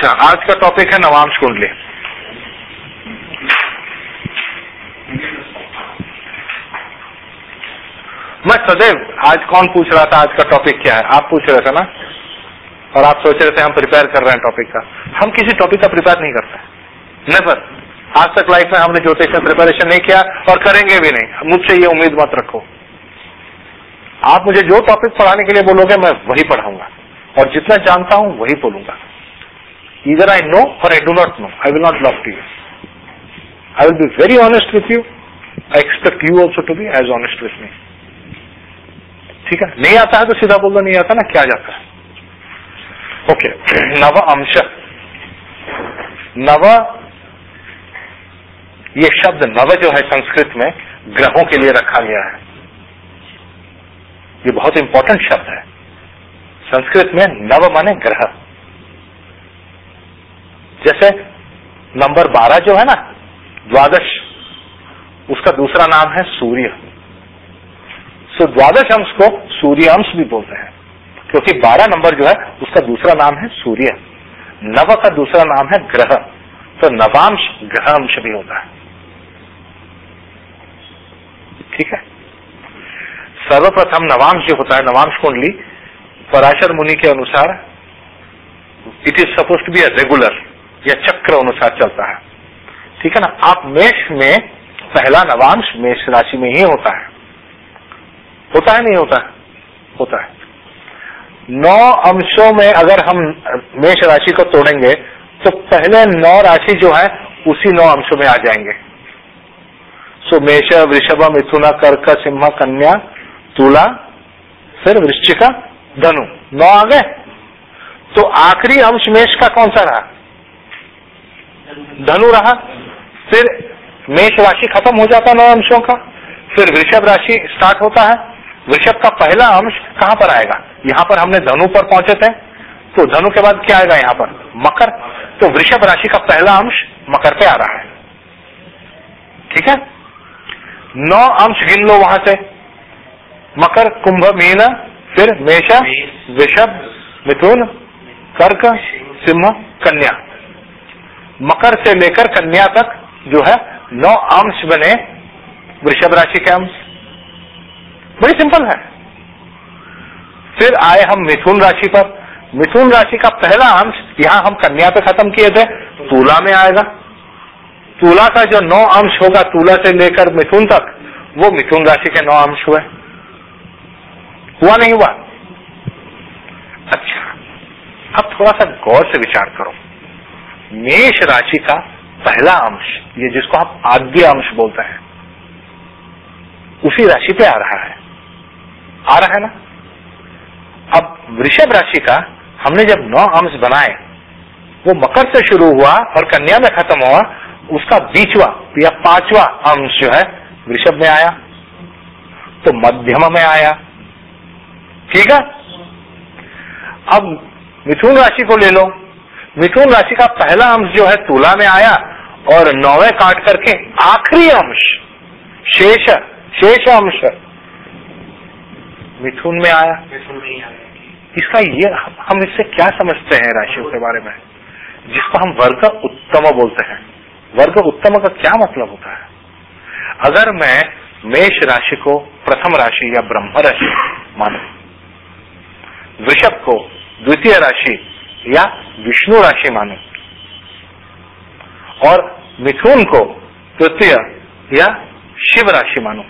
अच्छा, आज का टॉपिक है नवांश कुंडली। मैं सदैव, आज कौन पूछ रहा था आज का टॉपिक क्या है? आप पूछ रहे थे ना, और आप सोच रहे थे हम प्रिपेयर कर रहे हैं टॉपिक का। हम किसी टॉपिक का प्रिपेयर नहीं करते, नेवर। आज तक लाइफ में हमने ज्योतिष में प्रिपरेशन नहीं किया और करेंगे भी नहीं। मुझसे ये उम्मीद मत रखो। आप मुझे जो टॉपिक पढ़ाने के लिए बोलोगे मैं वही पढ़ाऊंगा, और जितना जानता हूं वही बोलूंगा। Either I know or I do not know. I will not lie to you. I will be very honest with you. I expect you also to be as honest with me. ठीक है? नहीं आता है तो सीधा बोल दो, नहीं आता ना, क्या जाता है। ओके, नव अंश। नव, ये शब्द नव जो है संस्कृत में ग्रहों के लिए रखा गया है। ये बहुत इंपॉर्टेंट शब्द है। संस्कृत में नव माने ग्रह। जैसे नंबर 12 जो है ना, द्वादश, उसका दूसरा नाम है सूर्य। सो द्वादश अंश को सूर्य अंश भी बोलते हैं, क्योंकि 12 नंबर जो है उसका दूसरा नाम है सूर्य। नव का दूसरा नाम है ग्रह, तो नवांश ग्रह अंश भी होता है। ठीक है? सर्वप्रथम नवांश जो होता है, नवांश कुंडली, पराशर मुनि के अनुसार it is suppose to be a regular या चक्र अनुसार चलता है। ठीक है ना? आप मेष में पहला नवांश मेष राशि में ही होता है। होता है नहीं होता है? होता है। 9 अंशों में अगर हम मेष राशि को तोड़ेंगे तो पहले 9 राशि जो है उसी 9 अंशों में आ जाएंगे। सो मेष, वृषभ, मिथुन, कर्क, सिंह, कन्या, तुला, फिर वृश्चिक, धनु, 9 आ गए। तो आखिरी अंश मेष का कौन सा रहा? धनु रहा। फिर मेष राशि खत्म हो जाता 9 अंशों का, फिर वृषभ राशि स्टार्ट होता है। वृषभ का पहला अंश कहां पर आएगा? यहां पर हमने धनु पर पहुंचे थे, तो धनु के बाद क्या आएगा यहां पर? मकर। तो वृषभ राशि का पहला अंश मकर पे आ रहा है। ठीक है? 9 अंश गिन लो वहां से, मकर, कुंभ, मीन, फिर मेष, वृषभ, मिथुन, कर्क, सिंह, कन्या। मकर से लेकर कन्या तक जो है 9 अंश बने वृषभ राशि के अंश। बड़ी सिंपल है। फिर आए हम मिथुन राशि पर। मिथुन राशि का पहला अंश यहां हम कन्या पे खत्म किए थे, तुला में आएगा। तुला का जो 9 अंश होगा, तुला से लेकर मिथुन तक, वो मिथुन राशि के 9 अंश हुए। हुआ नहीं हुआ? अच्छा, अब थोड़ा सा गौर से विचार करो। मेष राशि का पहला अंश, ये जिसको हम आद्य अंश बोलते हैं, उसी राशि पे आ रहा है। आ रहा है ना? अब वृषभ राशि का हमने जब 9 अंश बनाए, वो मकर से शुरू हुआ और कन्या में खत्म हुआ। उसका बीचवा या 5वां अंश जो है वृषभ में आया, तो मध्यम में आया। ठीक है? अब मिथुन राशि को ले लो। मिथुन राशि का पहला अंश जो है तुला में आया, और 9वें काट करके आखिरी अंश शेष अंश मिथुन में आया। इसका ये हम इससे क्या समझते हैं राशियों के बारे में, जिसको हम वर्ग उत्तम बोलते हैं। वर्ग उत्तम का क्या मतलब होता है? अगर मैं मेष राशि को प्रथम राशि या ब्रह्म राशि मानूं, वृषभ को द्वितीय राशि या विष्णु राशि मानूं, और मिथुन को तृतीय या शिव राशि मानूं,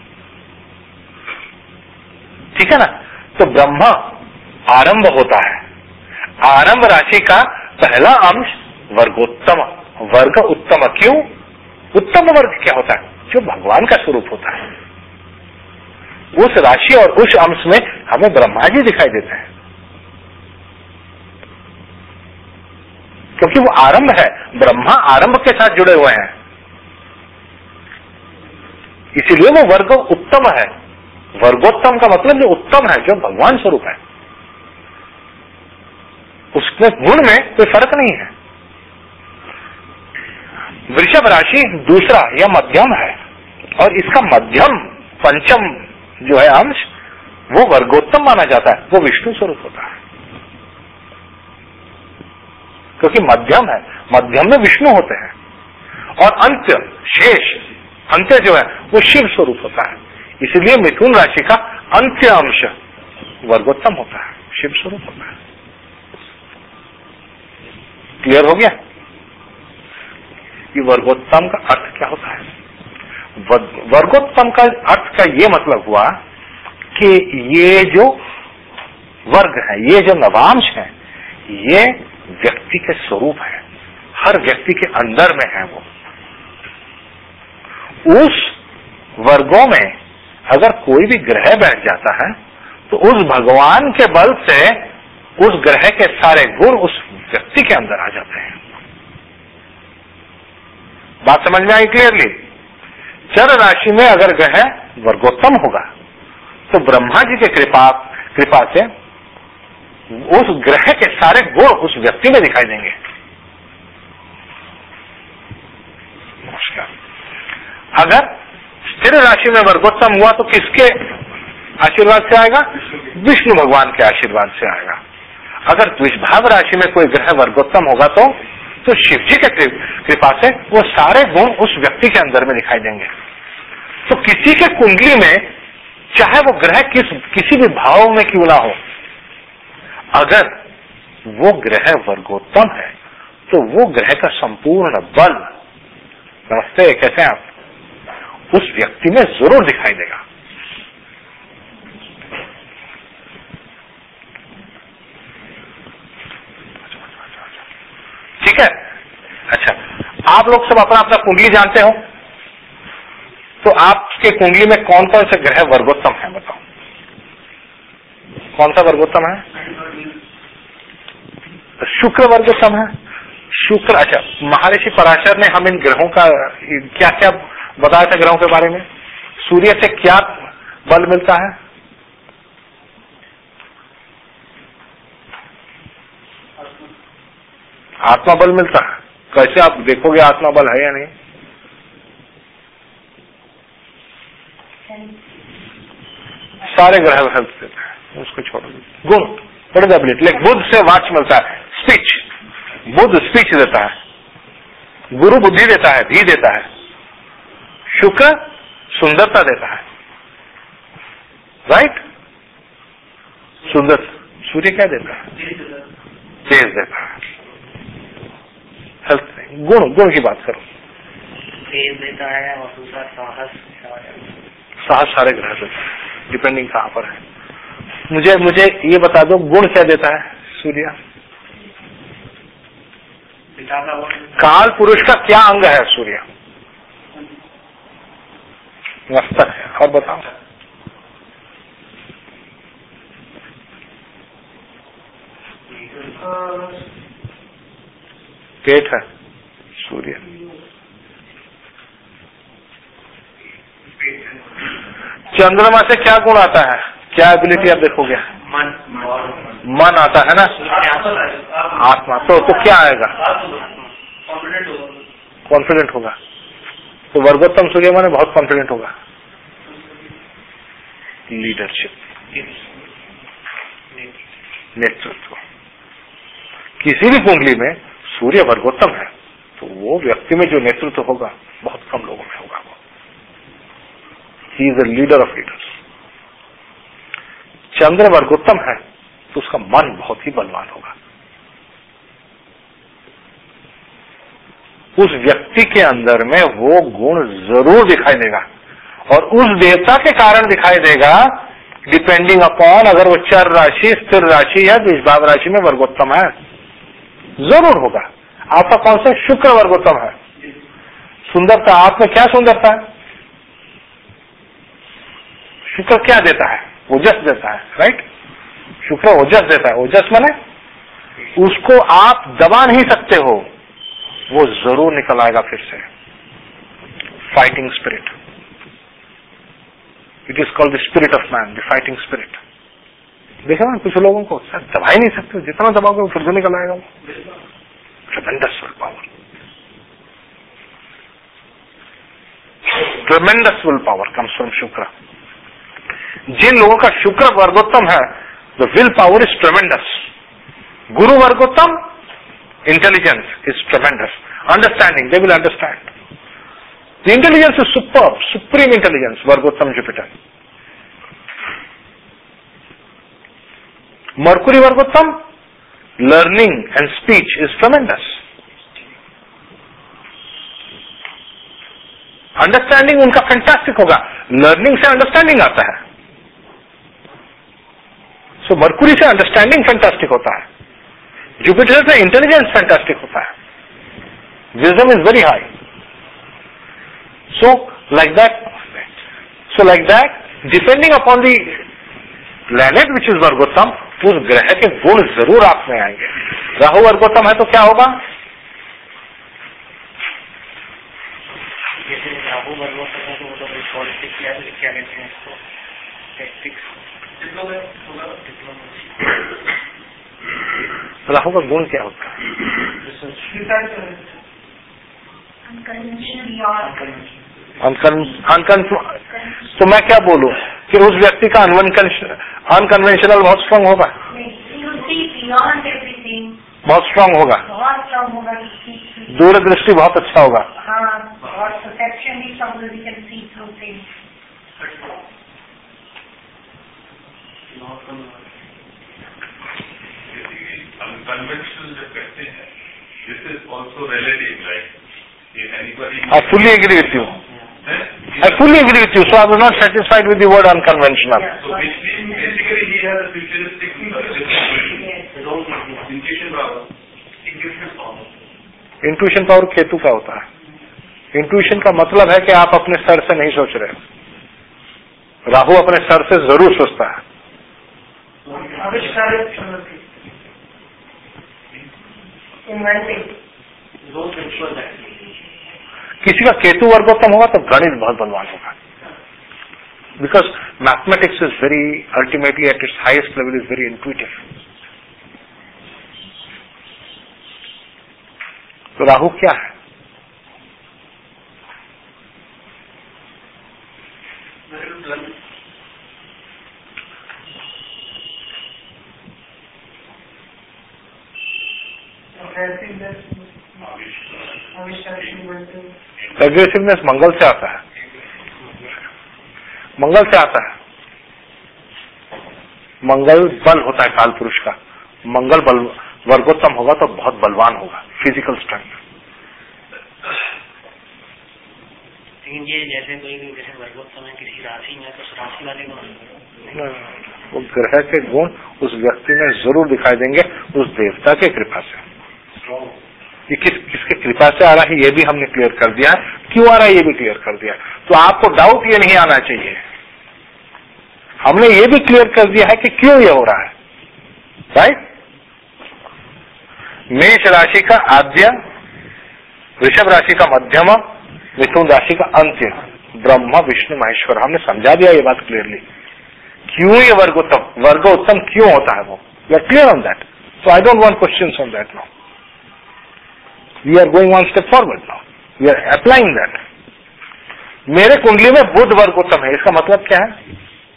ठीक है ना? तो ब्रह्म आरंभ होता है। आरंभ राशि का पहला अंश वर्गोत्तम, वर्ग उत्तम। क्यों? उत्तम वर्ग क्या होता है? जो भगवान का स्वरूप होता है। उस राशि और उस अंश में हमें ब्रह्मा जी दिखाई देते हैं, क्योंकि वो आरंभ है। ब्रह्मा आरंभ के साथ जुड़े हुए हैं, इसीलिए वो वर्ग उत्तम है। वर्गोत्तम का मतलब जो उत्तम है, जो भगवान स्वरूप है, उसमें गुण में कोई फर्क नहीं है। वृषभ राशि दूसरा या मध्यम है, और इसका मध्यम पंचम जो है अंश, वो वर्गोत्तम माना जाता है। वो विष्णु स्वरूप होता है। क्योंकि मध्यम है, मध्यम में विष्णु होते हैं, और अंत्य शेष अंत्य जो है वो शिव स्वरूप होता है। इसलिए मिथुन राशि का अंत्य अंश वर्गोत्तम होता है, शिव स्वरूप होता है। क्लियर हो गया? ये वर्गोत्तम का अर्थ क्या होता है? वर्गोत्तम का अर्थ का ये मतलब हुआ कि ये जो वर्ग है, ये जो नवांश है, ये व्यक्ति के स्वरूप है, हर व्यक्ति के अंदर में है। वो उस वर्गों में अगर कोई भी ग्रह बैठ जाता है तो उस भगवान के बल से उस ग्रह के सारे गुण उस व्यक्ति के अंदर आ जाते हैं। बात समझ में आई क्लियरली? चर राशि में अगर ग्रह वर्गोत्तम होगा तो ब्रह्मा जी के कृपा से उस ग्रह के सारे गुण उस व्यक्ति में दिखाई देंगे। नमस्कार। अगर स्थिर राशि में वर्गोत्तम हुआ तो किसके आशीर्वाद से आएगा? विष्णु भगवान के आशीर्वाद से आएगा। अगर द्विषभाव राशि में कोई ग्रह वर्गोत्तम होगा तो शिव जी के कृपा से वो सारे गुण उस व्यक्ति के अंदर में दिखाई देंगे। तो किसी के कुंडली में चाहे वो ग्रह किसी भी भाव में क्यों ना हो, अगर वो ग्रह वर्गोत्तम है तो वो ग्रह का संपूर्ण बल, नमस्ते कैसे हैं आप, उस व्यक्ति में जरूर दिखाई देगा। ठीक है? अच्छा, आप लोग सब अपना अपना कुंडली जानते हो, तो आपके कुंडली में कौन कौन से ग्रह वर्गोत्तम है? बताओ कौन सा वर्गोत्तम है? शुक्र वर्गोत्तम है। शुक्र, अच्छा, महर्षि पराशर ने हम इन ग्रहों का क्या क्या बताया था ग्रहों के बारे में? सूर्य से क्या बल मिलता है? आत्मा बल मिलता है। कैसे आप देखोगे आत्मा बल है या नहीं? सारे ग्रह हेल्प देते हैं, उसको छोड़ो। गुण, what is ability? Like Budh से वाच मिलता है, स्पीच, बुध स्पीच देता है, गुरु बुद्धि देता है, भी देता है, शुक्र सुंदरता देता है, राइट? सुंदर। सूर्य क्या देता है? तेज देता है, हेल्थ। गुण की बात करो। तेज देता है और दूसरा साहस सारे ग्रह देता है, डिपेंडिंग कहां पर है। मुझे ये बता दो, गुण क्या देता है सूर्य? काल पुरुष का क्या अंग है सूर्य? मस्तक है। और बताओ, पेट है सूर्य। चंद्रमा से क्या गुण आता है? क्या एबिलिटी आप देखोगे? मन आता है ना, आत्मा। तो क्या आएगा? कॉन्फिडेंट होगा। तो वर्गोत्तम सूर्य माने बहुत कॉन्फिडेंट होगा। लीडरशिप, नेतृत्व। किसी भी कुंडली में सूर्य वर्गोत्तम है तो वो व्यक्ति में जो नेतृत्व होगा बहुत कम लोगों में होगा। He is a leader of leaders. Chandra वर्गोत्तम है तो उसका मन बहुत ही बलवान होगा। उस व्यक्ति के अंदर में वो गुण जरूर दिखाई देगा, और उस देवता के कारण दिखाई देगा, डिपेंडिंग अपॉन अगर वो चर राशि, स्थिर राशि या द्विषभाव राशि में वर्गोत्तम है, जरूर होगा। आपका कौन सा? शुक्र वर्गोत्तम है। सुंदरता, आप में क्या सुंदरता है? शुक्र क्या देता है? ओजस देता है, राइट? शुक्र ओजस देता है। ओजस माने उसको आप दबा नहीं सकते हो, वो जरूर निकल आएगा फिर से। Fighting spirit, it is called the spirit of man, the fighting spirit. देखा ना कुछ लोगों को सर दबा ही नहीं सकते, जितना दबाओगे वो फिर से निकल आएगा। Tremendous will power, tremendous will power comes from Shukra. जिन लोगों का शुक्र वर्गोत्तम है, the will power is tremendous. Guru वर्गोत्तम, Intelligence is tremendous. Understanding, they will understand. The intelligence is superb, supreme intelligence, Vargottam Jupiter. Mercury Vargottam, learning and speech is tremendous. Understanding उनका fantastic होगा, learning से understanding आता है. So Mercury से understanding fantastic होता है, Jupiter से intelligence fantastic होता है, wisdom is very high. So like that depending upon the planet which is वर्गोत्तम, उस ग्रह के गुण जरूर आप में आएंगे. राहु वर्गोत्तम है तो क्या होगा? राहु वर्गोत्तम है तो वो तो पॉलिटिक्स क्या कहते हैं इसको, टैक्टिक्स, राहु का गुण क्या होता है? तो मैं क्या बोलूं कि उस व्यक्ति का अनकन्वेंशनल बहुत स्ट्रांग होगा, बहुत स्ट्रांग होगा, दूरदृष्टि बहुत अच्छा होगा. Unconventional जब कहते हैं, this is also relative, like if anybody. I fully agree with you. I fully agree with you. So I was not satisfied with the word unconventional. So which means basically he has a futuristic intuition power. Intuition power Ketu का होता है. Intuition का मतलब है कि आप अपने sir से नहीं सोच रहे. राहु अपने सर से जरूर सोचता है. किसी का केतु वर्गोत्तम होगा तो गणित बहुत बलवान होगा, because mathematics is very ultimately at its highest level is very intuitive. तो राहु क्या है? एग्रेसिवनेस मंगल से आता है, मंगल से आता है. मंगल बल होता है काल पुरुष का. मंगल बल वर्गोत्तम होगा तो बहुत बलवान होगा, फिजिकल स्ट्रेंथ. लेकिन ये जैसे कोई जैसे वर्गोत्तम है किसी राशि में, तो राशि वाले को वो ग्रह के गुण उस व्यक्ति में जरूर दिखाई देंगे, उस देवता के कृपा से. ये किसके कृपा से आ रहा है ये भी हमने क्लियर कर दिया है, क्यों आ रहा है ये भी क्लियर कर दिया. तो आपको डाउट ये नहीं आना चाहिए. हमने ये भी क्लियर कर दिया है कि क्यों ये हो रहा है. राइट. मेष राशि का आद्य, वृषभ राशि का मध्यम, मिथुन राशि का अंत्य, ब्रह्मा विष्णु महेश्वर. हमने समझा दिया ये बात क्लियरली, क्यों ये वर्गोत्तम क्यों होता है. वो we are clear on that. So I don't want questions on that now. We are going one step forward now. We are applying that. मेरे कुंडली में बुध वर्गोत्तम है, इसका मतलब क्या है?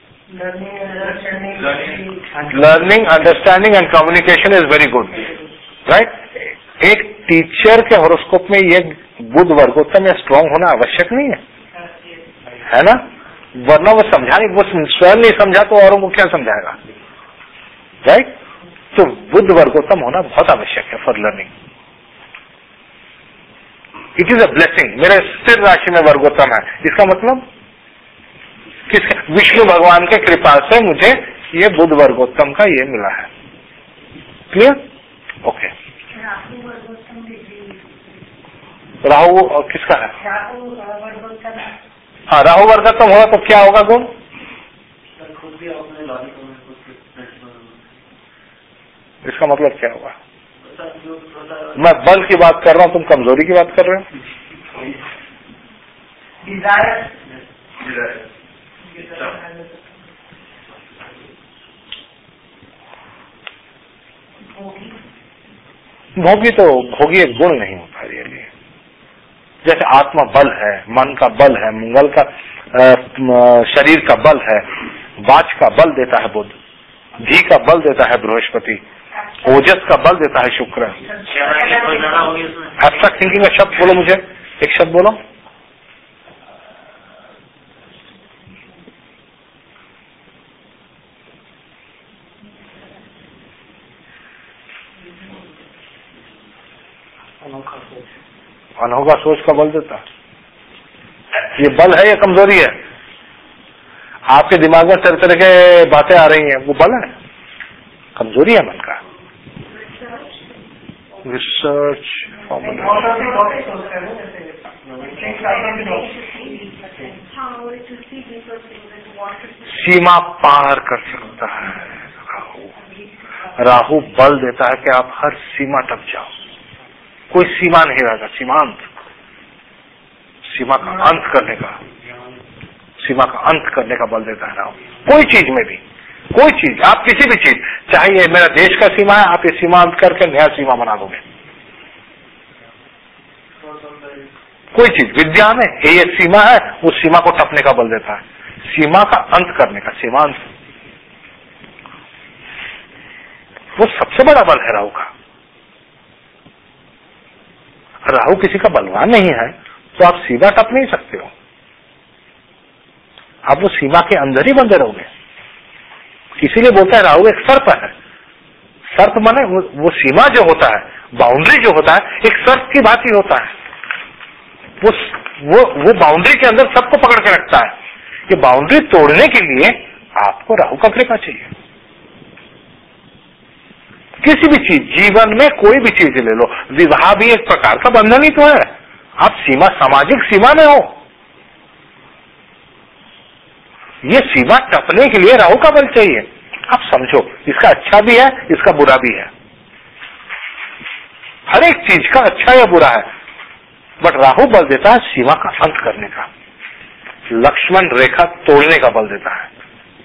Learning, understanding and communication is very good. Right. एक teacher के हॉरोस्कोप में ये बुध वर्गोत्तम या स्ट्रांग होना आवश्यक नहीं है ना. वरना वो समझाने, वो स्वयं नहीं समझा तो औरों को क्या समझाएगा. राइट. तो बुध वर्गोत्तम होना बहुत आवश्यक है for learning. It is a blessing. मेरे स्थिर राशि में वर्गोत्तम है, इसका मतलब किसके? विष्णु भगवान के कृपा से मुझे ये बुध वर्गोत्तम का ये मिला है. क्लियर. ओके. राहु किसका है? हाँ, राहु वर्गोत्तम होगा तो क्या होगा गुण? इसका मतलब क्या होगा? मैं बल की बात कर रहा हूँ, तुम कमजोरी की बात कर रहे हो. भोगी तो भोगी एक गुण नहीं होता रियली. जैसे आत्मा बल है, मन का बल है, मंगल का शरीर का बल है, वाच का बल देता है बुध, घी का बल देता है बृहस्पति, ओजस का बल देता है शुक्र। एब्स्ट्रैक्ट थिंकिंग का शब्द बोलो मुझे, एक शब्द बोलो। अनोखा सोच का बल देता है। ये बल है या कमजोरी है? आपके दिमाग में तरह तरह के बातें आ रही हैं, वो बल है, कमजोरी है मन का। रिसर्च सीमा पार कर सकता है राहु बल देता है कि आप हर सीमा तक जाओ, कोई सीमा नहीं रहेगा, सीमांत, सीमा का अंत करने का, सीमा का अंत करने का बल देता है राहु। कोई चीज में भी, कोई चीज, आप किसी भी चीज, चाहे ये मेरा देश का सीमा है, आप ये सीमा अंत करके नया सीमा बना दोगे। कोई चीज, विद्या में ये सीमा है, उस सीमा को टपने का बल देता है, सीमा का अंत करने का, सीमांत, वो सबसे बड़ा बल है राहु का। राहु किसी का बलवान नहीं है तो आप सीमा टप नहीं सकते हो, आप वो सीमा के अंदर ही बंधे रहोगे। इसीलिए बोलता है राहु एक सर्प है। सर्प माने वो सीमा जो होता है, बाउंड्री जो होता है, एक सर्प की बात ही होता है। वो बाउंड्री के अंदर सबको पकड़ के रखता है। ये बाउंड्री तोड़ने के लिए आपको राहु का कृपा चाहिए। किसी भी चीज, जीवन में कोई भी चीज ले लो, विवाह भी एक प्रकार का बंधन ही तो है। आप सीमा, सामाजिक सीमा में हो, ये सीमा टपने के लिए राहु का बल चाहिए। आप समझो, इसका अच्छा भी है, इसका बुरा भी है, हर एक चीज का अच्छा या बुरा है, बट राहु बल देता है सीमा का अंत करने का, लक्ष्मण रेखा तोड़ने का बल देता है।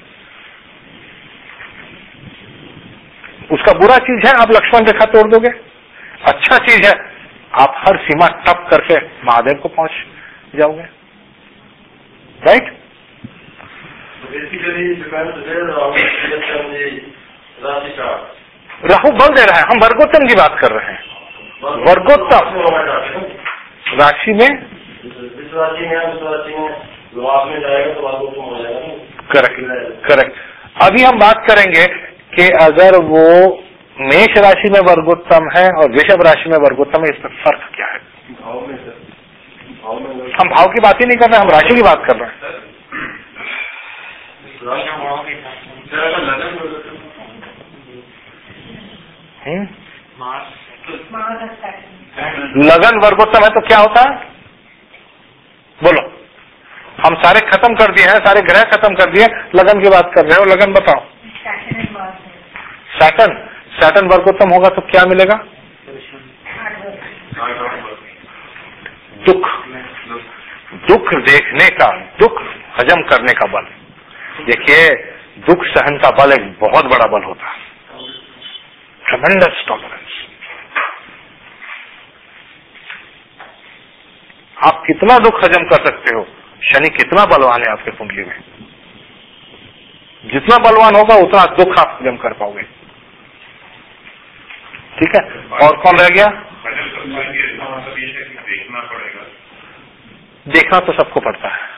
उसका बुरा चीज है आप लक्ष्मण रेखा तोड़ दोगे, अच्छा चीज है आप हर सीमा टप करके महादेव को पहुंच जाओगे। राइट? राहु बल दे रहा है, हम वर्गोत्तम की बात कर रहे हैं। वर्गोत्तम राशि में, करेक्ट करेक्ट। अभी हम बात करेंगे कि अगर वो मेष राशि में वर्गोत्तम है और वृषभ राशि में वर्गोत्तम है, इसमें फर्क क्या है? हम भाव की बात ही नहीं कर रहे, हम राशि की बात कर रहे हैं। लगन वर्गोत्तम है तो क्या होता है? बोलो, हम सारे खत्म कर दिए हैं, सारे ग्रह खत्म कर दिए, लगन की बात कर रहे हो, लगन बताओ। सैटर्न वर्गोत्तम होगा तो क्या मिलेगा? दुख देखने का, दुख हजम करने का बल। देखिए, दुख सहन का बल एक बहुत बड़ा बल होता है, ट्रेमेंडस टॉलरेंस। आप कितना दुख हजम कर सकते हो, शनि कितना बलवान है आपके कुंडली में, जितना बलवान होगा उतना दुख आप हजम कर पाओगे। ठीक है, और कौन रह गया? देखना पड़ेगा। देखना तो सबको पड़ता है,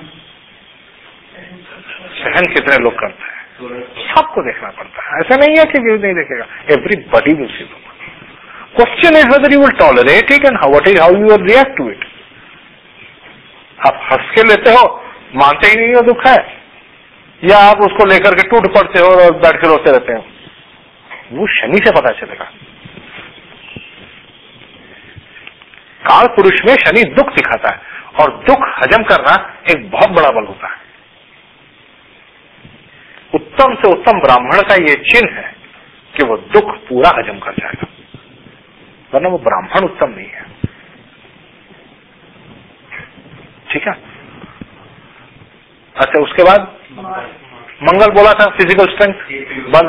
सहन कितने लोग करते हैं, सबको देखना पड़ता है। ऐसा नहीं है कि व्यू नहीं देखेगा, everybody will see. Question is whether you will tolerate it and how you will react to it. आप हंस के लेते हो, मानते ही नहीं हो दुख है, या आप उसको लेकर के टूट पड़ते हो और बैठ के रोते रहते हो, वो शनि से पता चलेगा। काल पुरुष में शनि दुख दिखाता है, और दुख हजम करना एक बहुत बड़ा बल होता है। उत्तम से उत्तम ब्राह्मण का ये चिन्ह है कि वो दुख पूरा हजम कर जाएगा, वरना वो ब्राह्मण उत्तम नहीं है। ठीक है। अच्छा, उसके बाद मंगल बोला था, फिजिकल स्ट्रेंथ, बल।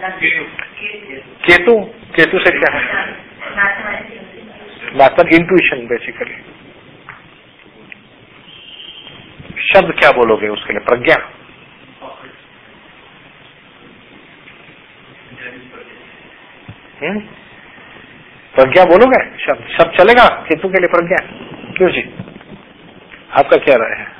केतु से क्या है? Mathematics, intuition basically. शब्द क्या बोलोगे उसके लिए? प्रज्ञा। प्रज्ञा बोलोगे? शब्द चलेगा केतु के लिए प्रज्ञा? क्यों जी, आपका क्या राय है?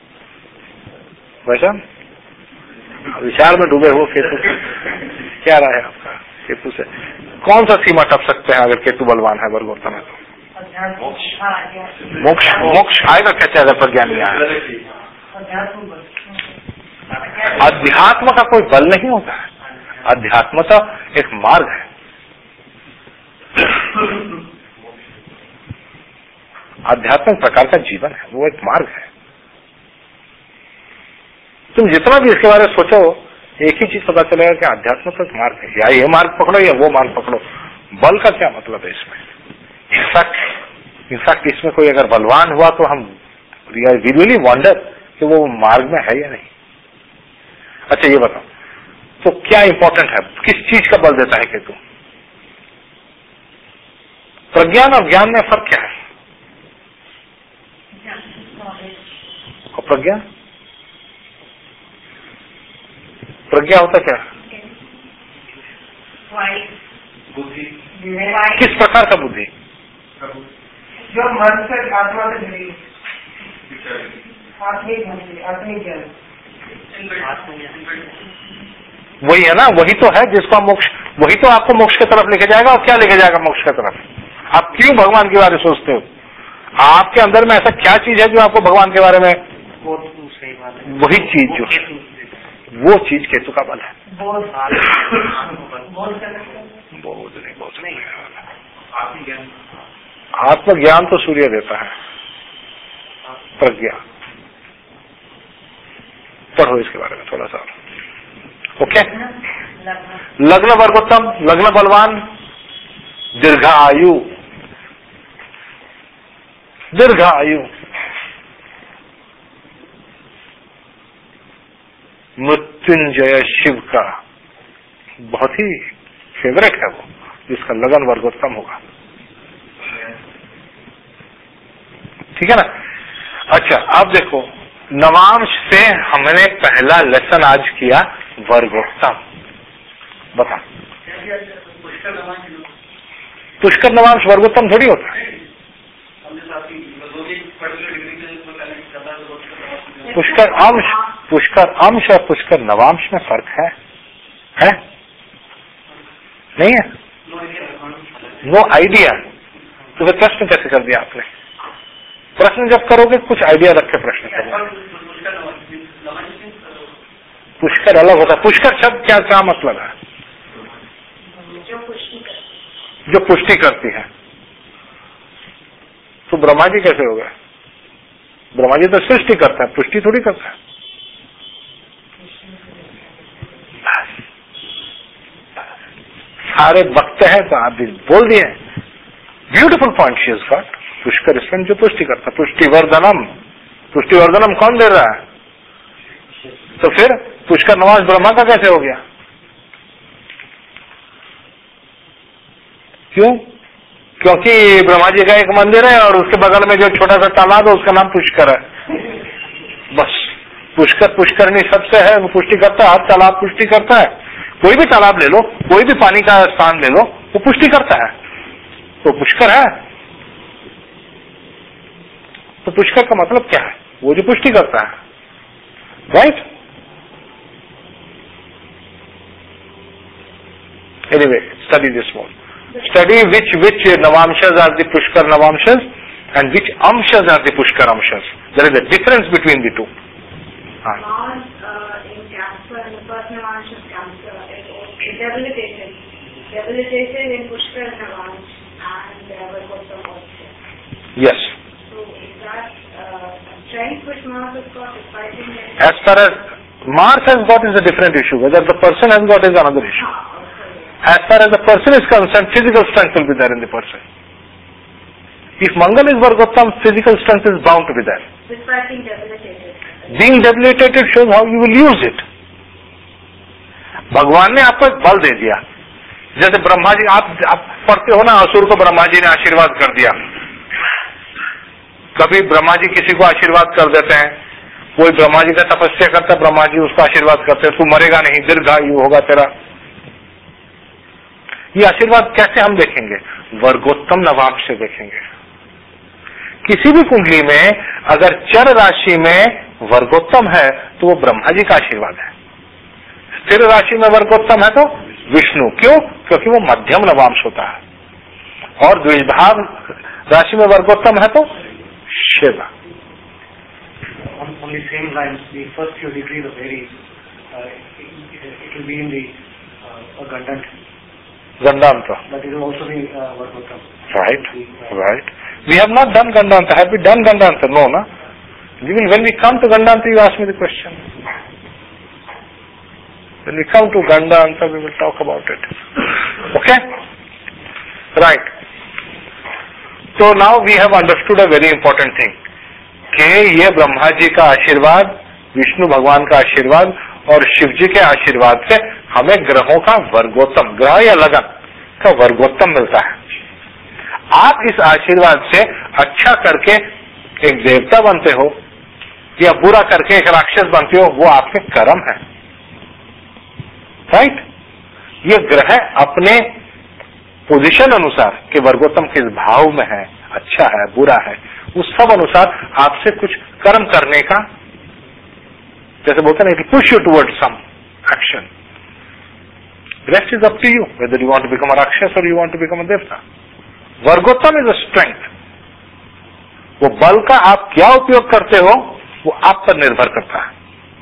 वैसा विचार में डूबे हो केतु, क्या राय है आपका केतु से? कौन सा सीमा टप सकते हैं अगर केतु बलवान है वर्गोत्तम है तो? मोक्ष। मोक्ष आएगा कैसे अगर प्रज्ञा नहीं आएगा? अध्यात्म का कोई बल नहीं होता है, अध्यात्म तो एक मार्ग है। आध्यात्म प्रकार का जीवन है, वो एक मार्ग है। तुम जितना भी इसके बारे में सोचो एक ही चीज पता चलेगा कि आध्यात्म तो एक मार्ग है, या ये मार्ग पकड़ो या वो मार्ग पकड़ो। बल का क्या मतलब है इसमें? इनफैक्ट इसमें कोई अगर बलवान हुआ तो हम रियली वंडर कि वो मार्ग में है या नहीं। अच्छा ये बताओ, तो क्या इंपॉर्टेंट है, किस चीज का बल देता है केतु? प्रज्ञान और ज्ञान में फर्क क्या है? और प्रज्ञा होता क्या? बुद्धि। किस प्रकार का बुद्धि? जो मन से आत्मा से जुड़ी, आत्मिक ज्ञान। वही है ना, वही तो है जिसको हम मोक्ष, वही तो आपको मोक्ष की तरफ लेके जाएगा। और क्या लेके जाएगा मोक्ष की तरफ? आप क्यों भगवान के बारे में सोचते हो? आपके अंदर में ऐसा क्या चीज है जो आपको भगवान के बारे में? वही चीज जो वो चीज केतु का बल है। आत्मज्ञान तो सूर्य देता है, प्रज्ञा। पढ़ो इसके बारे में थोड़ा सा। ओके, लग्न वर्गोत्तम, लग्न बलवान, दीर्घायु, दीर्घायु, मृत्युंजय शिव का बहुत ही फेवरेट है वो, जिसका लगन वर्गोत्तम होगा। ठीक है ना? अच्छा अब देखो, नवांश से हमने पहला लेसन आज किया वर्गोत्तम। बता, पुष्कर नवांश वर्गोत्तम थोड़ी होता है। पुष्कर अंश, पुष्कर अंश और पुष्कर नवांश में फर्क है? नहीं है? No idea. तो फिर प्रश्न कैसे कर दिया आपने? प्रश्न जब करोगे कुछ आइडिया रख के प्रश्न करोगे। पुष्कर अलग होता है। पुष्कर शब्द क्या क्या मतलब है? जो पुष्टि करती है। तो ब्रह्मा जी कैसे हो गए? ब्रह्मा जी तो सृष्टि करता है, पुष्टि थोड़ी करता है। सारे बकते हैं तो आप भी बोल दिए। Beautiful point she is got. पुष्कर इसमें जो पुष्टि करता है, पुष्टिवर्धनम। पुष्टिवर्धनम कौन दे रहा है? तो फिर पुष्कर नवांश ब्रह्मा का कैसे हो गया? क्यों? क्योंकि ब्रह्मा जी का एक मंदिर है और उसके बगल में जो छोटा सा तालाब है उसका नाम पुष्कर है। बस पुष्कर पुष्करणी सबसे है, वो पुष्टि करता है। हर तालाब पुष्टि करता है। कोई भी तालाब ले लो, कोई भी पानी का स्थान ले लो, वो पुष्टि करता है। तो पुष्कर है। तो पुष्कर का मतलब क्या है? वो जो पुष्टि करता है, right? Anyway, study this more. Study which Navamshas are the Pushkar Navamshas and which Amshas are the Pushkar Amshas. There is a difference between the two. Mars in Cancer and the first Navamsh is Cancer. Debilitation. Debilitation in Pushkar Navamsh and Vargottam also. Yes. So is that strength which Mars has got is fighting against? As far as Mars has got is a different issue. Whether the person has got is another issue. As far as the person is concerned, physical strength will be there in the person. If Mangal is Vargottam, physical strength is bound to be there. Despite being debilitated. Being debilitated shows how you will use it. भगवान ने आपको एक बल दे दिया। जैसे ब्रह्मा जी, आप पढ़ते हो ना, असुर को ब्रह्मा जी ने आशीर्वाद कर दिया। कभी ब्रह्मा जी किसी को आशीर्वाद कर देते हैं। कोई ब्रह्मा जी का तपस्या करता है, ब्रह्मा जी उसको आशीर्वाद करते हैं, तू मरेगा नहीं, दीर्घायु होगा तेरा। ये आशीर्वाद कैसे हम देखेंगे? वर्गोत्तम नवांश से देखेंगे। किसी भी कुंडली में अगर चर राशि में वर्गोत्तम है तो वो ब्रह्मा जी का आशीर्वाद है। स्थिर राशि में वर्गोत्तम है तो विष्णु। क्यों? क्योंकि वो मध्यम नवांश होता है। और द्विभाव राशि में वर्गोत्तम है तो Shiv. On the same lines, the first few degrees of Aries, it will be in the Gandanta. Gandanta. That is also the Vargottam. Right, right. We have not done Gandanta. Have we done Gandanta? No, na? When we come to Gandanta, you ask me the question. When we come to Gandanta, we will talk about it. Okay? Right. So now we have understood a very important thing. कि ये ब्रह्मा जी का आशीर्वाद, विष्णु भगवान का आशीर्वाद और शिव जी के आशीर्वाद से हमें ग्रहों का वर्गोत्तम, ग्रह या लगन का वर्गोत्तम मिलता है। आप इस आशीर्वाद से अच्छा करके एक देवता बनते हो या बुरा करके एक राक्षस बनते हो, वो आपके कर्म है। राइट? ये ग्रह अपने पोजीशन अनुसार कि वर्गोत्तम किस भाव में है, अच्छा है, बुरा है, उस सब अनुसार आपसे कुछ कर्म करने का, जैसे बोलते हैं, it push you toward some action. Rest is up to you whether you want to become a राक्षस और you want to become a देवता। वर्गोत्तम इज अ स्ट्रेंथ। वो बल का आप क्या उपयोग करते हो वो आप पर निर्भर करता है।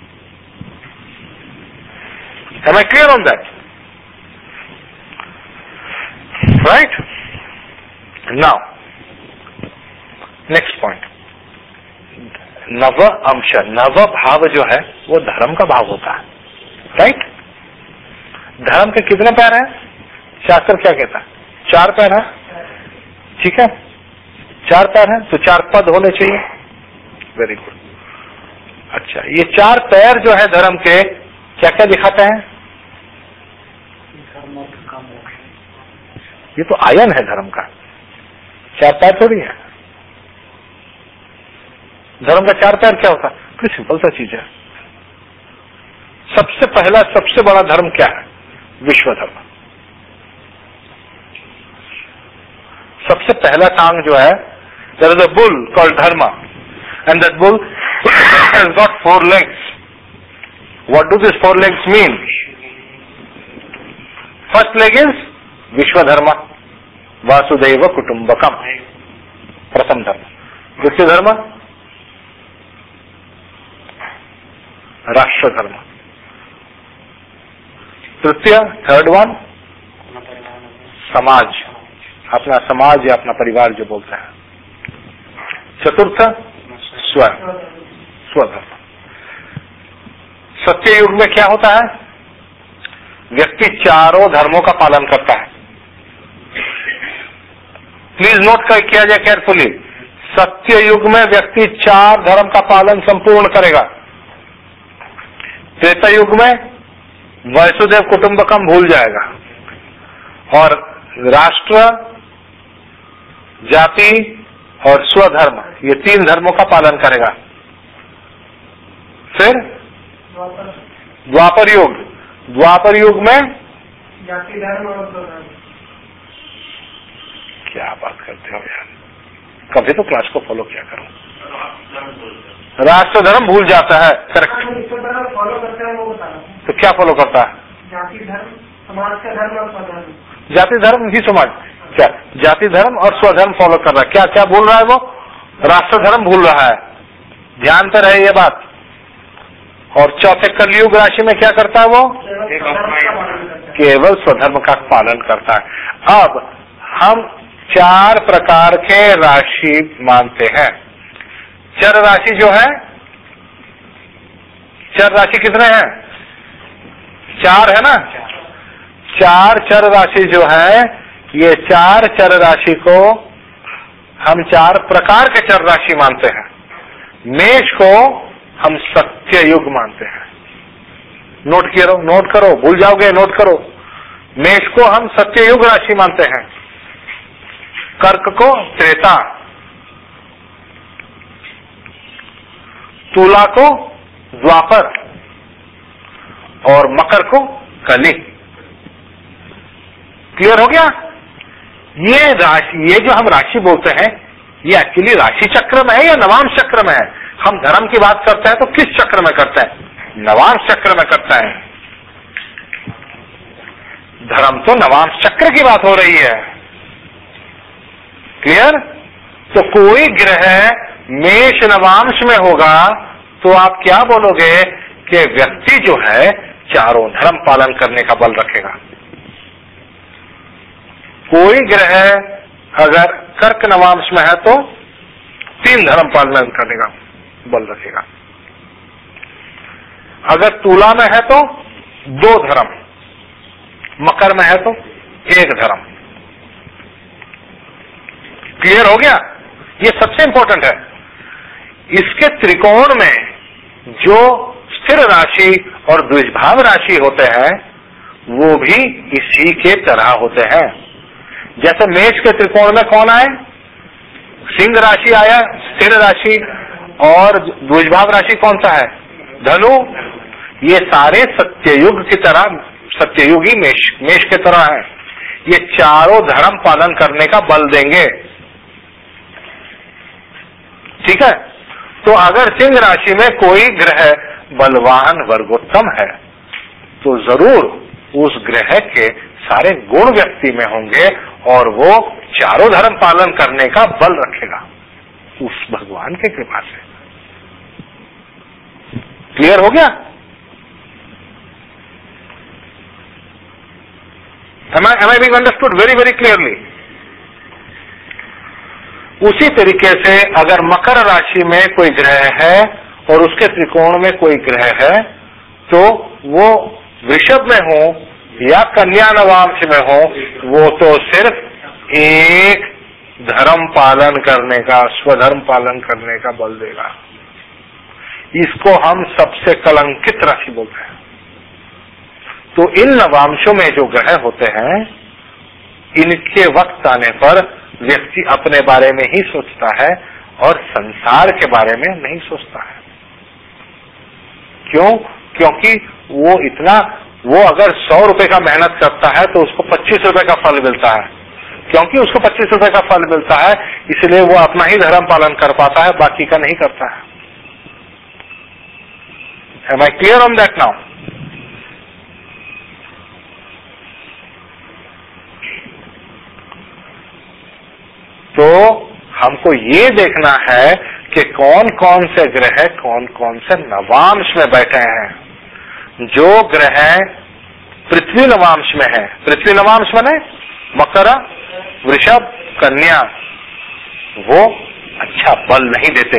Am I clear on that? Right? Now, next point. नव अंश, नव भाव जो है वो धर्म का भाव होता है। राइट? धर्म के कितने पैर हैं? शास्त्र क्या कहता है? 4 पैर है। ठीक है, 4 पैर हैं तो 4 पद होने चाहिए। Very good. अच्छा, ये 4 पैर जो है धर्म के क्या क्या दिखाते हैं? ये तो आयन है धर्म का, 4 पैर थोड़ी है। धर्म का 4 पैर क्या होता है? कोई सिंपल सा चीज है। सबसे पहला, सबसे बड़ा धर्म क्या है? विश्व धर्म। सबसे पहला टांग जो है, there is a bull called Dharma, and that bull has got 4 legs. What do these 4 legs mean? First leg is विश्वधर्म, Vasudev कुटुंबकम, प्रथम धर्म। द्वितीय धर्म राष्ट्र धर्म। तृतीय, थर्ड वन समाज, अपना समाज या अपना परिवार जो बोलता है। चतुर्थ स्वधर्म। सत्य युग में क्या होता है? व्यक्ति 4 धर्मों का पालन करता है। प्लीज नोट किया जाए केयरफुली। सत्य युग में व्यक्ति 4 धर्म का पालन संपूर्ण करेगा। त्रेता युग में वसुदेव कुटुंबकम भूल जाएगा और राष्ट्र, जाति और स्वधर्म, ये 3 धर्मों का पालन करेगा। फिर द्वापर युग, द्वापर युग में जाति धर्म और स्वधर्म। क्या बात करते हो यार, कभी तो क्लास को फॉलो किया करो। राष्ट्र धर्म भूल जाता है। करेक्ट। फॉलो करता है वो बता। तो क्या फॉलो करता है? जाति धर्म, समाज का धर्म और स्वधर्म। जाति धर्म ही समाज, क्या जाति धर्म और स्वधर्म फॉलो कर रहा है? क्या क्या भूल रहा है वो? राष्ट्र धर्म भूल रहा है। ध्यान पे रहे ये बात। और चौथे कलयुग राशि में क्या करता है वो? केवल स्वधर्म का पालन करता है। अब हम 4 प्रकार के राशि मानते हैं। चर राशि जो है, चर राशि कितने हैं? 4 है ना। 4 चर राशि जो है, ये 4 चर राशि को हम 4 प्रकार के चर राशि मानते हैं। मेष को हम सत्य युग मानते हैं। नोट करो, नोट करो, भूल जाओगे, नोट करो। मेष को हम सत्य युग राशि मानते हैं। कर्क को त्रेता, तुला को द्वापर और मकर को कली। क्लियर हो गया? ये राशि, ये जो हम राशि बोलते हैं, ये एक्चुअली राशि चक्र में है या नवांश चक्र में है? हम धर्म की बात करते हैं तो किस चक्र में करते हैं? नवांश चक्र में करते हैं। धर्म तो नवांश चक्र की बात हो रही है। क्लियर? तो कोई ग्रह मेष नवांश में होगा तो आप क्या बोलोगे कि व्यक्ति जो है चारों धर्म पालन करने का बल रखेगा। कोई ग्रह अगर कर्क नवांश में है तो 3 धर्म पालन करने का बल रखेगा। अगर तुला में है तो 2 धर्म, मकर में है तो 1 धर्म। क्लियर हो गया? ये सबसे इंपॉर्टेंट है। इसके त्रिकोण में जो स्थिर राशि और द्विभाव राशि होते हैं वो भी इसी के तरह होते हैं। जैसे मेष के त्रिकोण में कौन आए? सिंह राशि आया, स्थिर राशि, और द्विभाव राशि कौन सा है? धनु। ये सारे सत्ययुग की तरह, सत्ययुगी मेष के तरह है। ये चारों धर्म पालन करने का बल देंगे। ठीक है? तो अगर सिंह राशि में कोई ग्रह बलवान वर्गोत्तम है तो जरूर उस ग्रह के सारे गुण व्यक्ति में होंगे और वो चारों धर्म पालन करने का बल रखेगा उस भगवान के कृपा से। क्लियर हो गया? Am I being understood very very clearly? उसी तरीके से अगर मकर राशि में कोई ग्रह है और उसके त्रिकोण में कोई ग्रह है तो वो वृषभ में हो या कन्या नवांश में हो, वो तो सिर्फ एक धर्म पालन करने का, स्वधर्म पालन करने का बल देगा। इसको हम सबसे कलंकित राशि बोलते हैं। तो इन नवांशों में जो ग्रह होते हैं, इनके वक्त आने पर व्यक्ति अपने बारे में ही सोचता है और संसार के बारे में नहीं सोचता है। क्यों? क्योंकि वो अगर 100 रुपए का मेहनत करता है तो उसको 25 रुपए का फल मिलता है। क्योंकि उसको 25 रुपए का फल मिलता है इसलिए वो अपना ही धर्म पालन कर पाता है, बाकी का नहीं करता है। Am I clear on that now? तो हमको ये देखना है कि कौन कौन से ग्रह कौन कौन से नवांश में बैठे हैं। जो ग्रह पृथ्वी नवांश में है, पृथ्वी नवांश माने मकर, वृषभ, कन्या, वो अच्छा बल नहीं देते।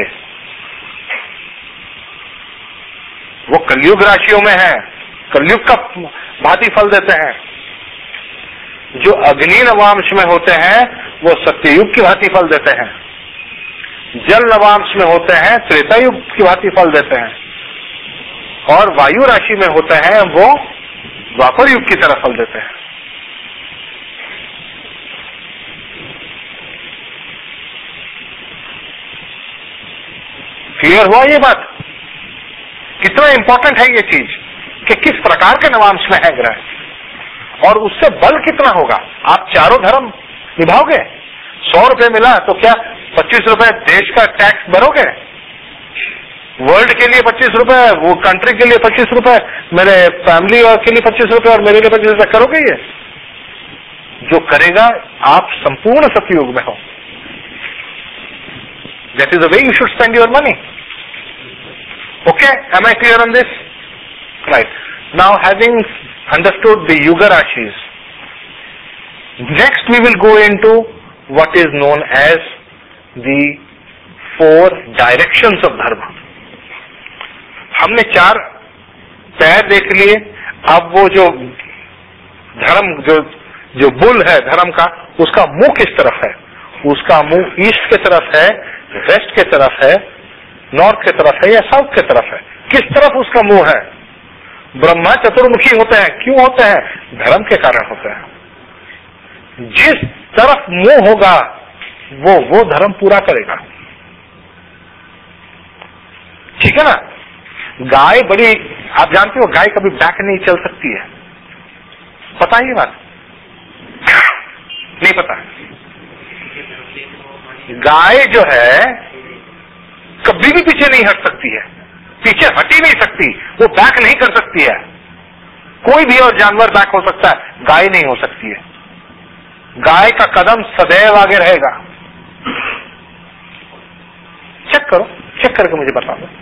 वो कलयुग राशियों में है, कलयुग का भांति फल देते हैं। जो अग्नि नवांश में होते हैं वो सत्ययुग की भांति फल देते हैं। जल नवांश में होते हैं त्रेता युग की भांति फल देते हैं, और वायु राशि में होते हैं वो द्वापर युग की तरह फल देते हैं। क्लियर हुआ ये बात? कितना इंपॉर्टेंट है ये चीज कि किस प्रकार के नवांश में है ग्रह और उससे बल कितना होगा। आप चारों धर्म निभाओगे। 100 रुपए मिला तो क्या 25 रुपए देश का टैक्स भरोगे? वर्ल्ड के लिए 25 रुपए, वो कंट्री के लिए 25 रुपए, मेरे फैमिली के लिए 25 रुपए और मेरे लिए 25 रुपए करोगे? ये जो करेगा आप संपूर्ण सतयुग में हो। That is the way you should spend your money. Okay, am I clear on this? Right. Now, having understood the Yuga Rashis, next we will go into what is known as the 4 directions of Dharma. हमने 4 पैर देख लिए। अब वो जो धर्म, जो bull है धर्म का, उसका मुंह किस तरफ है? उसका मुंह ईस्ट के तरफ है, वेस्ट के तरफ है, नॉर्थ के तरफ है या साउथ के तरफ है? किस तरफ उसका मुंह है? ब्रह्मा चतुर्मुखी होते हैं। क्यों होते हैं? धर्म के कारण होते हैं। जिस तरफ मुंह होगा वो धर्म पूरा करेगा। ठीक है ना? गाय बड़ी, आप जानते हो गाय कभी बैक नहीं चल सकती है, पता है ये बात? नहीं पता। गाय जो है कभी भी पीछे नहीं हट सकती है, पीछे हट ही नहीं सकती, वो बैक नहीं कर सकती है। कोई भी और जानवर बैक हो सकता है, गाय नहीं हो सकती है। गाय का कदम सदैव आगे रहेगा। चेक करो, चेक करके मुझे बता दो।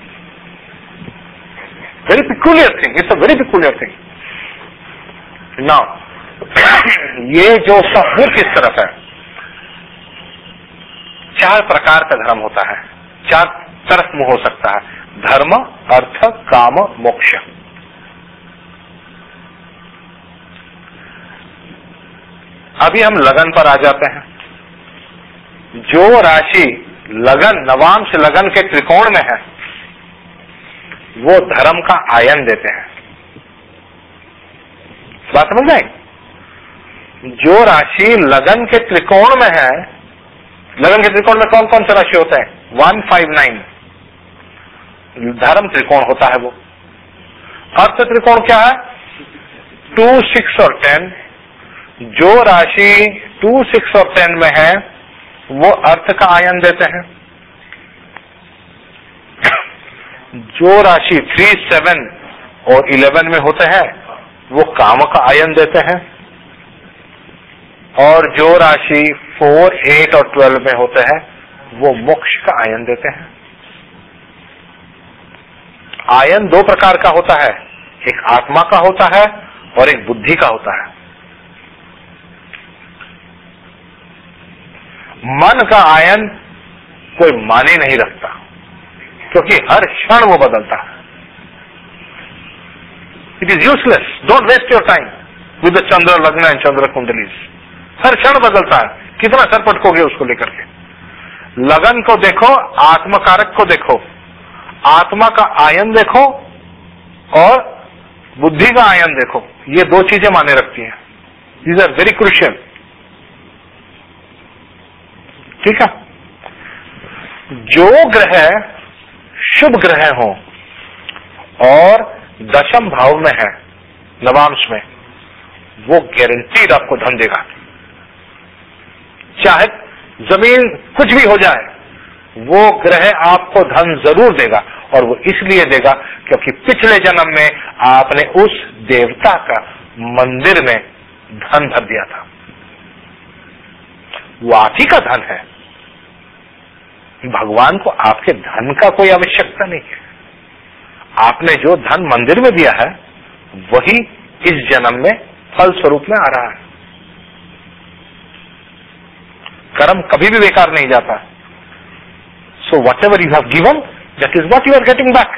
Very peculiar thing, it's a very peculiar thing. Now ये जो उसका मुख किस तरफ है, 4 प्रकार का धर्म होता है, 4 तरफ मुंह हो सकता है, धर्म, अर्थ, काम, मोक्ष। अभी हम लगन पर आ जाते हैं। जो राशि लगन, नवांश लगन के त्रिकोण में है, वो धर्म का आयन देते हैं। बात समझ आएगी? जो राशि लगन के त्रिकोण में है, लगन के त्रिकोण में कौन कौन से राशि होते हैं? 159 धर्म त्रिकोण होता है वो। अर्थ त्रिकोण क्या है? 2, 6 और 10। जो राशि 2, 6 और 10 में है वो अर्थ का आयन देते हैं। जो राशि 3, 7 और 11 में होते हैं वो काम का आयन देते हैं। और जो राशि 4, 8 और 12 में होते हैं वो मोक्ष का आयन देते हैं। आयन 2 प्रकार का होता है, एक आत्मा का होता है और एक बुद्धि का होता है। मन का आयन कोई माने नहीं रखता, क्योंकि हर क्षण वो बदलता है। It is useless, don't waste your time with the Chandra लग्न एंड चंद्र कुंडलीज। हर क्षण बदलता है, कितना सर पटकोगे उसको लेकर के। लगन को देखो, आत्मकारक को देखो, आत्मा का आयन देखो और बुद्धि का आयन देखो, ये 2 चीजें माने रखती हैं। These are very crucial. ठीक है? जो ग्रह शुभ ग्रह हो और दशम भाव में है, नवांश में, वो गारंटीड आपको धन देगा। चाहे जमीन कुछ भी हो जाए, वो ग्रह आपको धन जरूर देगा। और वो इसलिए देगा क्योंकि पिछले जन्म में आपने उस देवता का मंदिर में धन भर दिया था। वो आप ही का धन है। भगवान को आपके धन का कोई आवश्यकता नहीं है। आपने जो धन मंदिर में दिया है वही इस जन्म में फल स्वरूप में आ रहा है। कर्म कभी भी बेकार नहीं जाता। So whatever you have given, that is what you are getting back.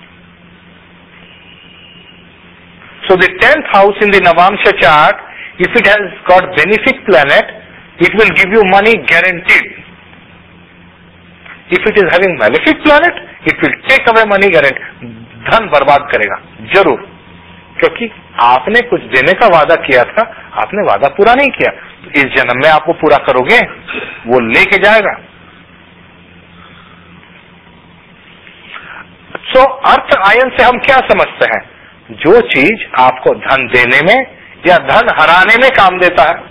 So the 10th house in the Navamsha chart, if it has got benefic planet, it will give you money guaranteed. If it is having malefic planet, it will take away money guaranteed. धन बर्बाद करेगा जरूर, क्योंकि आपने कुछ देने का वादा किया था, आपने वादा पूरा नहीं किया। तो इस जन्म में आप वो पूरा करोगे, वो लेके जाएगा। सो अर्थ आयन से हम क्या समझते हैं? जो चीज आपको धन देने में या धन हराने में काम देता है,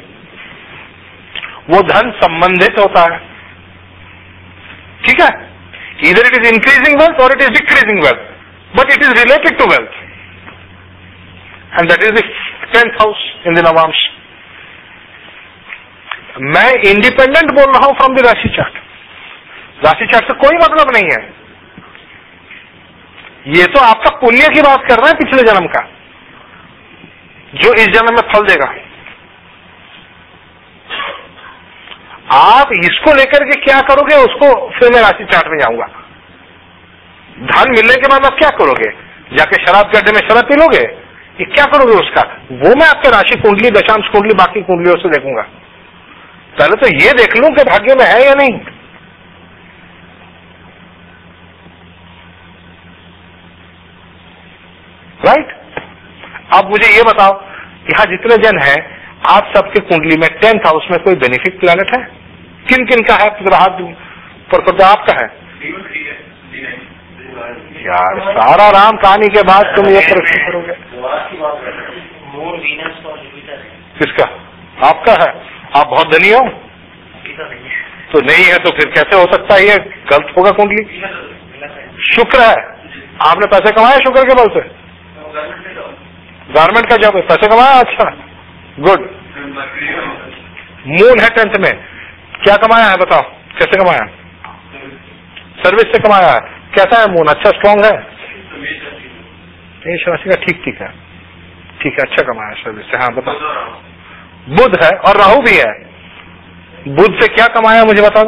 वो धन संबंधित होता है। ठीक है? Either it is increasing wealth or it is decreasing wealth, but it is related to wealth, and that is the 10th house in the Navamsh. मैं इंडिपेंडेंट बोल रहा हूं फ्रॉम द राशि चार्ट। राशि चार्ट से कोई मतलब नहीं है। ये तो आपका पुण्य की बात कर रहे हैं, पिछले जन्म का, जो इस जन्म में फल देगा। आप इसको लेकर के क्या करोगे, उसको फिर मैं राशि चार्ट में जाऊंगा। धन मिलने के बाद आप क्या करोगे? जाके शराब के अड्डे में शराब पी लोगे? ये क्या करोगे उसका? वो मैं आपके राशि कुंडली, दशांश कुंडली, बाकी कुंडलियों से देखूंगा। पहले तो ये देख लूं कि भाग्य में है या नहीं। राइट? अब मुझे ये बताओ, यहां जितने जन हैं, आप सबके कुंडली में 10th हाउस में कोई बेनिफिक प्लैनेट है? किन किन का है? हाथ पर आपका है यार। सारा राम कहानी के बाद तुम ये प्रश्न करोगे। मून, वीनस और जुपिटर है। किसका? आपका है, आप बहुत धनी हो? तो नहीं है तो फिर कैसे हो सकता है? ये गलत होगा कुंडली। शुक्र है, आपने पैसे कमाए शुक्र के बल से, गारमेंट का जॉब है, पैसे कमाया, अच्छा गुड। मून है 10th में, क्या कमाया है बताओ, कैसे कमाया? सर्विस से कमाया है। कैसा है मून? अच्छा स्ट्रांग है? मेष राशि का ठीक ठीक है, ठीक है, अच्छा कमाया सर्विस से। हाँ बताओ। बुध है और राहु भी है। बुध से क्या कमाया मुझे बता दो?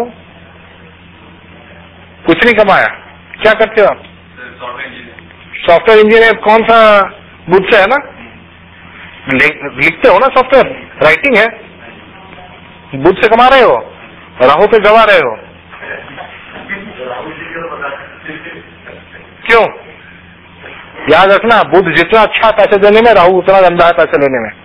कुछ नहीं कमाया। क्या करते हो आप? Software engineer. कौन सा? बुध से है ना, लिखते हो ना सॉफ्टवेयर, राइटिंग है, बुध से कमा रहे हो, राहु पे गवा रहे हो। क्यों? याद रखना, बुध जितना अच्छा पैसे देने में, राहु उतना गंदा है पैसे लेने में।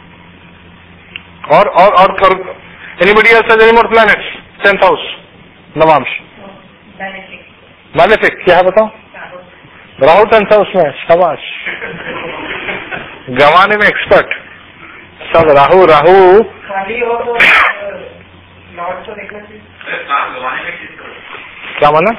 और कर anybody else has any more planets? 10th house नवांश मैलेफिक क्या है बताओ? राहु 10th हाउस में, शाबाश, गंवाने में एक्सपर्ट सब। राहु खाली हो तो लॉर्ड तो देखना चाहिए। क्या माना?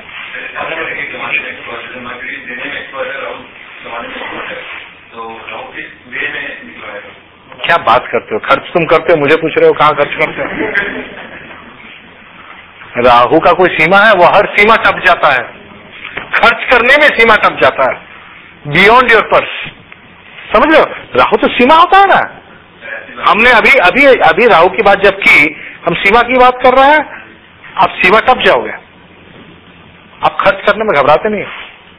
क्या बात करते हो? खर्च तुम करते हो, मुझे पूछ रहे हो कहाँ खर्च करते हो? राहु का कोई सीमा है? वो हर सीमा टप जाता है, खर्च करने में सीमा टप जाता है, बियॉन्ड योर पर्स। समझ लो, राहु तो सीमा होता है ना। हमने अभी अभी अभी राहु की बात जब की, हम सीमा की बात कर रहे हैं, आप सीमा टप जाओगे। आप खर्च करने में घबराते नहीं?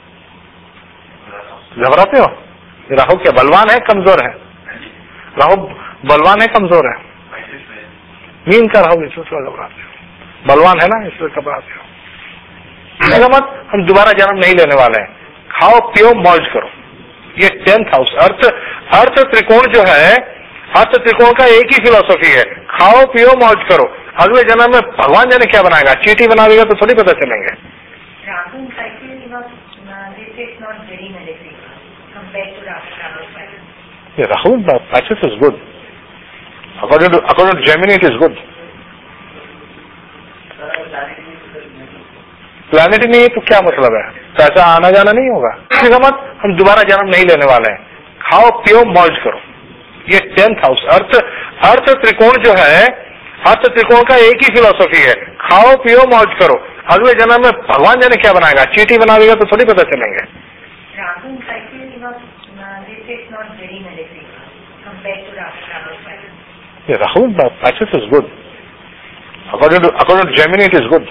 घबराते हो? राहु क्या बलवान है कमजोर है? राहु बलवान है कमजोर है? मीन का राहु, इसलिए घबराते हो। बलवान है ना, इसलिए घबराते हो। मत, हम दोबारा जन्म नहीं लेने वाले हैं। खाओ पियो मौज करो। ये 10th हाउस अर्थ त्रिकोण जो है, अर्थ त्रिकोण का एक ही फिलॉसफी है, खाओ पियो मौज करो। अगले जन्म में भगवान जाने क्या बनाएगा, चीटी बना देगा तो थोड़ी पता चलेंगे। Rahu passage is good, according to Gemini it is good. Planet नहीं तो क्या मतलब है? पैसा आना जाना नहीं होगा। मत, हम दोबारा जन्म नहीं लेने वाले हैं। खाओ पियो मौज करो। ये 10th हाउस अर्थ त्रिकोण जो है, अर्थ त्रिकोण का एक ही फिलॉसफी है, खाओ पियो मौज करो। अगले जन्म में भगवान जाने क्या बनाएगा, चीटी बना देगा तो थोड़ी पता चलेंगे। Rahu passage is good, according to Gemini it is good.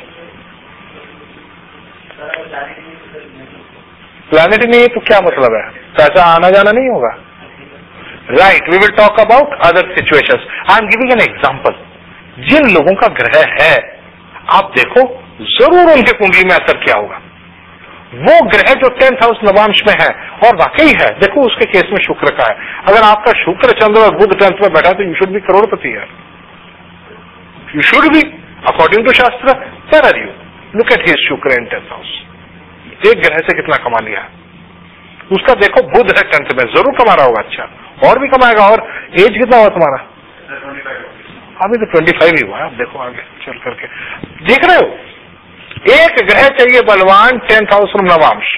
Planet नहीं तो क्या मतलब है? पैसा आना जाना नहीं होगा। Right, we will talk about other situations. I am giving an example. जिन लोगों का ग्रह है, आप देखो जरूर उनके कुंडली में असर क्या होगा। वो ग्रह जो 10th हाउस नवांश में है, और वाकई है, देखो उसके केस में शुक्र का है। अगर आपका शुक्र चंद्र और बुध 10th में बैठा तो यू शुड बी करोड़पति है। You should be according to शास्त्र। Where are you? Look at his Shukra in 10th house. एक ग्रह से कितना कमा लिया उसका देखो। बुध है 10th में, जरूर कमा रहा होगा, अच्छा और भी कमाएगा। और एज कितना हुआ तुम्हारा? अभी तो 25 ही हुआ है। आप देखो आगे चल करके, देख रहे हो, एक ग्रह चाहिए बलवान 10th हाउस फ्रॉम नवांश।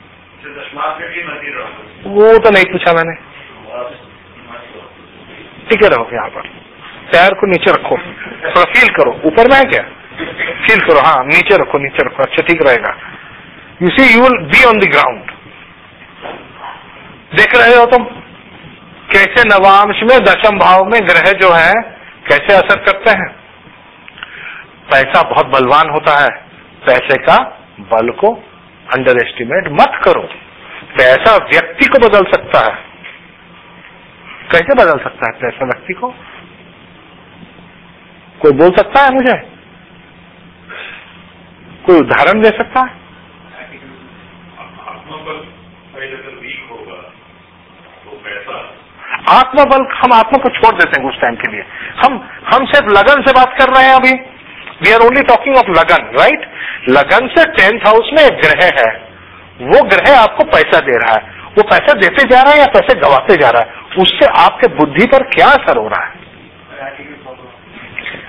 वो तो नहीं पूछा मैंने। टिके रहो यहाँ पर, पैर को नीचे रखो, थोड़ा फील करो। ऊपर में है क्या? फील करो। हाँ, नीचे रखो, नीचे रखो, अच्छा ठीक रहेगा। You see you will be on the ground. देख रहे हो तुम कैसे नवांश में दशम भाव में ग्रह जो है कैसे असर करते हैं। पैसा बहुत बलवान होता है, पैसे का बल को अंडर एस्टिमेट मत करो। पैसा व्यक्ति को बदल सकता है। कैसे बदल सकता है पैसा व्यक्ति को? कोई बोल सकता है मुझे? कोई उदाहरण दे सकता है? आत्मबल, हम आत्मा को छोड़ देते हैं कुछ टाइम के लिए। हम सिर्फ लगन से बात कर रहे हैं अभी। We are only talking of लगन, राइट? लगन से 10th हाउस में एक ग्रह है, वो ग्रह आपको पैसा दे रहा है। वो पैसा देते जा रहा है या पैसे गवाते जा रहा है, उससे आपके बुद्धि पर क्या असर हो रहा है?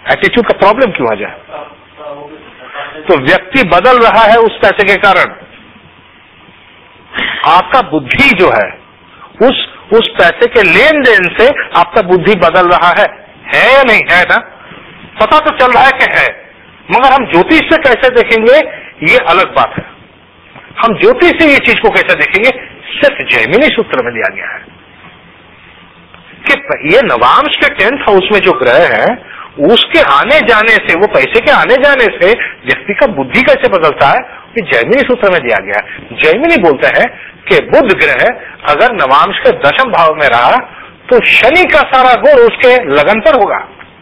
एटीट्यूड का प्रॉब्लम क्यों आ जाए? तो व्यक्ति बदल रहा है उस पैसे के कारण। आपका बुद्धि जो है उस पैसे के लेन देन से आपका बुद्धि बदल रहा है या नहीं? है ना? पता तो चल रहा है कि है, मगर हम ज्योतिष से कैसे देखेंगे ये अलग बात है। हम ज्योतिष से ये चीज को कैसे देखेंगे? सिर्फ जैमिनी सूत्र में दिया गया है कि ये नवांश के 10th हाउस में जो ग्रह है उसके आने जाने से, वो पैसे के आने जाने से व्यक्ति का बुद्धि कैसे बदलता है, ये जैमिनी सूत्र में दिया गया है। जैमिनी बोलते हैं कि बुध ग्रह अगर नवांश के 10th भाव में रहा तो शनि का सारा गुण उसके लगन पर होगा।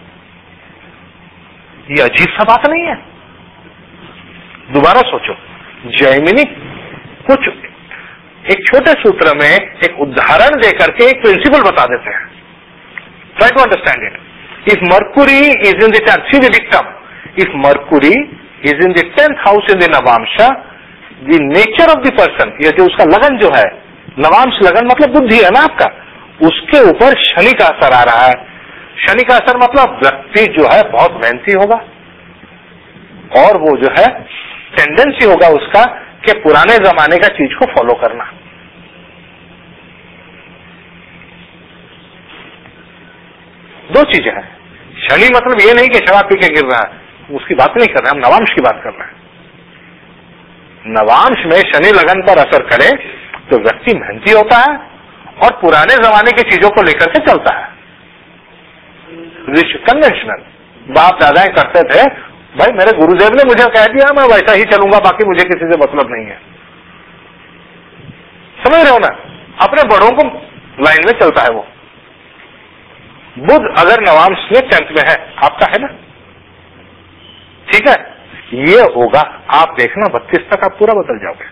ये अजीब सा बात नहीं है? दोबारा सोचो, जैमिनी कुछ एक छोटे सूत्र में एक उदाहरण देकर के एक प्रिंसिपल बता देते हैं। Try to understand it. If Mercury is in the 10th, see the dictum. If Mercury is in the 10th house in the Navamsha, the nature of the person, ये जो उसका लगन जो है, नवांश लगन मतलब बुद्धि है ना आपका, उसके ऊपर शनि का असर आ रहा है। शनि का असर मतलब व्यक्ति जो है बहुत मेहनती होगा और वो जो है टेंडेंसी होगा उसका कि पुराने जमाने का चीज को फॉलो करना। दो चीजें हैं। शनि मतलब ये नहीं कि शराब पी के गिर रहा है, उसकी बात नहीं कर रहे, हम नवांश की बात कर रहे हैं। नवांश में शनि लगन पर असर करे तो व्यक्ति मेहनती होता है और पुराने जमाने की चीजों को लेकर के चलता है। कन्वेंशनल बाप दादाएं करते थे, भाई मेरे गुरुदेव ने मुझे कह दिया मैं वैसा ही चलूंगा, बाकी मुझे किसी से मतलब नहीं है। समझ रहे हो ना? अपने बड़ों को लाइन में चलता है वो। बुध अगर नवांश में 10th में है, आपका है ना, ठीक है, ये होगा, आप देखना 32 तक आप पूरा बदल जाओगे।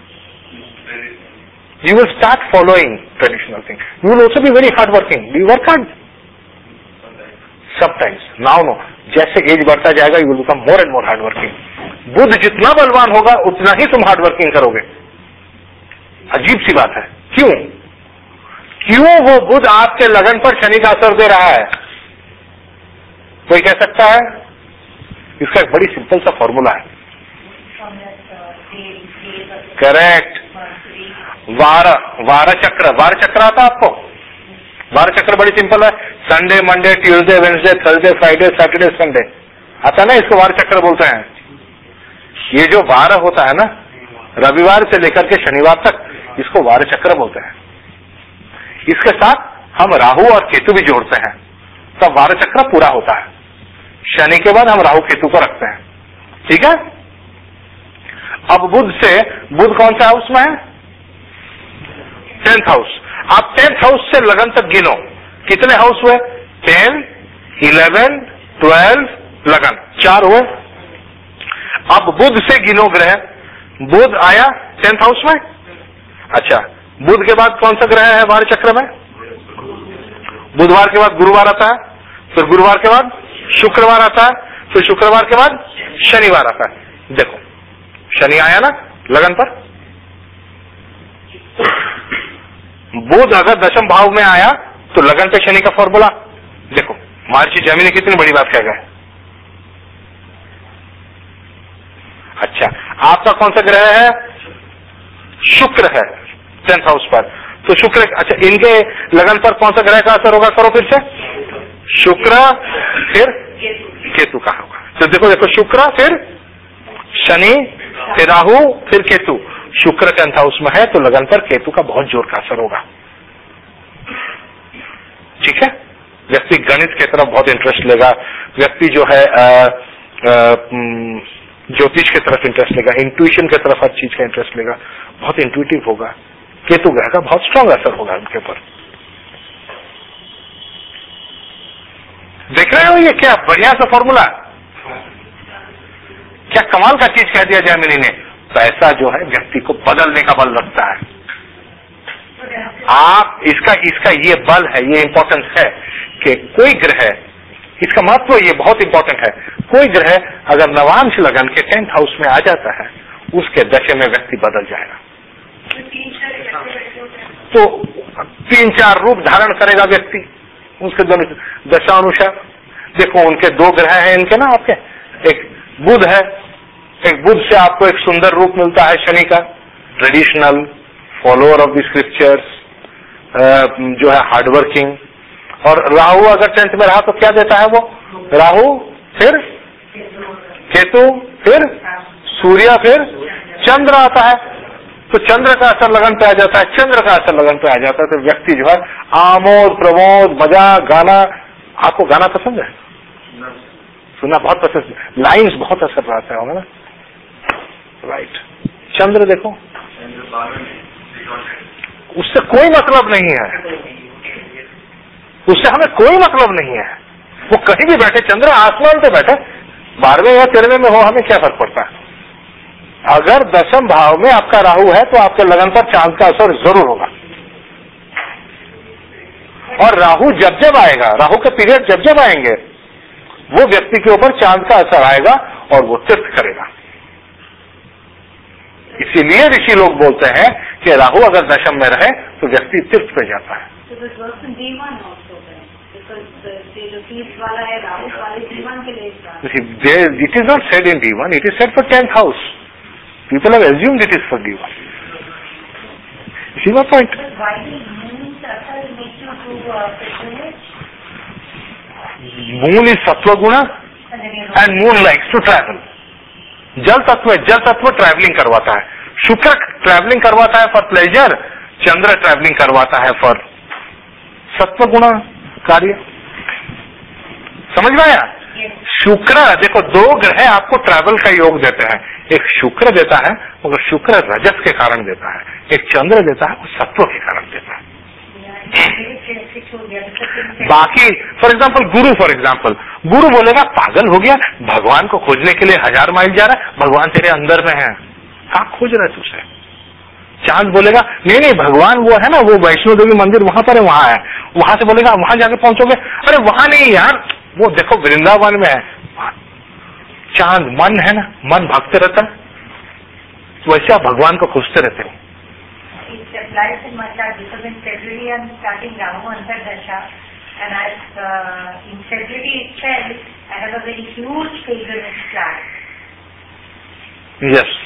You will start following traditional thing, you will also be very hard working. Do you work hard? Sometimes, now no, जैसे एज बढ़ता जाएगा you will become more and more hard working. Budh जितना बलवान होगा उतना ही तुम हार्ड वर्किंग करोगे। अजीब सी बात है। क्यों? क्यों वो बुध आपके लगन पर शनि का असर दे रहा है? कोई कह सकता है? इसका एक बड़ी सिंपल सा फॉर्मूला है। करेक्ट। वार चक्र आता आपको? वार चक्र बड़ी सिंपल है। Sunday, Monday, Tuesday, Wednesday, Thursday, Friday, Saturday, Sunday आता ना, इसको वार चक्र बोलते हैं। ये जो वार होता है ना, रविवार से लेकर के शनिवार तक, इसको वार चक्र बोलते हैं। इसके साथ हम राहु और केतु भी जोड़ते हैं, तब वार चक्र पूरा होता है। शनि के बाद हम राहु केतु को रखते हैं, ठीक है। अब बुध कौन सा हाउस में है? 10th house. आप 10th हाउस से लगन तक गिनो, कितने हाउस हुए? 10, 11, 12, लगन 4 हुए। अब बुध से गिनो ग्रह। बुध आया 10th हाउस में। अच्छा, बुध के बाद कौन सा ग्रह है हमारे चक्र में? बुधवार के बाद गुरुवार आता है, फिर गुरुवार के बाद शुक्रवार आता है, फिर शुक्रवार के बाद शनिवार आता है। देखो, शनि आया ना लगन पर। बुध अगर 10th भाव में आया तो लगन पे शनि का फॉर्मूला देखो। महर्षि जैमिनी कितनी बड़ी बात कह गए। अच्छा, आपका कौन सा ग्रह है? शुक्र है 10th हाउस पर, तो शुक्र। अच्छा, इनके लगन पर कौन सा ग्रह का असर होगा? करो फिर से। शुक्र, फिर केतु का होगा। तो देखो शुक्र, फिर शनि, फिर राहु, फिर केतु। शुक्र 10th हाउस में है तो लगन पर केतु का बहुत जोर का असर होगा, ठीक है। व्यक्ति गणित की तरफ बहुत इंटरेस्ट लेगा, व्यक्ति जो है ज्योतिष की तरफ इंटरेस्ट लेगा, इंट्यूशन की तरफ हर चीज का इंटरेस्ट लेगा, बहुत इंट्यूटिव होगा। केतु ग्रह का बहुत स्ट्रांग असर होगा उनके ऊपर। देख रहे हो ये क्या बढ़िया सा फॉर्मूला, क्या कमाल का चीज कह दिया जैमिनी ने। पैसा जो है व्यक्ति को बदलने का बल रखता है। आप इसका ये बल है, ये इंपॉर्टेंस है कि कोई ग्रह, इसका महत्व ये बहुत इंपॉर्टेंट है। कोई ग्रह अगर नवांश लगन के 10th हाउस में आ जाता है, उसके दशे में व्यक्ति बदल जाएगा। तो 3-4 रूप धारण करेगा व्यक्ति उसके दशा अनुसार। देखो उनके दो ग्रह हैं इनके ना आपके, एक बुध है, एक बुध से आपको एक सुंदर रूप मिलता है शनि का, traditional, follower of the scriptures, जो है हार्डवर्किंग। और राहु अगर 10th में रहा तो क्या देता है वो? राहु, फिर केतु, फिर सूर्य, फिर चंद्र आता है। तो चंद्र का असर लगन पे आ जाता है, चंद्र का असर लगन पे आ जाता है तो व्यक्ति जो है आमोद प्रमोद मजा, गाना। आपको गाना पसंद है? सुनना बहुत पसंद, लाइन्स बहुत असर रहता है ना, राइट। चंद्र देखो, उससे कोई मतलब नहीं है, उससे हमें कोई मतलब नहीं है। वो कहीं भी बैठे, चंद्र आसमान पे बैठे, 12वें या 13वें में हो, हमें क्या फर्क पड़ता है। अगर 10th भाव में आपका राहु है तो आपके लगन पर चांद का असर जरूर होगा। और राहु जब जब आएगा, राहु के पीरियड जब जब आएंगे, वो व्यक्ति के ऊपर चांद का असर आएगा और वो तीर्थ करेगा। इसीलिए ऋषि लोग बोलते हैं कि राहु अगर दशम में रहे तो व्यक्ति तीर्थ पे जाता है। It is not said in D1, it is said for 10th house. People have assumed it is for D1. You see my point? Why did moon circle make you do pilgrimage? Moon is sattva guna and moon likes to travel. जल तत्व travelling करवाता है, शुक्र travelling करवाता है for pleasure, Chandra travelling करवाता है for सत्व गुणा कार्य। समझ में आया? शुक्र देखो, दो ग्रह आपको ट्रैवल का योग देते हैं, एक शुक्र देता है मगर शुक्र रजस के कारण देता है, एक चंद्र देता है वो सत्व के कारण देता है। बाकी फॉर एग्जाम्पल गुरु बोलेगा पागल हो गया, भगवान को खोजने के लिए 1000 माइल जा रहा है, भगवान तेरे अंदर में है, कहाँ खोज रहा है तुझसे। चांद बोलेगा नहीं भगवान वो है ना, वो वैष्णो देवी मंदिर वहां पर है, वहां है, वहां से बोलेगा वहां जाके पहुंचोगे, अरे वहां नहीं यार, वो देखो वृंदावन में है। चांद मन है ना, मन भागते रहता है, वैसे आप भगवान को खोजते रहते हो। It applies in my chart because in February I am starting Rahu Antardasha, and in February itself I have a very huge pilgrimage plan. Yes.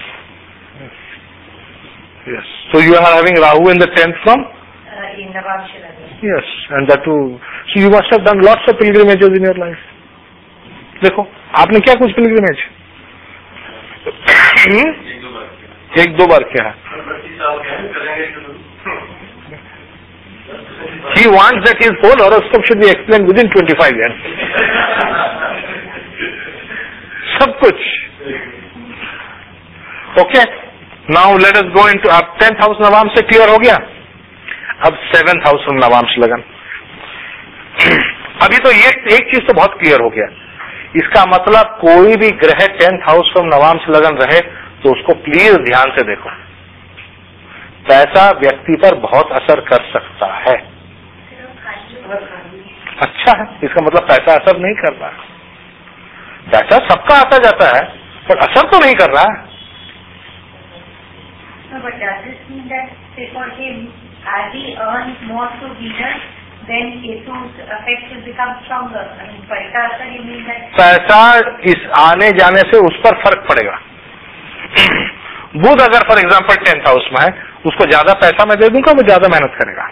So you are having Rahu in the 10th from? In Navamsha Lagna. Yes, and that too. So you must have done lots of pilgrimages in your life. देखो आपने क्या कुछ pilgrimage? एक दो बार क्या है? He wants that his whole horoscope should be explained within 25 years. सब कुछ. Okay. Now let us go into अब 10th house नवाम से क्लियर हो गया, अब 7th house from नवाम से लगन। अभी तो ये एक चीज तो बहुत क्लियर हो गया, इसका मतलब कोई भी ग्रह 10th हाउस फ्रॉम नवाम से लगन रहे तो उसको प्लीज ध्यान से देखो। पैसा व्यक्ति पर बहुत असर कर सकता है, अच्छा है, इसका मतलब पैसा असर नहीं कर रहा है। पैसा सबका आता जाता है पर असर तो नहीं कर रहा है। But does this mean that, say for him, as he earns more through Venus, then Ketu's effect will become stronger? I mean, पैसा असर you mean that? पैसा इस आने जाने से उस पर फर्क पड़ेगा। बुध अगर फॉर एग्जाम्पल 10th हाउस में है, उसको ज्यादा पैसा मैं दे दूंगा, वो ज्यादा मेहनत करेगा।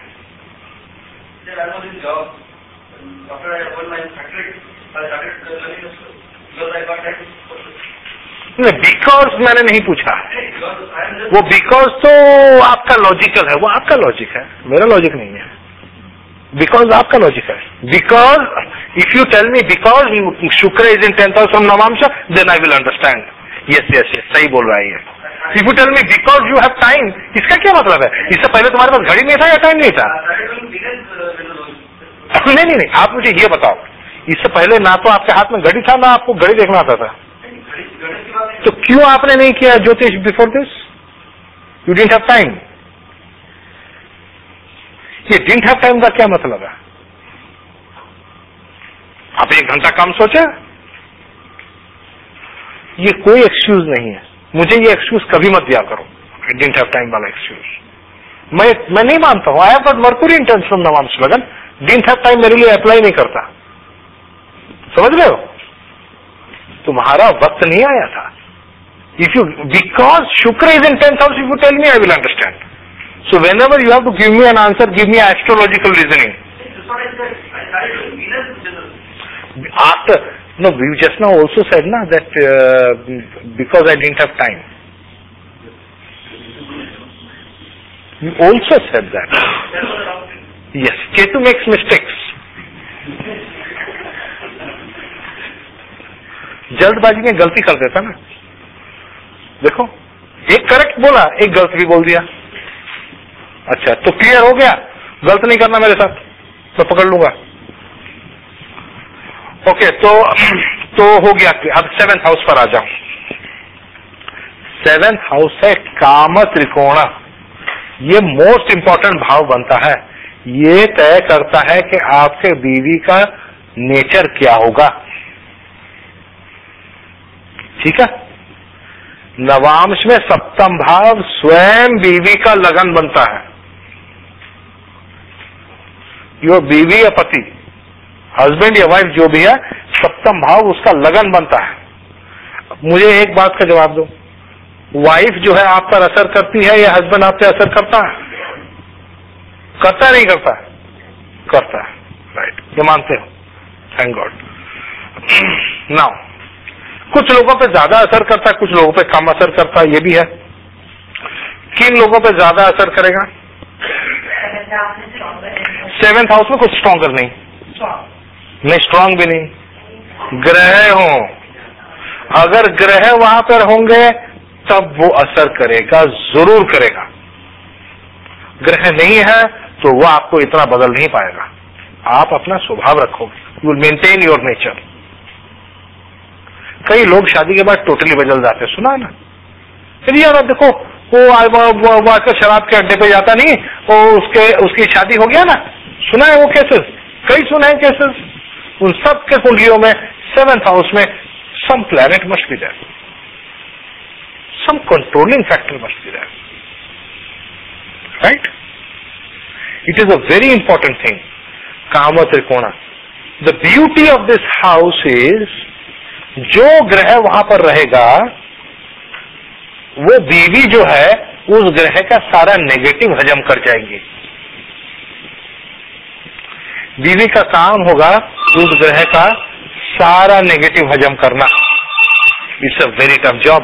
बिकॉज मैंने नहीं पूछा, वो बिकॉज तो आपका लॉजिकल है, वो आपका लॉजिक है, मेरा लॉजिक नहीं है। बिकॉज आपका लॉजिक है, because if you tell me because Shukra is in 10th house from नवांश, then I will understand. Yes सही बोल रहा है ये। If you tell me because you have time, इसका क्या मतलब है? इससे पहले तुम्हारे पास घड़ी नहीं था या टाइम नहीं था? नहीं, आप मुझे ये बताओ, इससे पहले ना तो आपके हाथ में घड़ी था ना आपको घड़ी देखना आता था, तो क्यों आपने नहीं किया ज्योतिष before this? You didn't have time. ये डिडंट हैव टाइम का क्या मतलब है? आप 1 घंटा कम सोचे, ये कोई एक्सक्यूज नहीं है। मुझे ये एक्सक्यूज कभी मत दिया करो, आई डिडंट हैव टाइम वाला एक्सक्यूज मैं नहीं मानता हूं। I have got Mercury in 10th from नवांश लगन, डिडंट हैव टाइम मेरे लिए अप्लाई नहीं करता। समझ रहे हो? तुम्हारा वक्त नहीं आया था. If you, because Shukra is in 10th house, if you tell me, I will understand. So whenever you have to give me an answer, give me astrological reasoning. After, no, you just now also said na that because I didn't have time. You also said that. Yes, Ketu makes mistakes. जल्दबाजी में गलती कर देता ना. देखो, एक correct बोला, एक गलत भी बोल दिया. अच्छा, तो क्लियर हो गया, गलत नहीं करना मेरे साथ, तो पकड़ लूंगा. ओके, तो हो गया. अब 7th हाउस पर आ जाओ. 7th हाउस है काम त्रिकोण. ये मोस्ट इंपॉर्टेंट भाव बनता है. ये तय करता है कि आपके बीवी का नेचर क्या होगा. ठीक है. नवांश में 7th भाव स्वयं बीवी का लगन बनता है. यो बीवी या पति, हस्बैंड या वाइफ जो भी है, 7th भाव उसका लगन बनता है. मुझे एक बात का जवाब दो, वाइफ जो है आप पर असर करती है या हस्बैंड आप पे असर करता है? करता है नहीं करता है? करता है. राइट, ये मानते हो? Thank God. नाउ कुछ लोगों पे ज्यादा असर करता है, कुछ लोगों पे कम असर करता है. ये भी है. किन लोगों पे ज्यादा असर करेगा? 7th हाउस में कुछ स्ट्रॉन्गर नहीं, स्ट्रांग भी नहीं. ग्रह हो, अगर ग्रह वहां पर होंगे तब वो असर करेगा, जरूर करेगा. ग्रह नहीं है तो वो आपको इतना बदल नहीं पाएगा. आप अपना स्वभाव रखोगे, you will maintain your nature. कई लोग शादी के बाद टोटली बदल जाते हैं, सुना है ना? फिर यार देखो, वो आजकल शराब के अड्डे पे जाता नहीं, वो उसकी शादी हो गया ना. सुना है वो केसेस, कई सुना है केसेस. उन सब के कुंडलियों में 7th हाउस में some planet must be there, some controlling factor must be there. Right? It is a very important thing. काम त्रिकोण. The beauty of this house is, जो ग्रह वहां पर रहेगा वो बीवी जो है उस ग्रह का सारा नेगेटिव हजम कर जाएंगे. बीवी का काम होगा उस ग्रह का सारा नेगेटिव हजम करना. It's a very tough job.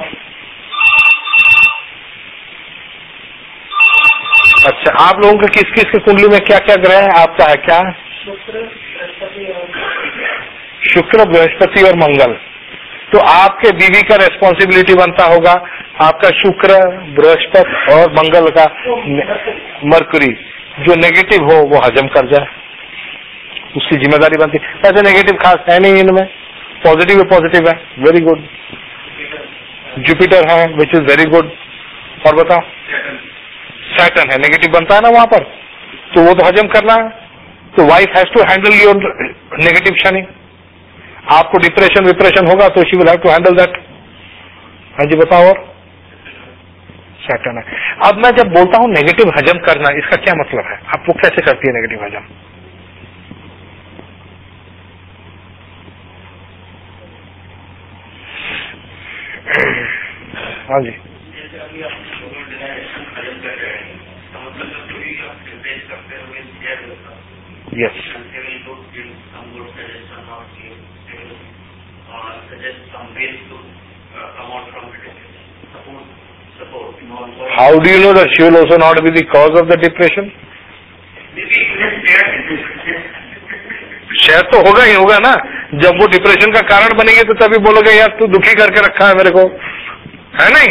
अच्छा, आप लोगों के किस किस की कुंडली में क्या क्या ग्रह है? आपका है क्या? शुक्र, बृहस्पति और मंगल. तो आपके बीवी का रेस्पॉन्सिबिलिटी बनता होगा आपका शुक्र, बृहस्पति और मंगल का मरकरी जो नेगेटिव हो वो हजम कर जाए, उसकी जिम्मेदारी बनती. ऐसे नेगेटिव खास है नहीं इनमें, पॉजिटिव पॉजिटिव है. Very good. जुपिटर है विच इज वेरी गुड. और बताओ, सैटर्न है, नेगेटिव बनता है ना वहां पर, तो वो तो हजम करना है. तो wife has to handle your negative Shani. आपको डिप्रेशन होगा तो she will have to handle that. हाँ जी बताओ. और सैटर्न है. अब मैं जब बोलता हूं नेगेटिव हजम करना, इसका क्या मतलब है? आप वो कैसे करती है नेगेटिव हजम? हाँ जी. Yes. How do you know that she will also not be the cause of the depression? Share तो होगा ही होगा ना. जब वो डिप्रेशन का कारण बनेगी तो तभी बोलोगे यार तू दुखी करके रखा है मेरे को, है नहीं?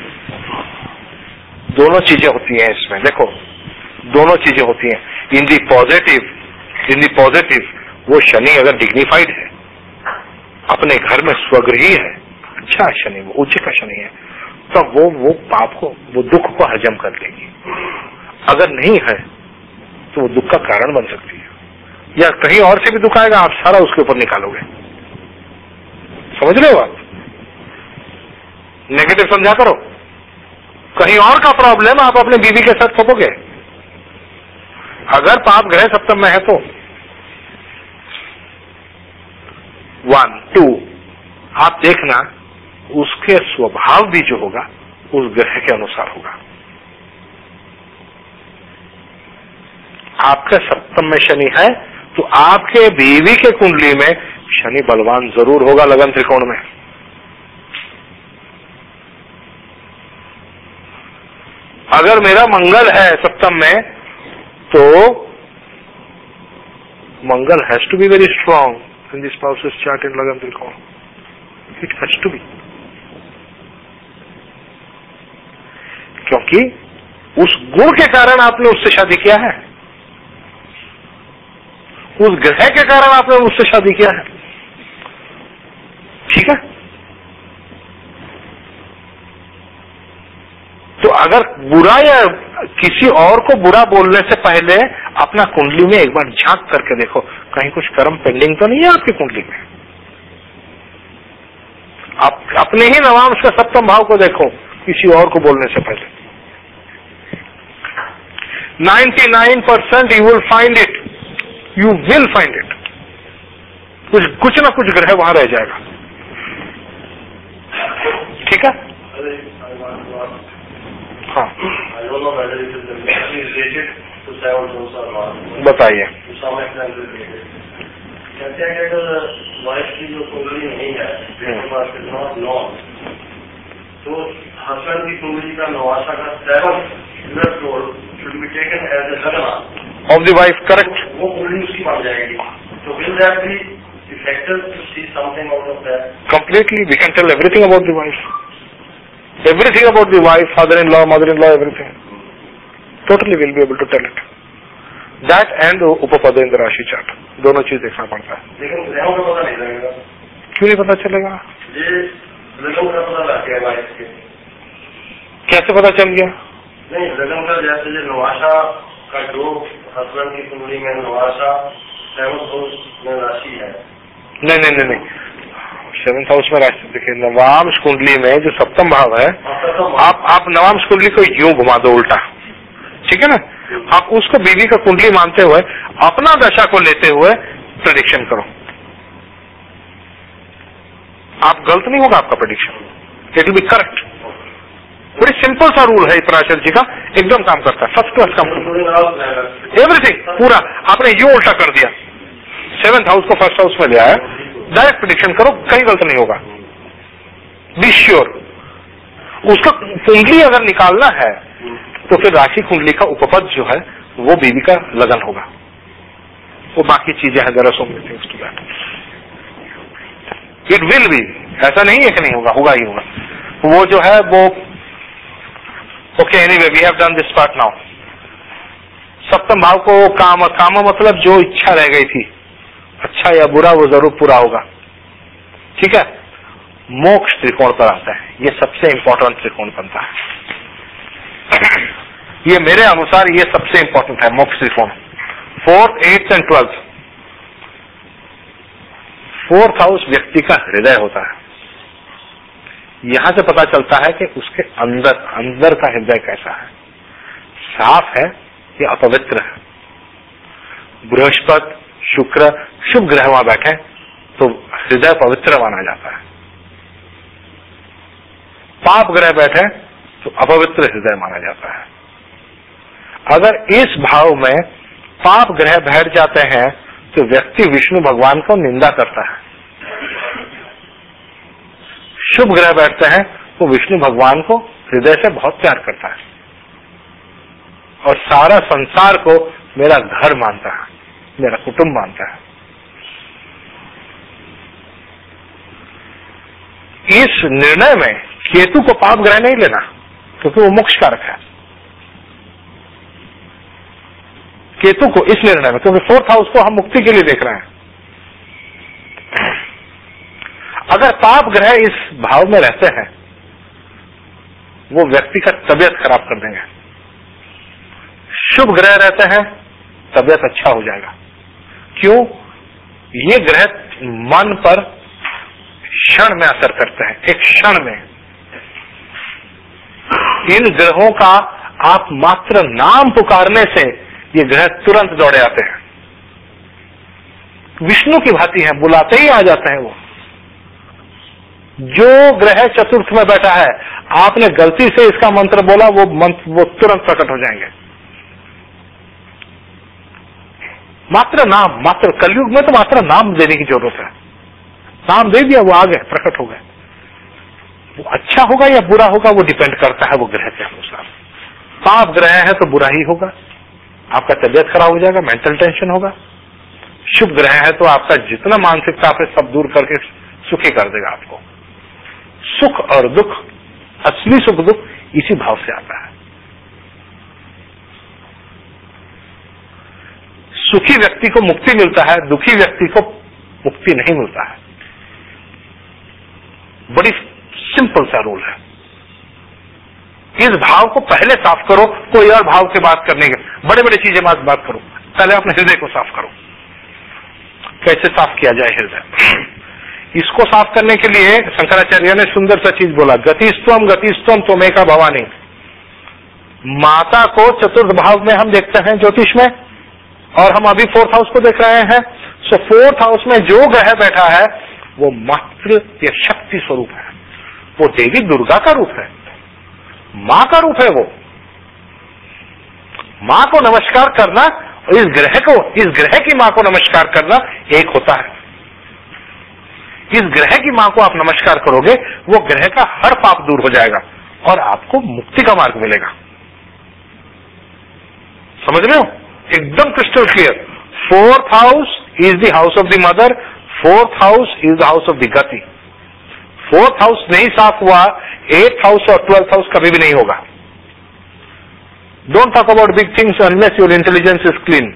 दोनों चीजें होती हैं इसमें. देखो, दोनों चीजें होती हैं. इन दी पॉजिटिव वो शनि अगर डिग्निफाइड है, अपने घर में स्वगृही है, अच्छा शनि, वो उच्च का शनि है, तो वो पाप को, वो दुख को हजम कर लेगी. अगर नहीं है तो वो दुख का कारण बन सकती है, या कहीं और से भी दुख आएगा, आप सारा उसके ऊपर निकालोगे. समझ रहे हो आप? नेगेटिव समझा करो. कहीं और का प्रॉब्लम आप अपने बीवी के साथ थोपोगे. अगर पाप ग्रह सप्तम में है तो 1, 2, आप देखना उसके स्वभाव भी जो होगा उस ग्रह के अनुसार होगा। आपका सप्तम में शनि है तो आपके बीवी के कुंडली में शनि बलवान जरूर होगा लगन त्रिकोण में। अगर मेरा मंगल है सप्तम में तो Mangal has to be very strong in this spouse's chart in लगन त्रिकोण, इट हैज टू बी, क्योंकि उस गुण के कारण आपने उससे शादी किया है, उस ग्रह के कारण आपने उससे शादी किया है। ठीक है, तो अगर बुरा या किसी और को बुरा बोलने से पहले अपना कुंडली में एक बार झांक करके देखो, कहीं कुछ कर्म पेंडिंग तो नहीं है आपकी कुंडली में। आप अपने ही नवांश का सप्तम भाव को देखो किसी और को बोलने से पहले। 99% you will find it, you will find it, कुछ ना कुछ ग्रह वहां रह जाएगा। ठीक है, हाँ बताइए। कहते हैं कि अगर वाइफ की जो कुंडली नहीं है तो हस्बैंड की कुंडली का नवासा का 7th floor should be taken as a लगन ऑफ द वाइफ, करेक्ट। वो कुंडली उसकी बन जाएगी, तो will that be effective to see something out of that? Completely, we can tell everything about the wife. Everything about the wife, father-in-law, mother-in-law, everything. Totally we'll be able to tell it. That and उपपद in the राशि chart, दोनों चीज देखना पड़ता है। लेकिन ग्रहों का पता नहीं लगेगा। क्यों नहीं पता चलेगा? ये लगन का पता लग गया वाइफ के। कैसे पता चल गया? नहीं, लगन का जैसे जो नवासा का जो हस्बैंड की कुंडली में नवासा 7th हाउस में राशि है। नहीं 7th हाउस में राशि देखिए, नवांश कुंडली में जो सप्तम भाव है, आप नवांश कुंडली को यूं घुमा दो उल्टा, ठीक है ना, आप उसको बीवी का कुंडली मानते हुए अपना दशा को लेते हुए प्रेडिक्शन करो। आप गलत नहीं होगा आपका prediction, it will be correct. बड़ी सिंपल सा रूल है पराशर जी का, एकदम काम करता है, फर्स्ट क्लास काम करता है, एवरीथिंग पूरा। आपने यूं उल्टा कर दिया, 7th हाउस को 1st हाउस में ले आया, डायरेक्ट प्रेडिक्शन करो, कहीं गलत नहीं होगा, बी श्योर। उसका कुंडली अगर निकालना है तो फिर राशि कुंडली का उपपद जो है वो बीवी का लगन होगा, वो बाकी चीजें हैं, there are so many things to that. It will be, ऐसा नहीं है कि नहीं होगा, होगा ही होगा। वो जो है वो okay, anyway we have done this part now. सप्तम भाव को काम मतलब जो इच्छा रह गई थी, अच्छा या बुरा, वो जरूर पूरा होगा। ठीक है, मोक्ष त्रिकोण पर आता है, ये सबसे इंपॉर्टेंट त्रिकोण बनता है। ये मेरे अनुसार ये सबसे इंपॉर्टेंट है, मोक्ष त्रिकोण। 4th, 8th and 12th। 4th house व्यक्ति का हृदय होता है, यहां से पता चलता है कि उसके अंदर का हृदय कैसा है, साफ है या अपवित्र है। बृहस्पति, शुक्र, शुभ ग्रह वहां बैठे तो हृदय पवित्र माना जाता है। पाप ग्रह बैठे तो अपवित्र हृदय माना जाता है। अगर इस भाव में पाप ग्रह बैठ जाते हैं तो व्यक्ति विष्णु भगवान को निंदा करता है। शुभ ग्रह बैठते हैं तो विष्णु भगवान को हृदय से बहुत प्यार करता है और सारा संसार को मेरा घर मानता है, मेरा कुटुंब मानता है। इस निर्णय में केतु को पाप ग्रह नहीं लेना, क्योंकि वो मोक्ष कारक है। केतु को इस निर्णय में, क्योंकि 4th हाउस को हम मुक्ति के लिए देख रहे हैं। अगर पाप ग्रह इस भाव में रहते हैं वो व्यक्ति का तबीयत खराब कर देंगे। शुभ ग्रह रहते हैं तबीयत अच्छा हो जाएगा। क्यों? ये ग्रह मन पर क्षण में असर करते हैं, एक क्षण में। इन ग्रहों का आप मात्र नाम पुकारने से ये ग्रह तुरंत दौड़े आते हैं। विष्णु की भांति हैं, बुलाते ही आ जाते हैं वो। जो ग्रह चतुर्थ में बैठा है, आपने गलती से इसका मंत्र बोला, वो तुरंत प्रकट हो जाएंगे। मात्र नाम, मात्र कलयुग में तो मात्र नाम देने की जरूरत है। नाम दे दिया, वो आ गए, प्रकट हो गए। वो अच्छा होगा या बुरा होगा वो डिपेंड करता है वो ग्रह के अनुसार। पाप ग्रह है तो बुरा ही होगा, आपका तबियत खराब हो जाएगा, मेंटल टेंशन होगा। शुभ ग्रह है तो आपका जितना मानसिकता है सब दूर करके सुखी कर देगा आपको। सुख और दुख, असली सुख दुख इसी भाव से आता है। सुखी व्यक्ति को मुक्ति मिलता है, दुखी व्यक्ति को मुक्ति नहीं मिलता है। बड़ी सिंपल सा रूल है। इस भाव को पहले साफ करो, कोई और भाव की बात करने के, बड़े बड़े चीजें बात करो, पहले अपने हृदय को साफ करो। कैसे साफ किया जाए हृदय? इसको साफ करने के लिए शंकराचार्य ने सुंदर सा चीज बोला, गतिस्त्वम गतिस्त्वम त्वमेका भवानी। माता को चतुर्थ भाव में हम देखते हैं ज्योतिष में, और हम अभी फोर्थ हाउस को देख रहे हैं। सो फोर्थ हाउस में जो ग्रह बैठा है वो मातृ या शक्ति स्वरूप है, वो देवी दुर्गा का रूप है, मां का रूप है। वो मां को नमस्कार करना और इस ग्रह की मां को नमस्कार करना एक होता है। इस ग्रह की मां को आप नमस्कार करोगे, वो ग्रह का हर पाप दूर हो जाएगा और आपको मुक्ति का मार्ग मिलेगा। समझ रहे हो? एकदम crystal clear. Fourth house is the house of the mother, fourth house is the house of the gati. Fourth house नहीं साफ हुआ, एट्थ हाउस और 12th हाउस कभी भी नहीं होगा। Don't talk about big things unless your intelligence is clean.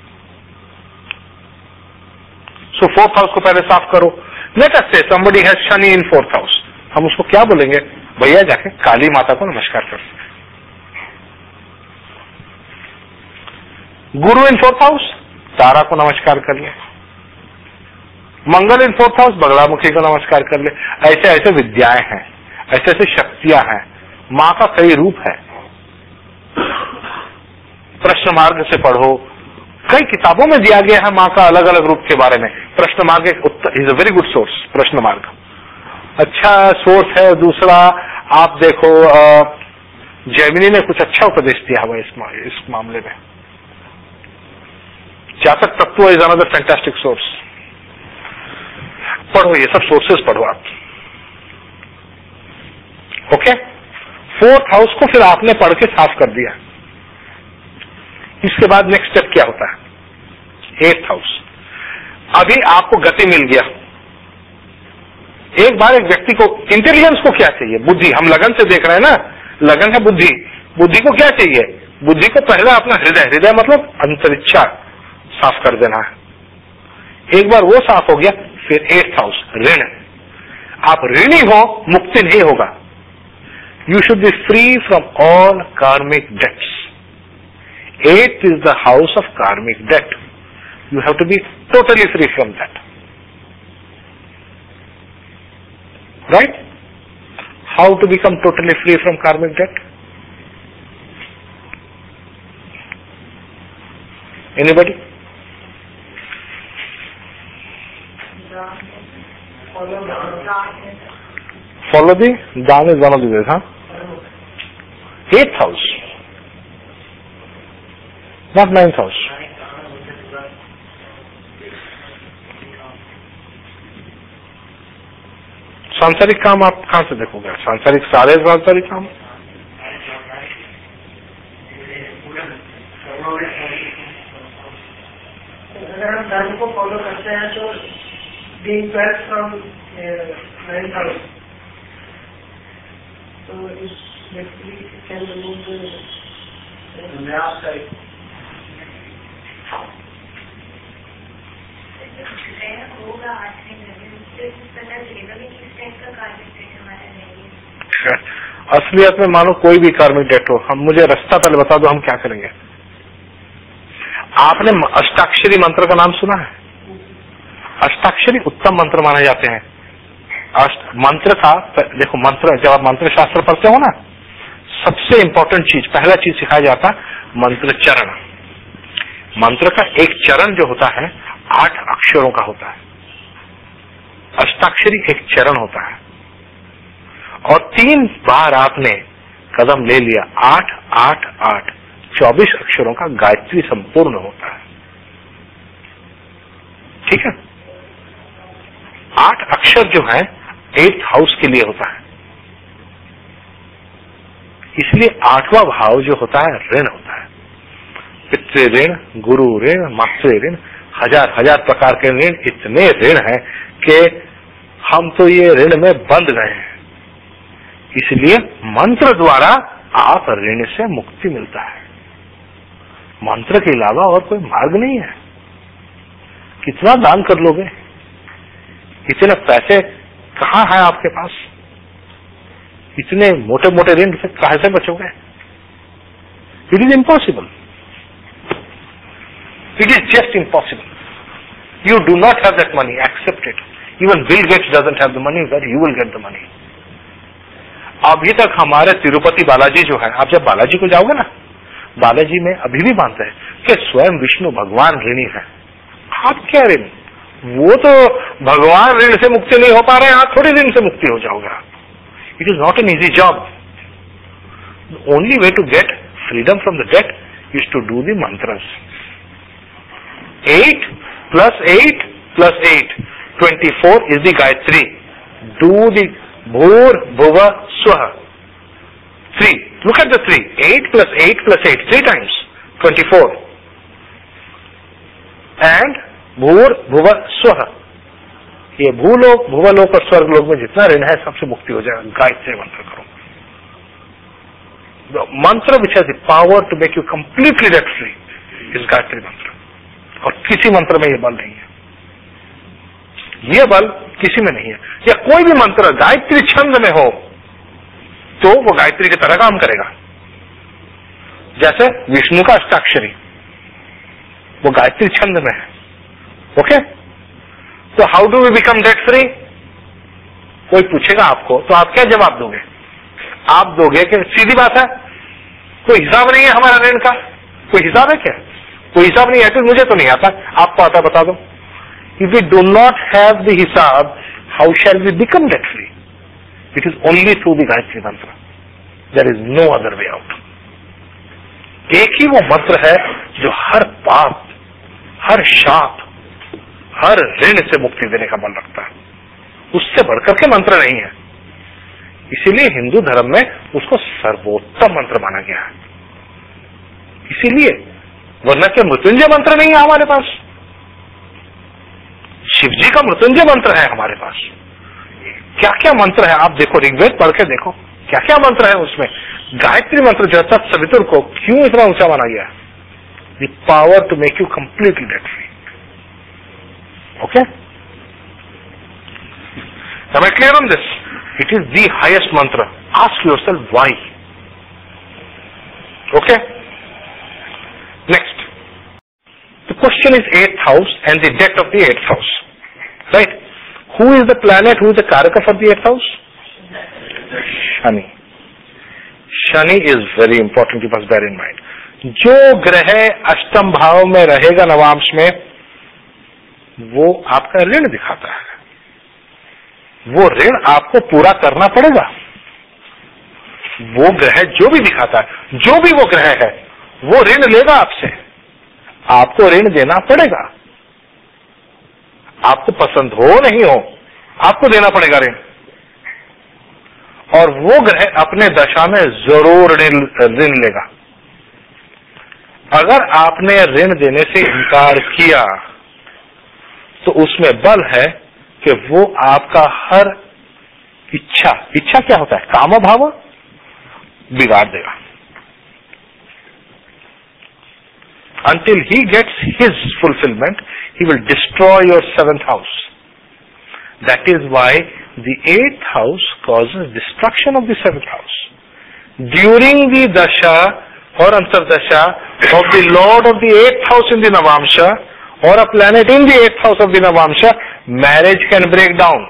So fourth house को पहले साफ करो। Let us say somebody has Shani in fourth house, हम उसको क्या बोलेंगे? भैया जाके काली माता को नमस्कार कर। गुरु इन फोर्थ हाउस, तारा को नमस्कार कर ले। Mangal in fourth house, Baglamukhi को नमस्कार कर ले। ऐसे ऐसे विद्याएं हैं, ऐसे ऐसे शक्तियां हैं। मां का कई रूप है। प्रश्न मार्ग से पढ़ो, कई किताबों में दिया गया है मां का अलग अलग रूप के बारे में। Prashna Marga is a very good source. Prashna Marga अच्छा सोर्स है। दूसरा आप देखो, जैमिनी ने कुछ अच्छा उपदेश दिया हुआ इस मामले में। जातक तत्व इज अनदर फैंटास्टिक सोर्स। पढ़ो, ये सब सोर्सेस पढ़ो आप। ओके, फोर्थ हाउस को फिर आपने पढ़ के साफ कर दिया। इसके बाद नेक्स्ट स्टेप क्या होता है? Eighth house. अभी आपको गति मिल गया। एक बार एक व्यक्ति को, इंटेलिजेंस को क्या चाहिए? बुद्धि। हम लगन से देख रहे हैं ना, लगन है बुद्धि। बुद्धि को क्या चाहिए? बुद्धि को पहला अपना हृदय, हृदय मतलब अंतरिच्छा साफ कर देना है। एक बार वो साफ हो गया, फिर एट्थ हाउस ऋण। आप ऋणी हो, मुक्ति नहीं होगा। You should be free from all karmic debts. Eighth is the house of karmic debt. You have to be totally free from that. Right? How to become totally free from karmic debt? Anybody? Follow the Dhan is one of the ways, huh? Eighth house. Not ninth house. सांसारिक काम आप कहां से देखोगे? सांसारिक सारे सांसारिक काम अगर हम धर्म को फॉलो करते हैं तो being 12 from 9th house, so is basically can remove the last side. असलियत में मानो कोई भी कार्मिक डेट हो, हम मुझे रास्ता पहले बता दो, हम क्या करेंगे? आपने अष्टाक्षरी मंत्र का नाम सुना है? अष्टाक्षरी उत्तम मंत्र माने जाते हैं। मंत्र का देखो, मंत्र जब आप मंत्र शास्त्र पढ़ते हो ना, सबसे इंपॉर्टेंट चीज, पहला चीज सिखाया जाता है मंत्र चरण। मंत्र का एक चरण जो होता है, 8 अक्षरों का होता है। अष्टाक्षरी एक चरण होता है, और 3 बार आपने कदम ले लिया, 8 8 8 24 अक्षरों का गायत्री संपूर्ण होता है। ठीक है, 8 अक्षर जो है 8th हाउस के लिए होता है, इसलिए 8वां भाव जो होता है ऋण होता है। पितृ ऋण, गुरु ऋण, मातृ ऋण, हजार हजार प्रकार के ऋण, इतने ऋण हैं कि हम तो ये ऋण में बंध गए हैं। इसलिए मंत्र द्वारा आप ऋण से मुक्ति मिलता है। मंत्र के अलावा और कोई मार्ग नहीं है। कितना दान कर लोगे, इतने पैसे कहाँ है आपके पास, इतने मोटे मोटे ऋण से कहां से बचोगे? It is impossible, it is just impossible. You do not have that money, accept it. Even Bill Gates doesn't have the money, but you will get the money. अभी तक हमारे तिरुपति बालाजी जो है, आप जब बालाजी को जाओगे ना, बालाजी में अभी भी मानते हैं कि स्वयं विष्णु भगवान ऋणी है। आप क्या ऋण, वो तो भगवान ऋण से मुक्ति नहीं हो पा रहे हैं, आप थोड़ी ऋण से मुक्ति हो जाओगे। It is not an easy job. The only way to get freedom from the debt is to do the mantras. 8 plus 8 plus 8, 24 is the Gayatri. Do the Bhur Bhuva Swaha. 3. Look at the 3. 8 plus 8 plus 8. 3 times. 24. And Bhur Bhuva Swaha. ये भूलोक, भुवलोक और स्वर्गलोक में जितना ऋण है सबसे मुक्ति हो जाएगा। गायत्री मंत्र करो। Mantra which has the power to make you completely debt free is Gayatri mantra, और किसी मंत्र में ये बल नहीं है। ये बल किसी में नहीं है। या कोई भी मंत्र गायत्री छंद में हो तो वो गायत्री की तरह काम करेगा। जैसे विष्णु का अष्टाक्षरी वो गायत्री छंद में है। ओके, तो how do we become debt free? कोई पूछेगा आपको तो आप क्या जवाब दोगे? आप दोगे कि सीधी बात है, कोई हिसाब नहीं है हमारा ऋण का। कोई हिसाब है क्या? कोई हिसाब नहीं है। तो मुझे तो नहीं आता, आपको आता बता दो। If we do not have the hisab, how shall we become debt free? It is only through the Gayatri mantra, there is no other way out. एक ही वो मंत्र है जो हर पाप, हर शाप, हर ऋण से मुक्ति देने का बल रखता है। उससे बढ़कर के मंत्र नहीं है। इसीलिए हिंदू धर्म में उसको सर्वोत्तम मंत्र माना गया है। इसीलिए, वरना क्या मृत्युंजय मंत्र नहीं है हमारे पास? शिव जी का मृत्युंजय मंत्र है हमारे पास। क्या क्या मंत्र है आप देखो, ऋग्वेद पढ़ के देखो क्या क्या मंत्र है उसमें। गायत्री मंत्र जो है तत्सवितुर को क्यों इतना ऊंचा माना गया? The power to make you completely debt free. Okay? Am I clear on this? It is the highest mantra. Ask yourself why. Okay? Next. The question is 8th house and the debt of the 8th house. Right? Who is the planet, who is the karaka for the 8th house? Shani. Shani is very important, you must bear in mind. जो ग्रह अष्टम भाव में रहेगा नवांश में, वो आपका ऋण दिखाता है। वो ऋण आपको पूरा करना पड़ेगा। वो ग्रह जो भी दिखाता है, जो भी वो ग्रह है, वो ऋण लेगा आपसे। आपको ऋण देना पड़ेगा। आपको पसंद हो नहीं हो, आपको देना पड़ेगा ऋण। और वो ग्रह अपने दशा में जरूर ऋण लेगा। अगर आपने ऋण देने से इनकार किया तो उसमें बल है कि वो आपका हर इच्छा क्या होता है, काम भाव, बिगाड़ देगा। Until he gets his fulfillment, he will destroy your 7th house. That is why the 8th house causes destruction of the 7th house. During the dasha or antardasha of the lord of the 8th house in the Navamsha, or a planet in the 8th house of the Navamsha, marriage can break down.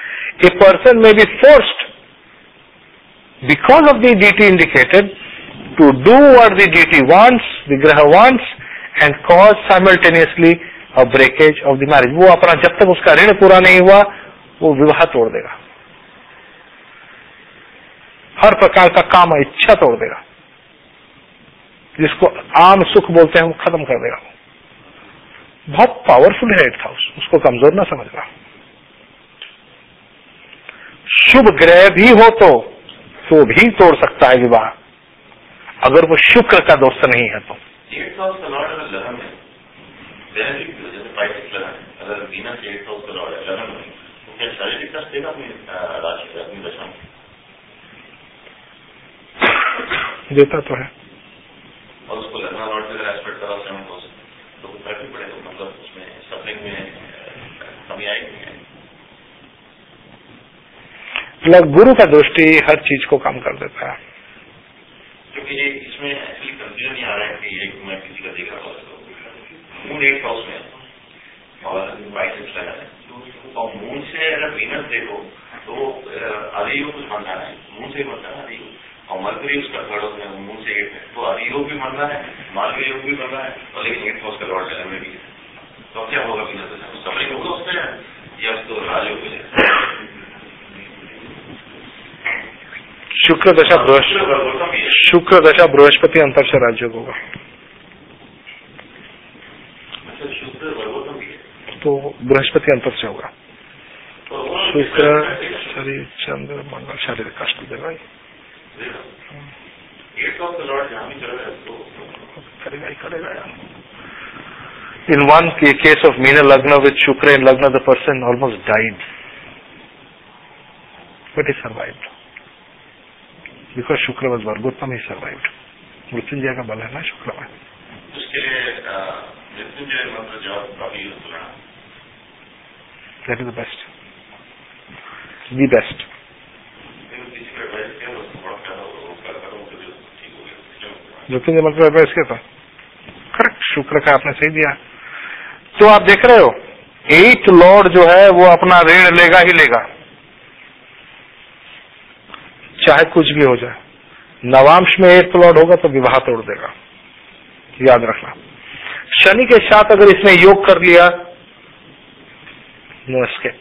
A person may be forced, because of the deity indicated, to do what the deity wants, the graha wants, and cause simultaneously a breakage of the marriage. वो अपना जब तक उसका ऋण पूरा नहीं हुआ वो विवाह तोड़ देगा, हर प्रकार का काम इच्छा तोड़ देगा, जिसको आम सुख बोलते हैं वो खत्म कर देगा। बहुत पावरफुल है 8th हाउस, उसको कमजोर ना समझना। शुभ ग्रह भी हो तो भी तोड़ सकता है विवाह, अगर वो शुक्र का दोस्त नहीं है तो। 8th हाउस का लॉर्ड अगर लगन है, जैसे 5-6 लगन है, अगर वीनस 8th हाउस का लॉर्ड है लगन में, तो क्या शारीरिक कष्ट देगा अपनी राशि पे, अपनी दशा में? देता तो है। और उसको लगना लॉर्ड से अगर एस्पेक्ट करा 7th हाउस तो फर्क भी पड़ेगा, मतलब उसमें सफरिंग में कमी आएगी। गुरु का दृष्टि हर चीज को कम कर देता है। क्योंकि ये इसमें एक्चुअली कंफ्यूजन नहीं आ रहा है कि एक मैं किसी का देख रहा हूँ, मून 8th हाउस में और 22 लगा है, और मून से अगर वीनस देखो तो अधियोग कुछ बनना है, मून से बनता है अधियोग, और मरकरी उसका 3rd हाउस में, मून से 8 है, तो अधियोग भी बनना है, मालवीय योग भी बनना है, और लेकिन 8th हाउस का लॉर्ड में भी है, तो क्या होगा वीनस से? सफरिंग होगा उसमें या तो राजयोग में? शुक्र दशा बृहस्पति अंतर से राजयोग होगा, तो बृहस्पति अंतर से होगा। शुक्र शरीर चंद्र मंगल शारीरिक कष्ट देगा, करेगा। In one case of Meena Lagna with Shukra in Lagna, the person almost died, but he survived. Because Shukra was Vargottam, he survived. Mrityunjay का बल है ना शुक्र में। उसके लिए मृत्युंजय मंत्र जब काफी यूजफुल है। That is the best. The best. Mrityunjay मंत्र एडवाइस किया था, करेक्ट, शुक्र का आपने सही दिया। तो आप देख रहे हो 8th लॉर्ड जो है वो अपना ऋण लेगा ही लेगा, चाहे कुछ भी हो जाए। नवांश में 8th लॉर्ड होगा तो विवाह तोड़ देगा, याद रखना। शनि के साथ अगर इसने योग कर लिया, नो एस्केप।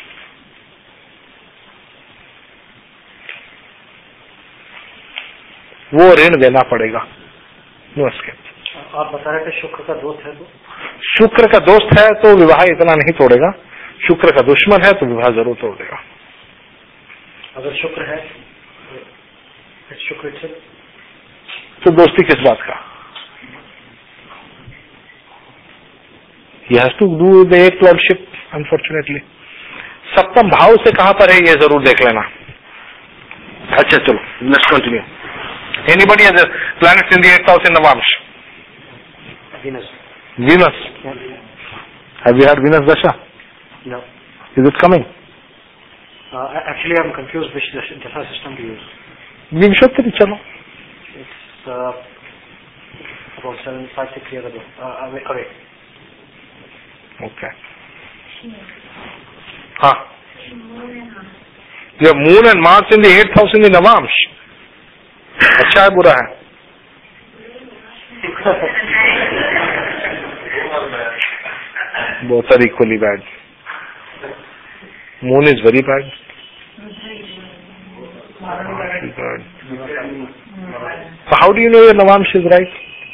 वो ऋण देना पड़ेगा, नो एस्केप। आप बता रहे थे शुक्र का दोस्त है, तो शुक्र का दोस्त है तो विवाह इतना नहीं तोड़ेगा, शुक्र का दुश्मन है तो विवाह जरूर तोड़ देगा। अगर शुक्र है शुक्र तो दोस्ती किस बात का? He has to do the 8th lordship, unfortunately. सप्तम भाव से कहां पर है ये जरूर देख लेना। अच्छा चलो, let's continue. Anybody has a planet in the 8th house in Navamsh? Venus. Have you had Venus Dasha? No. Is it coming? Actually, I'm confused which Dasha system to use. विंशति चलो। It's about 5-6 years ago. Away. Okay. हाँ. You have Moon and Mars in the 8th house in the Navamsh. अच्छा है बुरा है? Both are equally bad. Moon is very bad. God. So how do you know your Navamsh is right?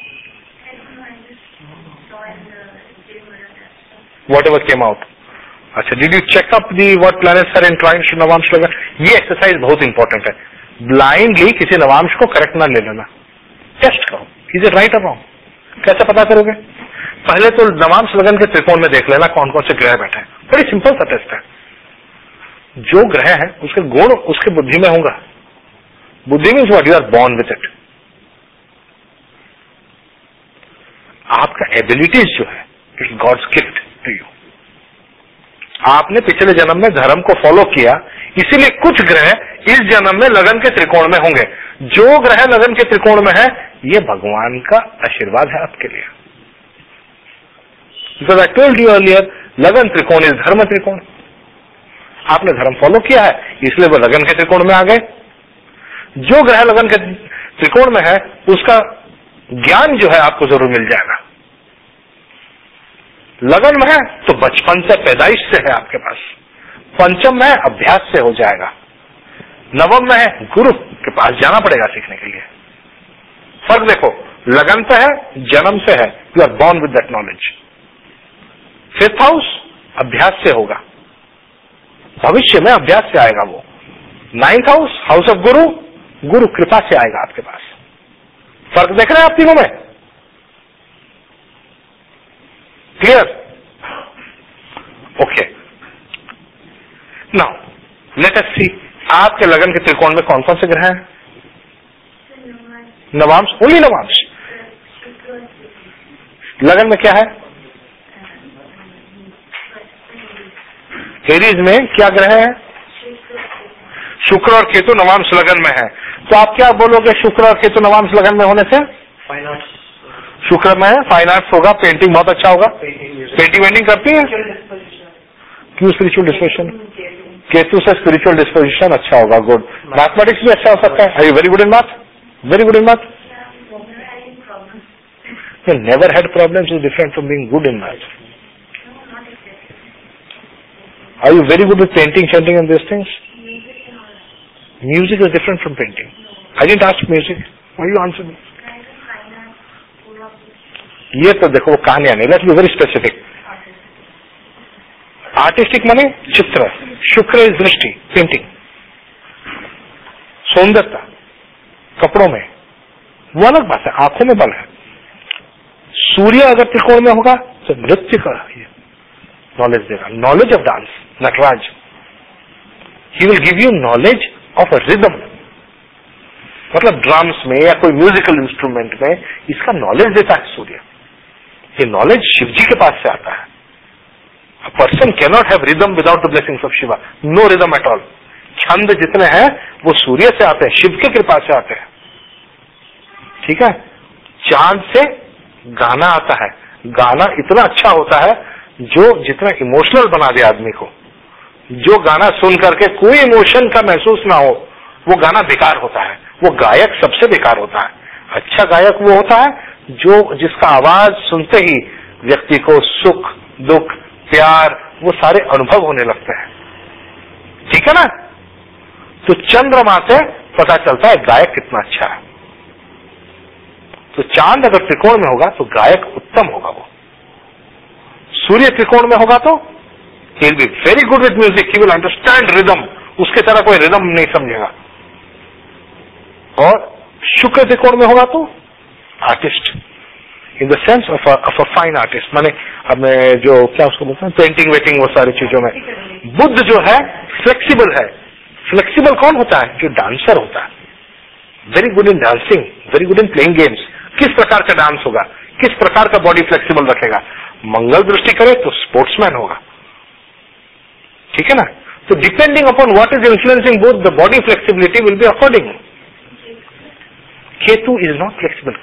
Whatever came out. अच्छा, did you check up what planets are in trine to Navamsh लगा? ये exercise बहुत important है। Blindly किसी नवांश को correct ना ले लेना, टेस्ट करो, इज इट राइट और रॉन्ग। कैसे पता करोगे? पहले तो नवांश लगन के त्रिकोण में देख लेना कौन कौन से ग्रह बैठे हैं, बड़ी सिंपल सा टेस्ट है। जो ग्रह है उसके गुण उसके बुद्धि में होगा। Buddhi means what you are born with it. आपका एबिलिटीज जो है it's God's gift to you. आपने पिछले जन्म में धर्म को फॉलो किया, इसीलिए कुछ ग्रह इस जन्म में लगन के त्रिकोण में होंगे। जो ग्रह लगन के त्रिकोण में है ये भगवान का आशीर्वाद है आपके लिए। Because I told you earlier, lagna trikona is धर्म त्रिकोण। आपने धर्म फॉलो किया है इसलिए वो लगन के त्रिकोण में आ गए। जो ग्रह लगन के त्रिकोण में है उसका ज्ञान जो है आपको जरूर मिल जाएगा। लगन में है तो बचपन से, पैदाइश से है आपके पास। पंचम में है अभ्यास से हो जाएगा। नवम में है गुरु के पास जाना पड़ेगा सीखने के लिए। फर्क देखो, लगन पे है, जन्म से है, you are born with that knowledge. Fifth house अभ्यास से होगा, भविष्य में अभ्यास से आएगा वो। नाइन्थ हाउस, हाउस ऑफ गुरु, गुरु कृपा से आएगा आपके पास। फर्क देख रहे हैं आप तीनों में? Clear? Okay, now let us see आपके लगन के त्रिकोण में कौन कौन से ग्रह हैं? नवांश, ओनली नवांश। लगन में क्या है? एरीज में क्या ग्रह है? शुक्र और केतु नवांश लगन में है। तो आप क्या बोलोगे शुक्र और केतु नवांश लगन में होने से? फाइन आर्ट्स, शुक्र में है, फाइन आर्ट्स होगा, पेंटिंग बहुत अच्छा होगा। पेंटिंग वेंटिंग करती है? क्यों स्पिरिचुअल डिस्पोजिशन? केतु से स्पिरिचुअल डिस्पोजिशन अच्छा होगा, गुड। मैथमेटिक्स भी अच्छा हो सकता है। Are you very good in math? Very good in math? You never had problems is different from being good in math. Are you very good with painting, chanting and these things? Music is different from painting. I didn't ask music. Why you answer me? ये तो देखो कहानियां नहीं, let's be very specific. Artistic माने चित्र, शुक्र is दृष्टि, painting, सौंदर्यता कपड़ों में, वो अलग बात है, आंखों में बल है। सूर्य अगर त्रिकोण में होगा तो नृत्य का नॉलेज देगा, knowledge of dance. Nataraja, he will give you knowledge of a rhythm, मतलब ड्रम्स में या कोई म्यूजिकल इंस्ट्रूमेंट में इसका नॉलेज देता है सूर्य। ये नॉलेज शिव जी के पास से आता है। A person can not have rhythm without the blessings of Shiva, no rhythm at all. छंद जितने हैं वो सूर्य से आते हैं, शिव की कृपा से आते हैं। ठीक है, चांद से गाना आता है, गाना इतना अच्छा होता है जो जितना इमोशनल बना दे आदमी को। जो गाना सुन करके कोई इमोशन का महसूस ना हो वो गाना बेकार होता है, वो गायक सबसे बेकार होता है। अच्छा गायक वो होता है जो जिसका आवाज सुनते ही व्यक्ति को सुख दुख प्यार वो सारे अनुभव होने लगते हैं। ठीक है ना? तो चंद्रमा से पता चलता है गायक कितना अच्छा है। तो चांद अगर त्रिकोण में होगा तो गायक उत्तम होगा वो। सूर्य त्रिकोण में होगा तो he will be very good with music, he will understand rhythm, उसके तरह कोई रिदम नहीं समझेगा। और शुक्र त्रिकोण में होगा तो artist, in the sense of a fine artist, माने अब मैं जो क्या उसको बोलते हैं पेंटिंग वेटिंग वो सारी चीजों में। बुद्ध जो है फ्लेक्सिबल है। फ्लेक्सिबल कौन होता है? जो डांसर होता है, very good in dancing, very good in playing games. किस प्रकार का डांस होगा, किस प्रकार का बॉडी फ्लेक्सिबल रखेगा, मंगल दृष्टि करे तो स्पोर्ट्समैन होगा। ठीक है ना? तो depending upon what is influencing both the body flexibility will be according. Ketu is not flexible,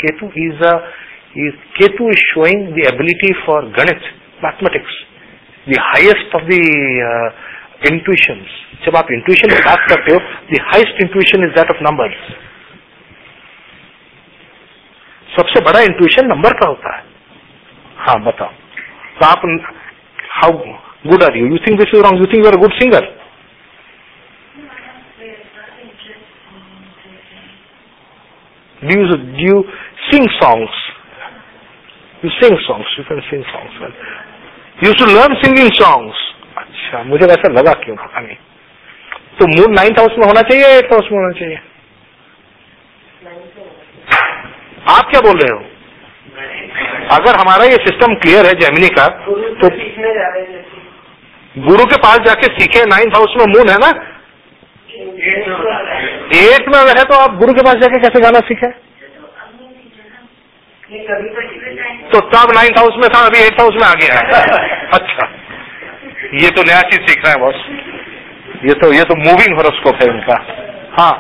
Ketu is showing the ability for ganit, mathematics, the highest of the intuitions. जब आप इंट्यूशन की बात करते हो, the highest intuition is that of numbers. सबसे बड़ा intuition number का होता है। हाँ बताओ, तो आप how good are you? You think this is wrong? You think you are a good singer? Do you sing songs? You sing songs. You can sing songs well. You should learn singing songs. अच्छा, मुझे वैसा लगा, क्यों पता नहीं। तो moon 9th house में होना चाहिए, 8th हाउस में होना चाहिए? आप क्या बोल रहे हो? अगर हमारा ये सिस्टम क्लियर है जेमिनी का, तो गुरु के पास जाके सीखे। 9th हाउस में मून है ना, 8th में है, तो आप गुरु के पास जाके कैसे गाना सीखे? तो तब 9th हाउस में था, अभी 8th हाउस में आ गया है। अच्छा, ये तो नया चीज सीख रहे हैं बॉस। ये तो मूविंग हॉरोस्कोप है इनका। हाँ,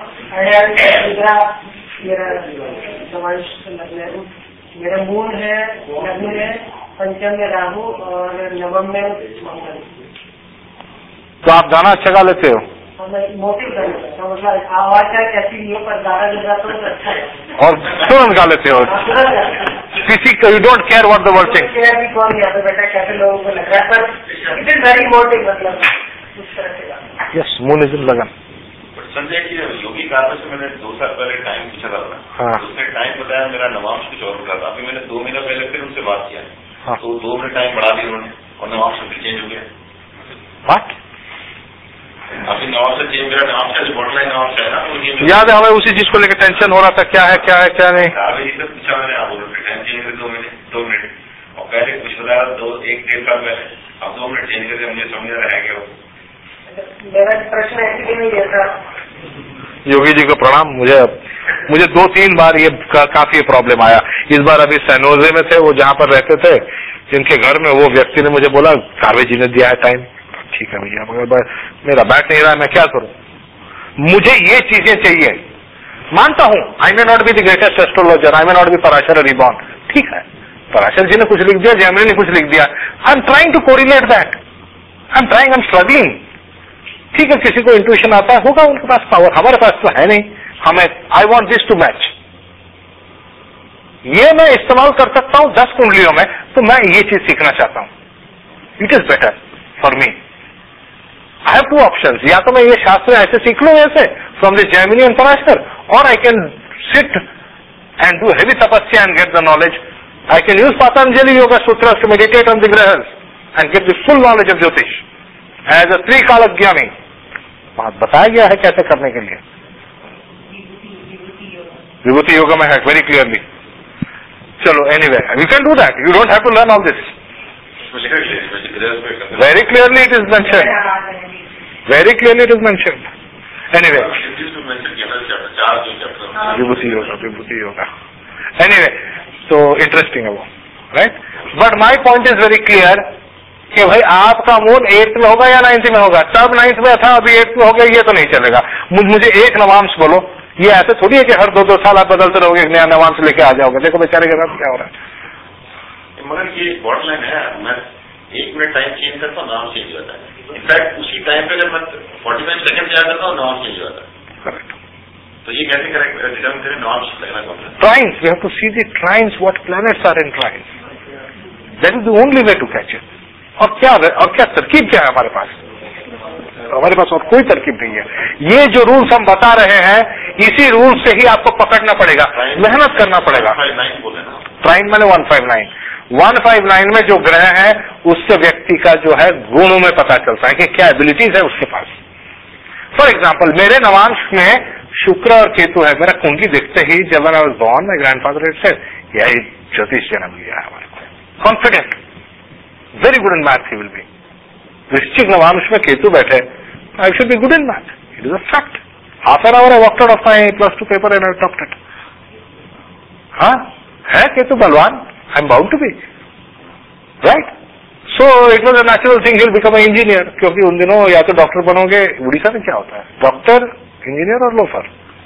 मेरा मूल है, लग्न है, पंचम में राहु और नवम में मंगल। तो आप गाना अच्छा गा लेते हो? मोटिव कर, मतलब आवाज का कैसी नहीं हो, पर गाना जब गाता हूँ अच्छा है। और तुरंत गा लेते हो किसी को, you don't care what the world thinks. Care भी कौन यहाँ पे बैठा, कैसे लोगों को लग रहा है, पर इट इज वेरी मोटिव, मतलब उस तरह से गाना। यस, मून इज इन लगन। संजय की योगी कारवा से मैंने 2 साल पहले टाइम पूछा था, हाँ। उसने टाइम बताया, मेरा नवांश कुछ और उठा था। अभी मैंने 2 महीना पहले फिर उनसे बात किया, हाँ। तो 2 मिनट टाइम बढ़ा दिया उन्होंने और नवांश फिर चेंज हो गया। व्हाट? अभी नवांश से चेंज, मेरा नवांश का जो बॉटल है नवांश है ना, तो याद है हमें उसी चीज को लेकर टेंशन हो रहा था, क्या है क्या है क्या नहीं। कारवा जी से पूछा मैंने, आप बोलो टाइम चेंज कर 2 मिनट, और पहले कुछ बताया 1-1.5 साल पहले, अब 2 मिनट चेंज करके मुझे समझ आ रहा है क्या। मेरा प्रश्न ऐसे नहीं है था। योगी जी को प्रणाम। मुझे 2-3 बार ये काफी प्रॉब्लम आया। इस बार अभी सैनोजे में थे, वो जहाँ पर रहते थे, जिनके घर में वो व्यक्ति ने मुझे बोला कारवे जी ने दिया है टाइम। ठीक है भैया, मगर मेरा बैठ नहीं रहा, मैं क्या करूं? मुझे ये चीजें चाहिए। मानता हूं I may not be the greatest astrologer, I may not be Parashar reborn, ठीक है, पराशर जी ने कुछ लिख दिया, जैमिनी ने कुछ लिख दिया, I am trying to correlate that, I am struggling. ठीक है, किसी को इंट्यूशन आता है, होगा उनके पास पावर, हमारे पास तो है नहीं। हमें I want this to match, ये मैं इस्तेमाल कर सकता हूं 10 कुंडलियों में, तो मैं ये चीज सीखना चाहता हूं। It is better for me. I have 2 options, या तो मैं ये शास्त्र ऐसे सीख लूं ऐसे from this Jaimini and Parashar, और I can sit and do heavy tapasya and get the knowledge. I can use Patanjali Yoga Sutra to meditate on the grahas and get the full knowledge of Jyotish as a trikalagyani. वहां बताया गया है कैसे करने के लिए। विभूति योगा में है वेरी क्लियरली। चलो anyway, you can do that, you don't have to learn all this. Very clearly it is mentioned, very clearly it is mentioned. Anyway, Vibhuti Yoga anyway, तो इंटरेस्टिंग है वो, right. But my point is very clear कि भाई आपका moon 8th में होगा या 9th में होगा। तब 9th में था, अभी 8th में हो गया, ये तो नहीं चलेगा। मुझे एक नवांश बोलो, ये ऐसे थोड़ी है कि हर 2-2 साल आप बदलते रहोगे, एक नया नवांश लेके आ जाओगे। देखो बेचारे के साथ क्या हो रहा है। मगर ये बॉटम लाइन है, मैं 1 मिनट टाइम चेंज करता हूँ, नाम चेंज होता है। इनफैक्ट उसी टाइम पे जब मैं 45 सेकंड तैयार करता हूँ, नाम चेंज होता है। करेक्ट। तो ये कैसे करेक्ट डिटर्मिन करें नाम लगना कौन सा? Trines, we have to see the trines, what planets are in trines, that is the only way to catch it. और क्या तरकीब क्या है हमारे पास? हमारे पास और कोई तरकीब नहीं है। ये जो रूल्स हम बता रहे हैं, इसी रूल से ही आपको पकड़ना पड़ेगा, मेहनत करना पड़ेगा। ट्राइन मैंने 159 में जो ग्रह है, उससे व्यक्ति का जो है गुणों में पता चलता है कि क्या एबिलिटीज है उसके पास। फॉर एग्जाम्पल, मेरे नवांश में शुक्र और केतु है। मेरा कुंडली देखते ही जब I was born, my grandfather it said, यही ज्योतिष जन्म लिया है हमारे को। Confident, very good in math he will be. Vrishchik नवांश में केतु बैठे, I should be good in math, it is a fact. Half an hour I walked out of my +2 paper and I topped it. हाँ है केतु बलवान, I am bound to be, right. So it was a natural thing, will become a engineer, क्योंकि उन दिनों या तो doctor बनोगे। उड़ीसा में क्या होता है, डॉक्टर, इंजीनियर और लोफर,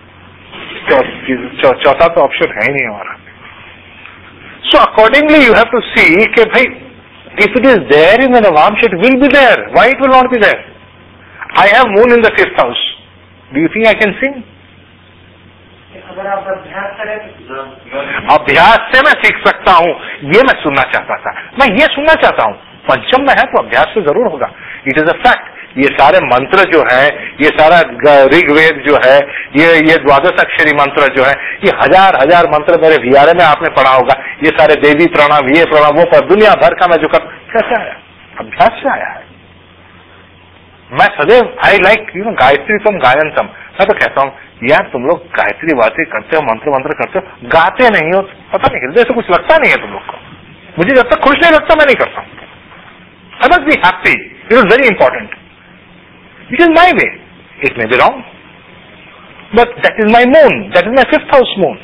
चौथा तो ऑप्शन है ही नहीं हमारा। So accordingly you have to see कि भाई if it is there in the Navamsh, it will be there. Why it will not be there? I have moon in the 5th house. Do you think I can sing? अगर आप अभ्यास करें, अभ्यास से मैं सीख सकता हूँ, ये मैं सुनना चाहता था। मैं ये सुनना चाहता हूँ, पंचम में है तो अभ्यास से जरूर होगा। It is a fact. ये सारे मंत्र जो है, ये सारा ऋग्वेद जो है, ये 12 अक्षरी मंत्र जो है, ये हजार मंत्र मेरे वीआरए में आपने पढ़ा होगा। ये सारे देवी प्रणाम, ये प्रणाम, वो पर दुनिया भर का मैं जो कर, कैसे आया? अभ्यास से आया है। मैं सदैव आई लाइक गायत्री तम गायनतम। मैं तो कहता हूँ यार तुम लोग गायत्री बातें करते हो, मंत्र करते हो, गाते नहीं हो, पता नहीं हृदय से कुछ लगता नहीं है तुम लोग को। मुझे जब तक खुश नहीं लगता मैं नहीं करता हूँ। I must be happy, it is very important. It is my way. It may be wrong, but that is my moon. That is my 5th house moon.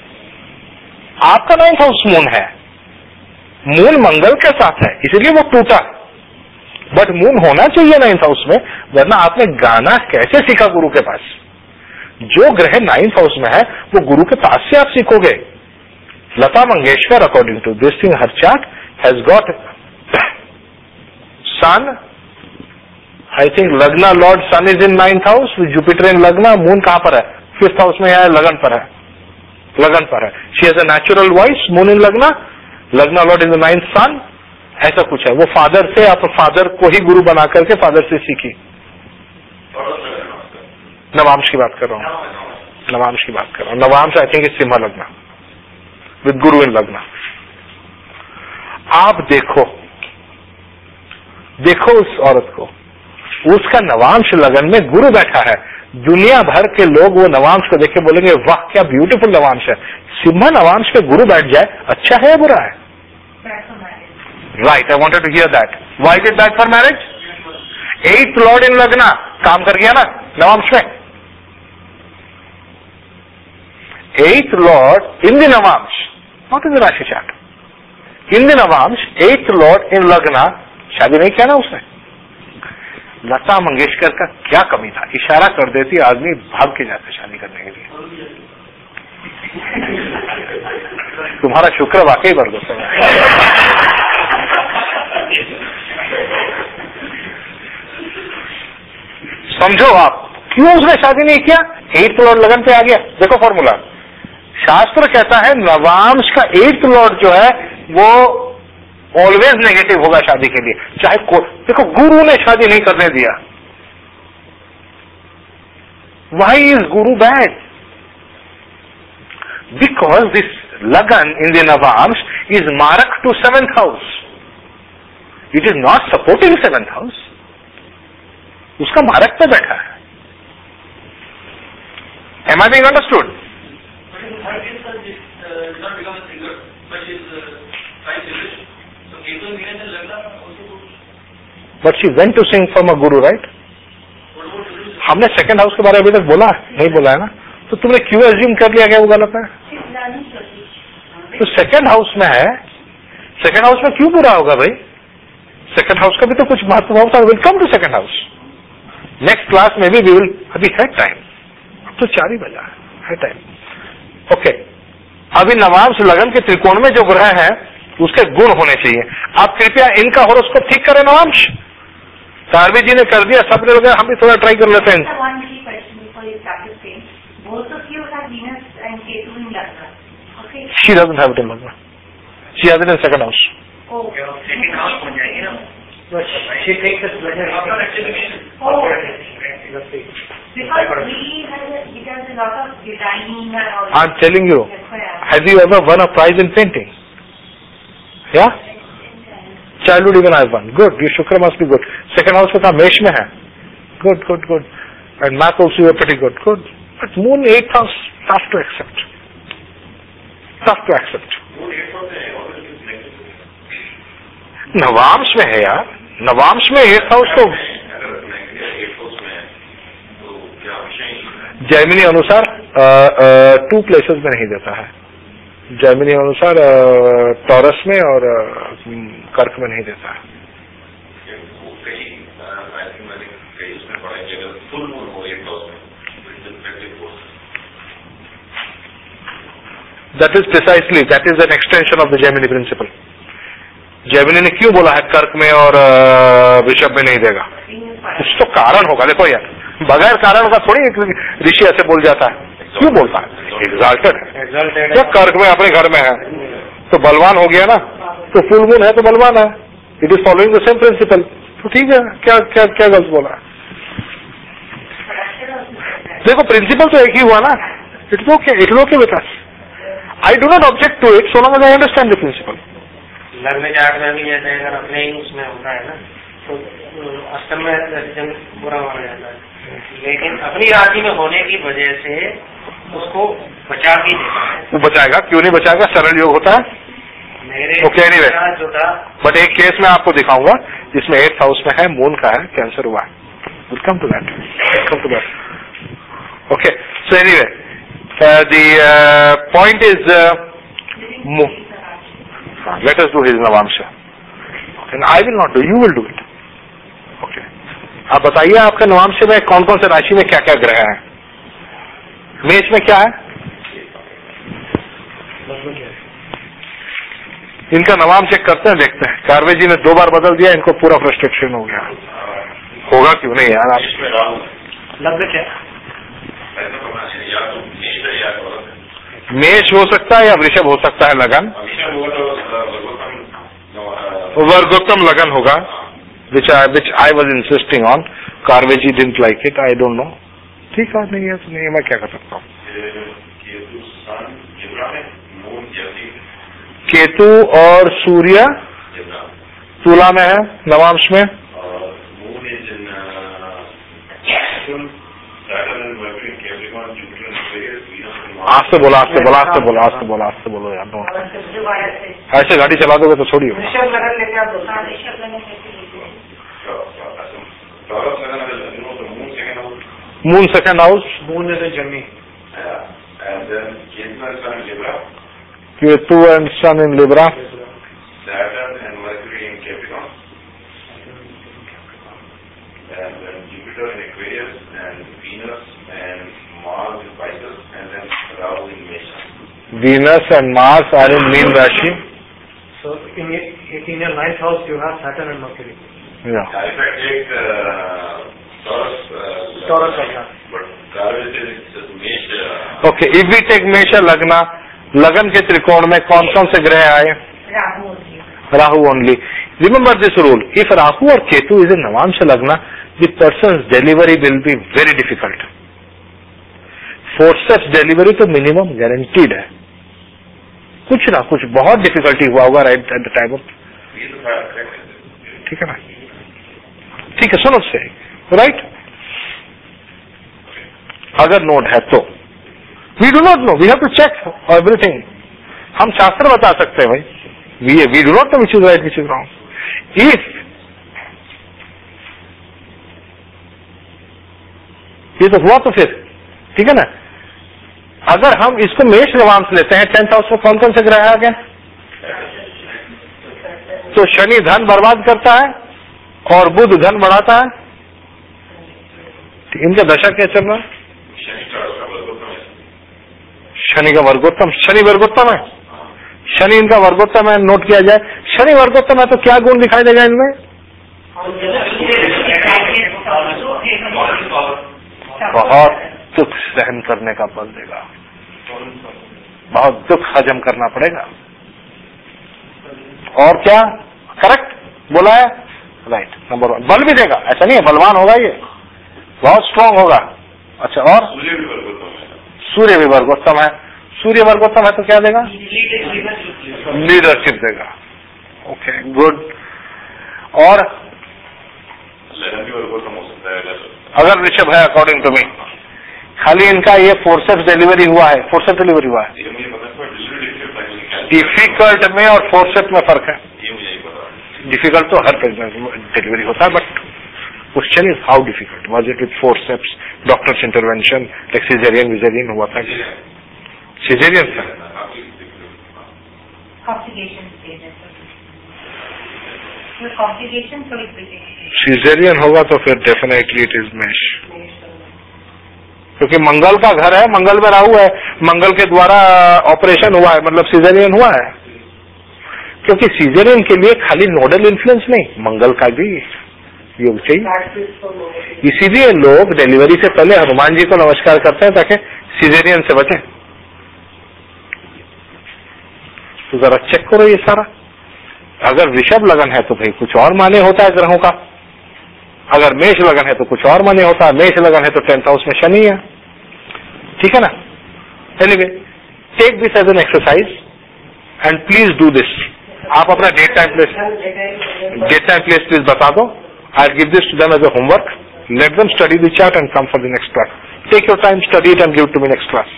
आपका 9th house moon है, मून मंगल के साथ है, इसलिए वो टूटा। But moon होना चाहिए 9th हाउस में, वरना आपने गाना कैसे सीखा गुरु के पास? जो ग्रह 9th हाउस में है वो गुरु के पास से आप सीखोगे। Lata Mangeshkar according to this thing her chart has got sun, I think lagna lord sun is in 9th house, Jupiter in lagna, moon कहां पर है? 5th हाउस में है, लगन पर है। लगन पर है। She has a natural voice, moon in lagna, lagna Lord in the 9th सन, ऐसा कुछ है। वो फादर से, आप फादर को ही गुरु बना करके फादर से सीखी। नवांश की बात कर रहा हूँ, नवांश की बात कर रहा हूँ। Navamsa I think is Simha lagna with गुरु इन लग्ना। आप देखो उस औरत को, उसका नवांश लगन में गुरु बैठा है। दुनिया भर के लोग वो नवांश को देख के बोलेंगे वाह क्या ब्यूटीफुल नवांश है। सिंह नवांश पे गुरु बैठ जाए, अच्छा है या बुरा है? Right, I wanted to hear that. Why is it bad for marriage? 8th lord in lagna काम कर गया ना नवांश में। 8th lord in the navamsa, not in the राशि chart, in the navamsa 8th lord in lagna. शादी नहीं किया ना उसने। लता मंगेशकर का क्या कमी था, इशारा कर देती आदमी भाग के जाते शादी करने के लिए। तुम्हारा शुक्र वाकई बरगद है। समझो आप क्यों उसने शादी नहीं किया? 8th लॉर्ड लगन पे आ गया। देखो फॉर्मूला, शास्त्र कहता है नवांश का 8th लॉर्ड जो है वो ऑलवेज नेगेटिव होगा शादी के लिए, चाहे देखो गुरु ने शादी नहीं करने दिया। Why is Guru bad? Because this lagna in the navamsa is maraka to 7th house, it is not supporting 7th house, उसका मारक पे बैठा है। Am I being understood? But she went to sing from a guru, right? हमने 2nd हाउस के बारे में अभी तक बोला नहीं बोला है ना, तो तुमने क्यों एज्यूम कर लिया क्या वो गलत है? तो 2nd हाउस में है, 2nd हाउस में क्यों बुरा होगा भाई? 2nd हाउस का भी तो कुछ महत्व होता है। Will come to 2nd house next class में भी, वी विल, अभी है टाइम, अब तो 4 ही बजा है टाइम। ओके, अभी नवांश लगन के त्रिकोण में जो ग्रह है उसके गुण होने चाहिए। आप कृपया इनका होरोस्कोप ठीक करें नवांश। कार्वी जी ने कर दिया, सब लोग, हम भी थोड़ा ट्राई कर लेते हैं। She doesn't have it in Lagna. She has it in 2nd house. She takes it pleasure. I'm telling you, have you ever won a prize in painting? Yeah? Childhood even I've won. Good. Your Shukra must be good. 2nd house में था, मेष में है. Good, good, good. And math also you are pretty good. Good. But moon 8th house, tough to accept. Tough to accept. Navamsa में है यार, नवांश में 8th house तो जैमिनी अनुसार 2 प्लेसेस में नहीं देता है। जैमिनी अनुसार टॉरस में और कर्क में नहीं देता है। That is precisely, that is an extension of the Gemini principle. Jaimini ने क्यों बोला है कर्क में और वृषभ में नहीं देगा? कुछ तो कारण होगा। देखो यार, बगैर कारण का थोड़ी एक ऋषि ऐसे बोल जाता है। क्यों बोलता है? एग्जाल्टेड है। जब कर्क में अपने घर में है तो बलवान हो गया ना, तो फुल मून है तो बलवान है। It is following the same principle, तो ठीक है। क्या क्या क्या गलत बोला? देखो प्रिंसिपल तो एक ही हुआ ना। It's okay with us. I do not object to it so long as I understand the principle. लग्न चार्ट में भी जैसे अगर अपने ही उसमें होता है ना, तो अष्टम में बुरा माना जाता है, लेकिन अपनी राशि में होने की वजह से उसको बचा भी देता है। वो बचाएगा, क्यों नहीं बचाएगा? सरल योग होता है। ओके, एनीवे, बट एक केस में आपको दिखाऊंगा जिसमें 8th हाउस में है, मून का है, कैंसर हुआ है। Will come to that, come to that. Okay, so anyway, the point is let us do his navamsha and I will not do, you will do it. Okay, आप बताइए आपके नवांश में कौन कौन से राशि में क्या क्या ग्रह हैं? मेष में क्या है? इनका नवाम चेक करते हैं, देखते हैं। कार्वे जी ने 2 बार बदल दिया, इनको पूरा फ्रस्ट्रेशन हो गया। होगा क्यों नहीं यार? आप लग्न क्या मेष हो सकता है या वृषभ हो सकता है लगन, वर्गोत्तम लगन होगा, which I was insisting on. कार्वेजी didn't like it, I don't know. ठीक है, नहीं है तो नहीं है, मैं क्या कर सकता हूँ। केतु और सूर्य तुला में है, नवांश में। आस्ते बोला, आस्ते बोला, आस्ते बोला, आस्ते बोला, आस्ते बोलो यार। ऐसे गाड़ी चला दोगे तो छोड़िए। Moon second house, moon is in journey, Ketu and sun in Libra, Saturn and Mercury in Capricorn, and then Jupiter in Aquarius, and Venus and Mars in Pisces, and then Rahu in Mesha. Venus and Mars are in Mean Rashi. So in your ninth house you have Saturn and Mercury. Yeah. If I take Taurus, but Taurus is Mesha. Okay, if we take Mesha Lagna, लगन के त्रिकोण में कौन कौन से ग्रह आए? Rahu only. Remember this rule. If Rahu or Ketu is in Navamsha Lagna, the person's delivery will be very difficult. Forceps delivery तो minimum guaranteed है. कुछ ना कुछ बहुत डिफिकल्टी हुआ होगा right at the time of. ठीक है ना? ठीक है, सुनो से राइट. अगर नोट है तो we do not know, we have to check everything. हम शास्त्र बता सकते हैं भाई. We do not know which is right, which is wrong. If ये तो हुआ तो फिर ठीक है ना. अगर हम इसको मेष नवांश लेते हैं, 10th हाउस में कौन कौन से ग्रह आ गए? तो शनि धन बर्बाद करता है और बुध धन बढ़ाता है. इनका दशा क्या चल रहा है? शनि का वर्गोत्तम, शनि वर्गोत्तम है. शनि इनका वर्गोत्तम है, नोट किया जाए. शनि वर्गोत्तम है तो क्या गुण दिखाई देगा इनमें? बहुत दुख सहन करने का बल देगा, बहुत दुख हजम करना पड़ेगा. और क्या? करेक्ट बोला है, राइट. नंबर 1 बल भी देगा, ऐसा नहीं है बलवान होगा, ये बहुत स्ट्रांग होगा. अच्छा, और सूर्य भी वर्गोत्तम है. सूर्य वर्गोत्तम है तो क्या देगा? लीडरशिप देगा. Okay, good. और अगर ऋषभ है अकॉर्डिंग टू मी, खाली इनका ये फोर्सेप्स डिलीवरी हुआ है, फोर्सेप्स डिलीवरी हुआ है. डिफिकल्ट में और फोर्सेप्स में फर्क है. डिफिकल्ट तो हर डिलीवरी होता है, but question is how difficult was it with forceps, doctors intervention, caesarean विजेरियन हुआ था? सिजेरियन था. सिजेरियन होगा तो फिर डेफिनेटली इट इज मेष, क्योंकि मंगल का घर है, मंगल में राहु है, मंगल के द्वारा ऑपरेशन हुआ है, मतलब सिजेरियन हुआ है. क्योंकि सिजेरियन के लिए खाली नोडल इन्फ्लुएंस नहीं, मंगल का भी योग चाहिए. इसीलिए लोग डिलीवरी से पहले हनुमान जी को नमस्कार करते हैं ताकि सिजेरियन से बचें. तो जरा चेक करो ये सारा. अगर वृषभ लगन है तो भाई कुछ और माने होता है ग्रहों का. अगर मेष लगन है तो कुछ और माने होता है. मेष लगन है तो 10th हाउस में शनि है. ठीक है ना? Anyway, take this as an exercise and please do this. आप अपना डेट टाइम प्लेस प्लीज बता दो. I give this to them as a homework. Let them study the chart and come for the next class. Take your time, study it and give to me next class.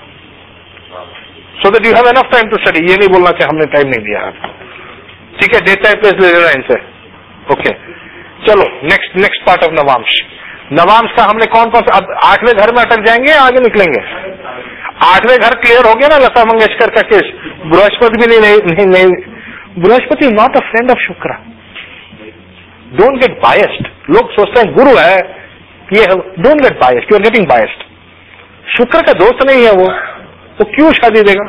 So that you have enough time to study. ये नहीं बोलना कि हमने time नहीं दिया. ठीक है, date time place ले लेना इनसे. ओके, चलो नेक्स्ट पार्ट ऑफ नवांश. नवांश का हमने कौन कौन सा, अब 8वें घर में अटक जाएंगे, आगे निकलेंगे. 8वें घर क्लियर हो गया ना, लता मंगेशकर का केस. बृहस्पति भी नहीं. Brihaspati is not a friend of Shukra. Don't get biased. लोग सोचते हैं गुरु है ये, don't get biased. You are getting biased. Shukra का दोस्त नहीं है वो, तो क्यों शादी देगा?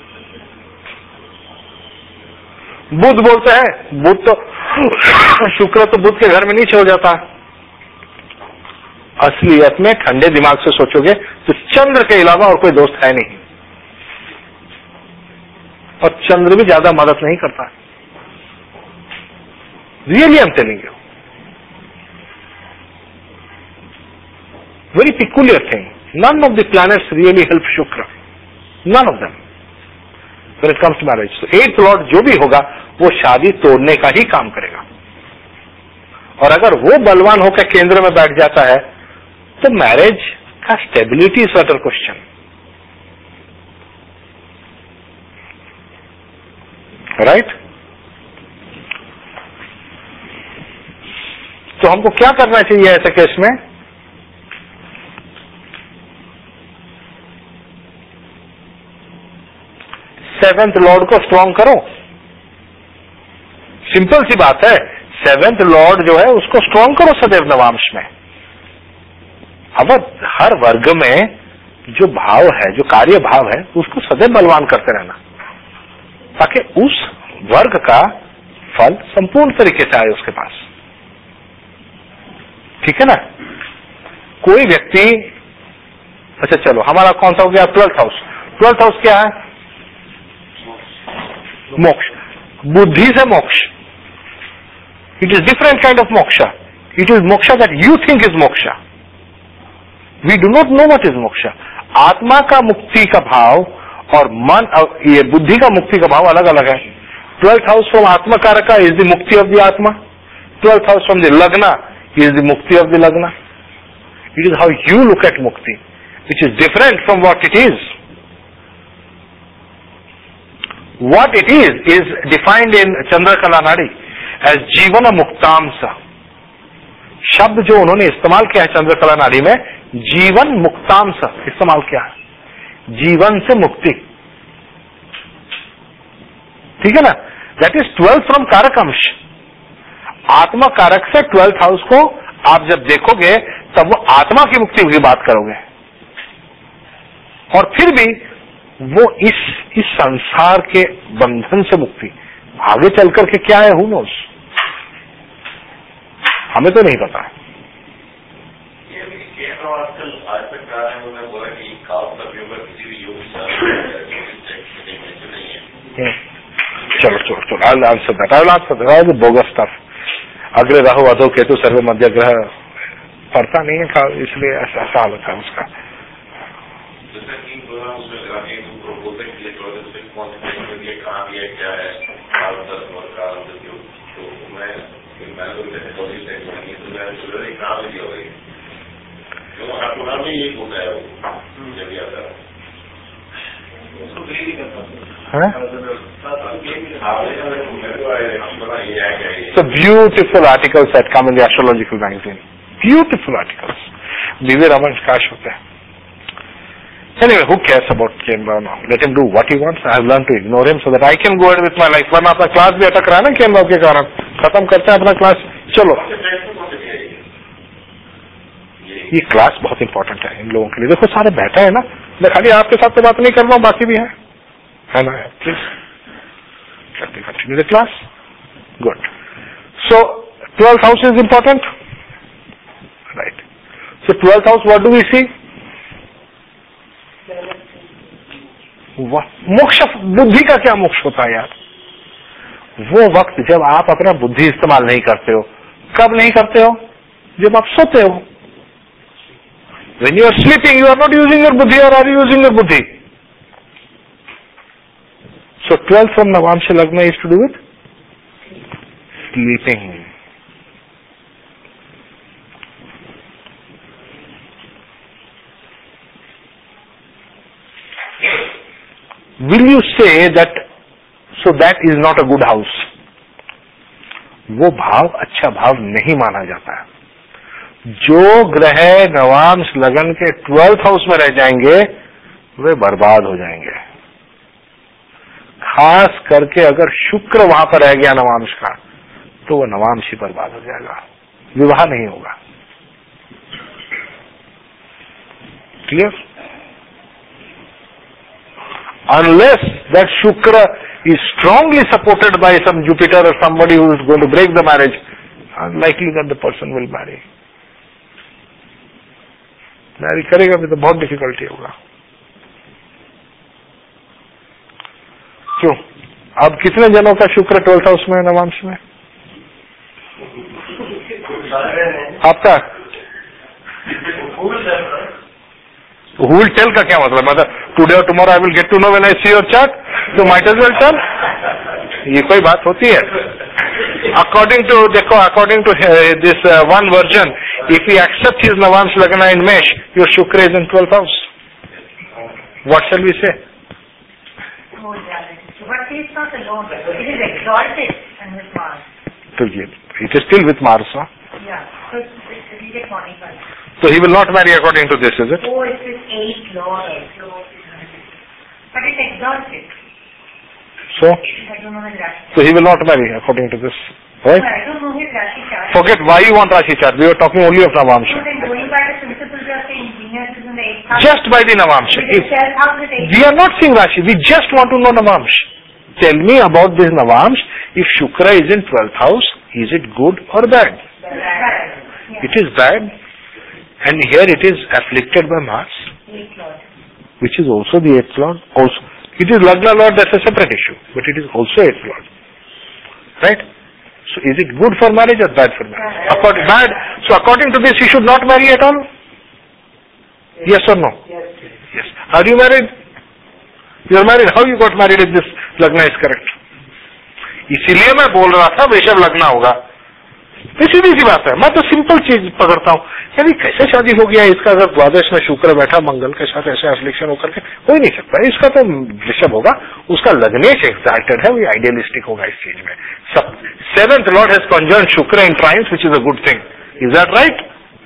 बुध बोलते हैं, बुध तो शुक्र तो बुध के घर में नीचे हो जाता है. असलियत में ठंडे दिमाग से सोचोगे तो चंद्र के अलावा और कोई दोस्त है नहीं. और चंद्र भी ज्यादा मदद नहीं करता। Really I am telling you, very peculiar thing. None of the planets really help Shukra, none of them when it comes to marriage. तो 8th लॉर्ड जो भी होगा वो शादी तोड़ने का ही काम करेगा, और अगर वो बलवान होकर केंद्र में बैठ जाता है तो मैरिज का stability is utter question, right? तो हमको क्या करना चाहिए ऐसे केस में? सेवेंथ लॉर्ड को स्ट्रॉन्ग करो। सिंपल सी बात है, 7th लॉर्ड जो है उसको स्ट्रॉन्ग करो सदैव नवांश में। अब हर वर्ग में जो भाव है, जो कार्य भाव है, उसको सदैव बलवान करते रहना, ताकि उस वर्ग का फल संपूर्ण तरीके से आए उसके पास। ठीक है ना? कोई व्यक्ति, अच्छा चलो हमारा कौन सा हो गया? 12th house. 12th हाउस क्या है? मोक्ष, बुद्धि से मोक्ष। It is different kind of moksha. It is moksha that you think is moksha. We do not know what is moksha. आत्मा का मुक्ति का भाव और मन, ये बुद्धि का मुक्ति का भाव अलग अलग है। 12th house from atma karaka is the mukti of the atma. 12th house from the lagna is the mukti of the lagna. It is how you look at mukti, which is different from what it is. What it is defined in Chandrakala Nadi as जीवन मुक्तांसा। शब्द जो उन्होंने इस्तेमाल किया है चंद्रकला नाड़ी में, जीवन मुक्तांश इस्तेमाल किया है, जीवन से मुक्ति। ठीक है ना? That is 12 from karakamsha. आत्मा कारक से 12th हाउस को आप जब देखोगे तब वो आत्मा की मुक्ति की बात करोगे, और फिर भी वो इस संसार के बंधन से मुक्ति। आगे चल करके क्या है, हु नोस, हमें तो नहीं पता। आजकल आज तक कहा है, उन्होंने बोला कि काल तक योग किसी भी योग नहीं है। चलो I'll answer that. Bogus stuff. अग्रे राहु अधो केतु सर्वे मध्य ग्रह पढ़ता नहीं है, इसलिए ऐसा हालत है उसका। क्या है So beautiful articles that come in the astrological magazine. Beautiful articles. Divya Raman Kash होते हैं। Anyway, who cares about Kemba now? Let him do what he wants. I have learned to ignore him so that I can go ahead with my life. वरना अपना class भी अटक रहा है ना Kemba के कारण। खत्म करते हैं अपना क्लास, चलो। ये क्लास बहुत इंपॉर्टेंट है इन लोगों के लिए। देखो सारे बैठे हैं ना, मैं खाली आपके साथ तो बात नहीं कर रहा हूँ, बाकी भी है ना? Please let me continue the class. Good. So 12th house is important, right? So 12th house, what do we see? मोक्ष। बुद्धि का क्या मोक्ष होता है यार? वो वक्त जब आप अपना बुद्धि इस्तेमाल नहीं करते हो। कब नहीं करते हो? जब आप सोते हो। When you are sleeping, you are not using your buddhi, or are you using your buddhi? So 12 from Navamsha Lagna is to do with sleeping. Will you say that, so that is not a good house? वो भाव अच्छा भाव नहीं माना जाता है। जो ग्रह नवांश लगन के 12th हाउस में रह जाएंगे वे बर्बाद हो जाएंगे। खास करके अगर शुक्र वहां पर रह गया नवांश का, तो वो नवांश ही बर्बाद हो जाएगा, विवाह नहीं होगा। Clear? Unless that Shukra is strongly supported by some Jupiter or somebody who is going to break the marriage, unlikely that the person will marry. Marry करेगा भी तो बहुत डिफिकल्टी होगा। क्यों? अब कितने जनों का शुक्र 12th हाउस में, नवांश में? आपका who will tell का क्या मतलब टुडे और tomorrow I will get to know when I see your chart, तो माइट एज वेल टेल। ये कोई बात होती है? अकॉर्डिंग टू, देखो, according to this one version, if you accept his navamsa lagna in Mesh, your Shukra is in 12th house. What shall we say? But he is not alone. It is exalted and with Mars. तो ये it is still with Mars, huh? Yeah. So it will get modified. So he will not marry according to this, is it? Oh, it is 8 Lord. But it's exalted. So? I don't know his Rashi. So he will not marry according to this, right? No, I don't know his Rashi chart. Forget why you want Rashi chart. We were talking only of Navamsha. So then going by the principles of saying Venus is in the 8th house. Just by the Navamsha. It is 12th house with 8th. We are not seeing Rashi. We just want to know Navamsha. Tell me about this Navamsha. If Shukra is in 12th house, is it good or bad? Bad. Yeah. It is bad. And here it is afflicted by Mars, 8th Lord. which is also the 8th Lord. Also, it is Lagna Lord, that's a separate issue. But it is also 8th Lord. Right? So is it good for marriage or bad for marriage? Bad. So according to this, you should not marry at all? Yes or no? Yes. Are you married? You are married. How you got married if this Lagna is correct? इसीलिए मैं बोल रहा था वृषभ लग्न होगा। सीधी सी बात है, मैं तो सिंपल चीज पकड़ता हूँ, यानी कैसे शादी हो गया इसका? अगर द्वादश में शुक्र बैठा मंगल के साथ ऐसे एफ्लिक्शन होकर के हो ही नहीं सकता। इसका तो वृषभ होगा, उसका लग्नेश एक्साइटेड है, वो आइडियलिस्टिक होगा इस चीज में। सब 7th Lord has concern Shukra in trines, which is a good thing. Is that right?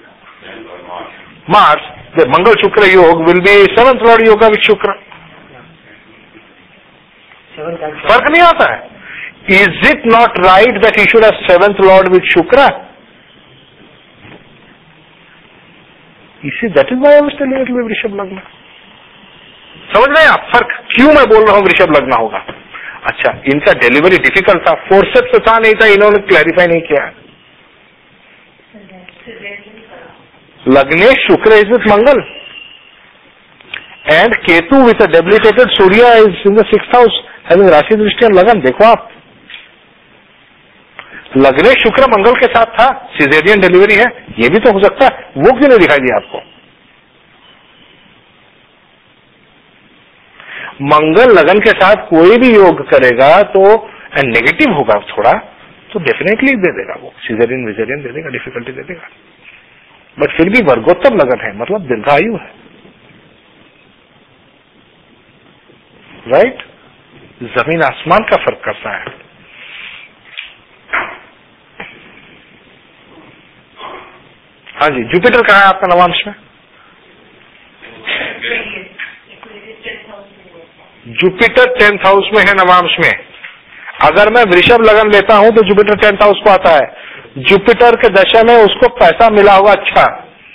Mars, the Mangal Shukra yoga will be 7th lord yoga with Shukra. फर्क नहीं आता है। Is it not right that he should have 7th lord with Shukra? You see, that is why I was telling you वृषभ लग्न। समझ रहे हैं आप फर्क? क्यों मैं बोल रहा हूँ वृषभ लग्न होगा? अच्छा, इनका डिलीवरी डिफिकल्ट था, फोर्सेप्स था नहीं था, इन्होंने क्लैरिफाई नहीं किया। Lagnesh Shukra is with Mangal and Ketu with a debilitated Surya is in the 6th house having rashi drishti and लगन। देखो आप, लग्नेश शुक्र मंगल के साथ था, सिजेरियन डिलीवरी है, ये भी तो हो सकता है। वो क्यों नहीं दिखाई दिया आपको? मंगल लगन के साथ कोई भी योग करेगा तो नेगेटिव होगा थोड़ा, तो डेफिनेटली दे देगा वो, सिजेरियन विजेरियन दे देगा, डिफिकल्टी दे देगा। बट फिर भी वर्गोत्तर लगन है, मतलब दीर्घायु है। राइट? जमीन आसमान का फर्क करता है। हाँ जी, जुपिटर कहाँ है आपका नवांश में? जुपिटर 10th हाउस में है नवांश में। अगर मैं वृषभ लगन लेता हूं तो जुपिटर 10th हाउस को आता है। जुपिटर के दशा में उसको पैसा मिला होगा अच्छा,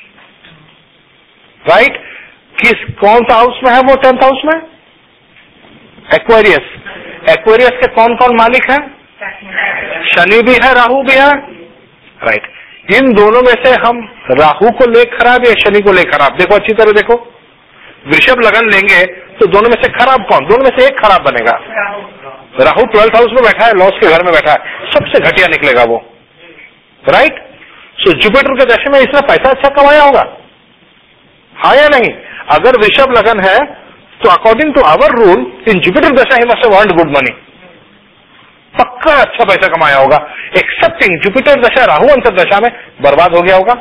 राइट? कौन सा हाउस में है वो 10th हाउस में? एक्वेरियस। एक्वेरियस के कौन कौन मालिक है? शनि भी है, राहु भी है, राइट? इन दोनों में से हम राहु को ले खराब या शनि को ले खराब? देखो अच्छी तरह देखो, वृषभ लगन लेंगे तो दोनों में से खराब कौन? दोनों में से एक खराब बनेगा। राहु 12th हाउस में बैठा है, लॉस के घर में बैठा है, सबसे घटिया निकलेगा वो, राइट? सो जुपिटर के दशा में इसने पैसा अच्छा कमाया होगा, हाँ या नहीं? अगर वृषभ लगन है तो according to our rule in Jupiter dasha he must have earned good money, पक्का अच्छा पैसा कमाया होगा। एक्सेप्टिंग जुपिटर दशा राहु अंतर दशा में बर्बाद हो गया होगा।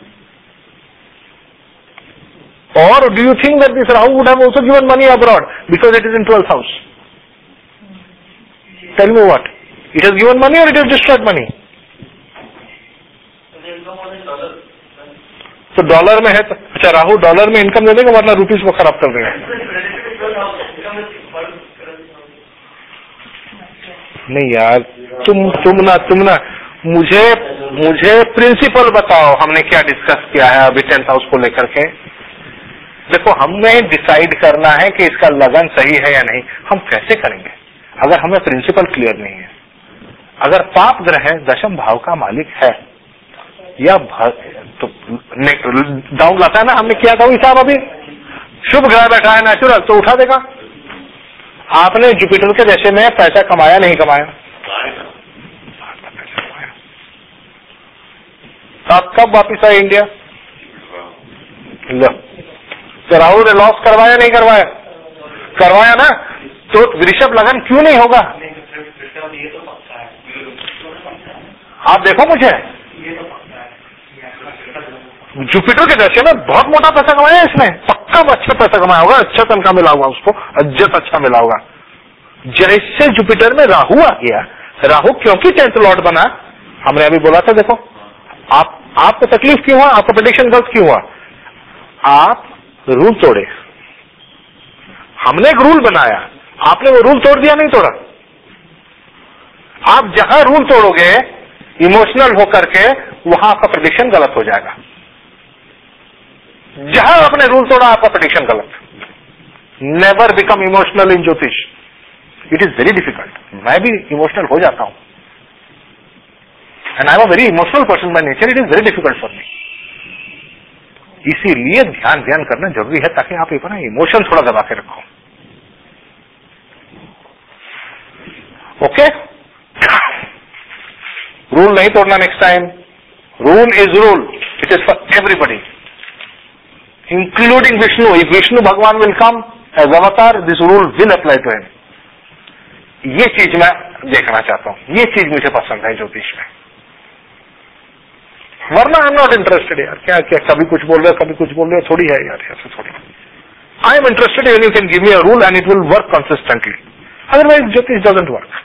और do you think that this Rahu would have also given money abroad because it is in 12th house? Tell me what, it has given money और इट हैज डिस्ट्रॉयड मनी? तो डॉलर में है तो अच्छा, राहु डॉलर में इनकम दे देगा वरना रुपीज को खराब कर देगा। नहीं यार, तुम ना मुझे प्रिंसिपल बताओ, हमने क्या डिस्कस किया है अभी 10th हाउस को लेकर के। देखो, हमें डिसाइड करना है कि इसका लगन सही है या नहीं। हम कैसे करेंगे अगर हमें प्रिंसिपल क्लियर नहीं है? अगर पाप ग्रह दशम भाव का मालिक है या तो डाउन लाता है ना, हमने किया था हिसाब। अभी शुभ ग्रह बैठा है नेचुरल तो उठा देगा। आपने जुपिटर के दशे में पैसा कमाया नहीं कमाया? आप कब वापिस आए इंडिया? लो, तो राहु ने लॉस करवाया नहीं करवाया? करवाया ना, तो वृषभ लगन क्यों नहीं होगा? आप देखो मुझे, जुपिटर के दशे में बहुत मोटा पैसा कमाया इसने, पक्का अच्छा पैसा कमाया होगा, अच्छा तनखा मिला होगा उसको, इज्जत अच्छा मिला होगा। जैसे जुपिटर में राहु आ गया, राहु क्योंकि 10th लॉर्ड बना, हमने अभी बोला था देखो, आपको तकलीफ क्यों हुआ, आपका प्रेडिक्शन गलत क्यों हुआ? आप रूल तोड़े, हमने एक रूल बनाया, आपने वो रूल तोड़ दिया नहीं तोड़ा? आप जहां रूल तोड़ोगे इमोशनल होकर के, वहां आपका प्रेडिक्शन गलत हो जाएगा। जहां आपने रूल तोड़ा आपका प्रेडिक्शन गलत। नेवर बिकम इमोशनल इन ज्योतिष, इट इज वेरी डिफिकल्ट। मैं भी इमोशनल हो जाता हूं, and I am a very emotional person by nature, it is very difficult for me. इसीलिए ध्यान करना जरूरी है, ताकि आप अपना इमोशन थोड़ा दबा के रखो। ओके, रूल नहीं तोड़ना next time. Rule is rule, it is for everybody including Vishnu. If Vishnu Bhagwan will come as avatar, this rule will apply to him. ये चीज मैं देखना चाहता हूं, ये चीज मुझे पसंद है ज्योतिष में, वरना आई एम नॉट इंटरेस्टेड यार। क्या क्या कभी कुछ बोल रहे हो, कभी कुछ बोल रहे हो, थोड़ी है यार ऐसे थोड़ी। I am interested when you can give me a rule and it will work consistently, otherwise Jyotish doesn't work.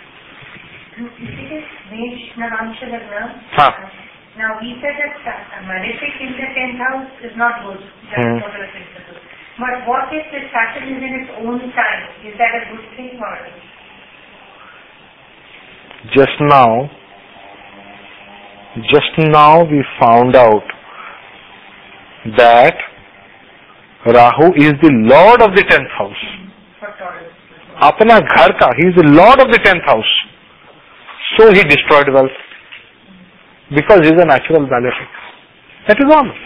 हाँ, now we said that malefic in the 10th house is not good. That's what the principle. But what if the Saturn is in its own sign? Is that a good thing or? Just now we found out that Rahu is the lord of the 10th house. अपना घर का, he is the lord of the 10th house. So he destroyed wealth because he is a natural malefic. That is all.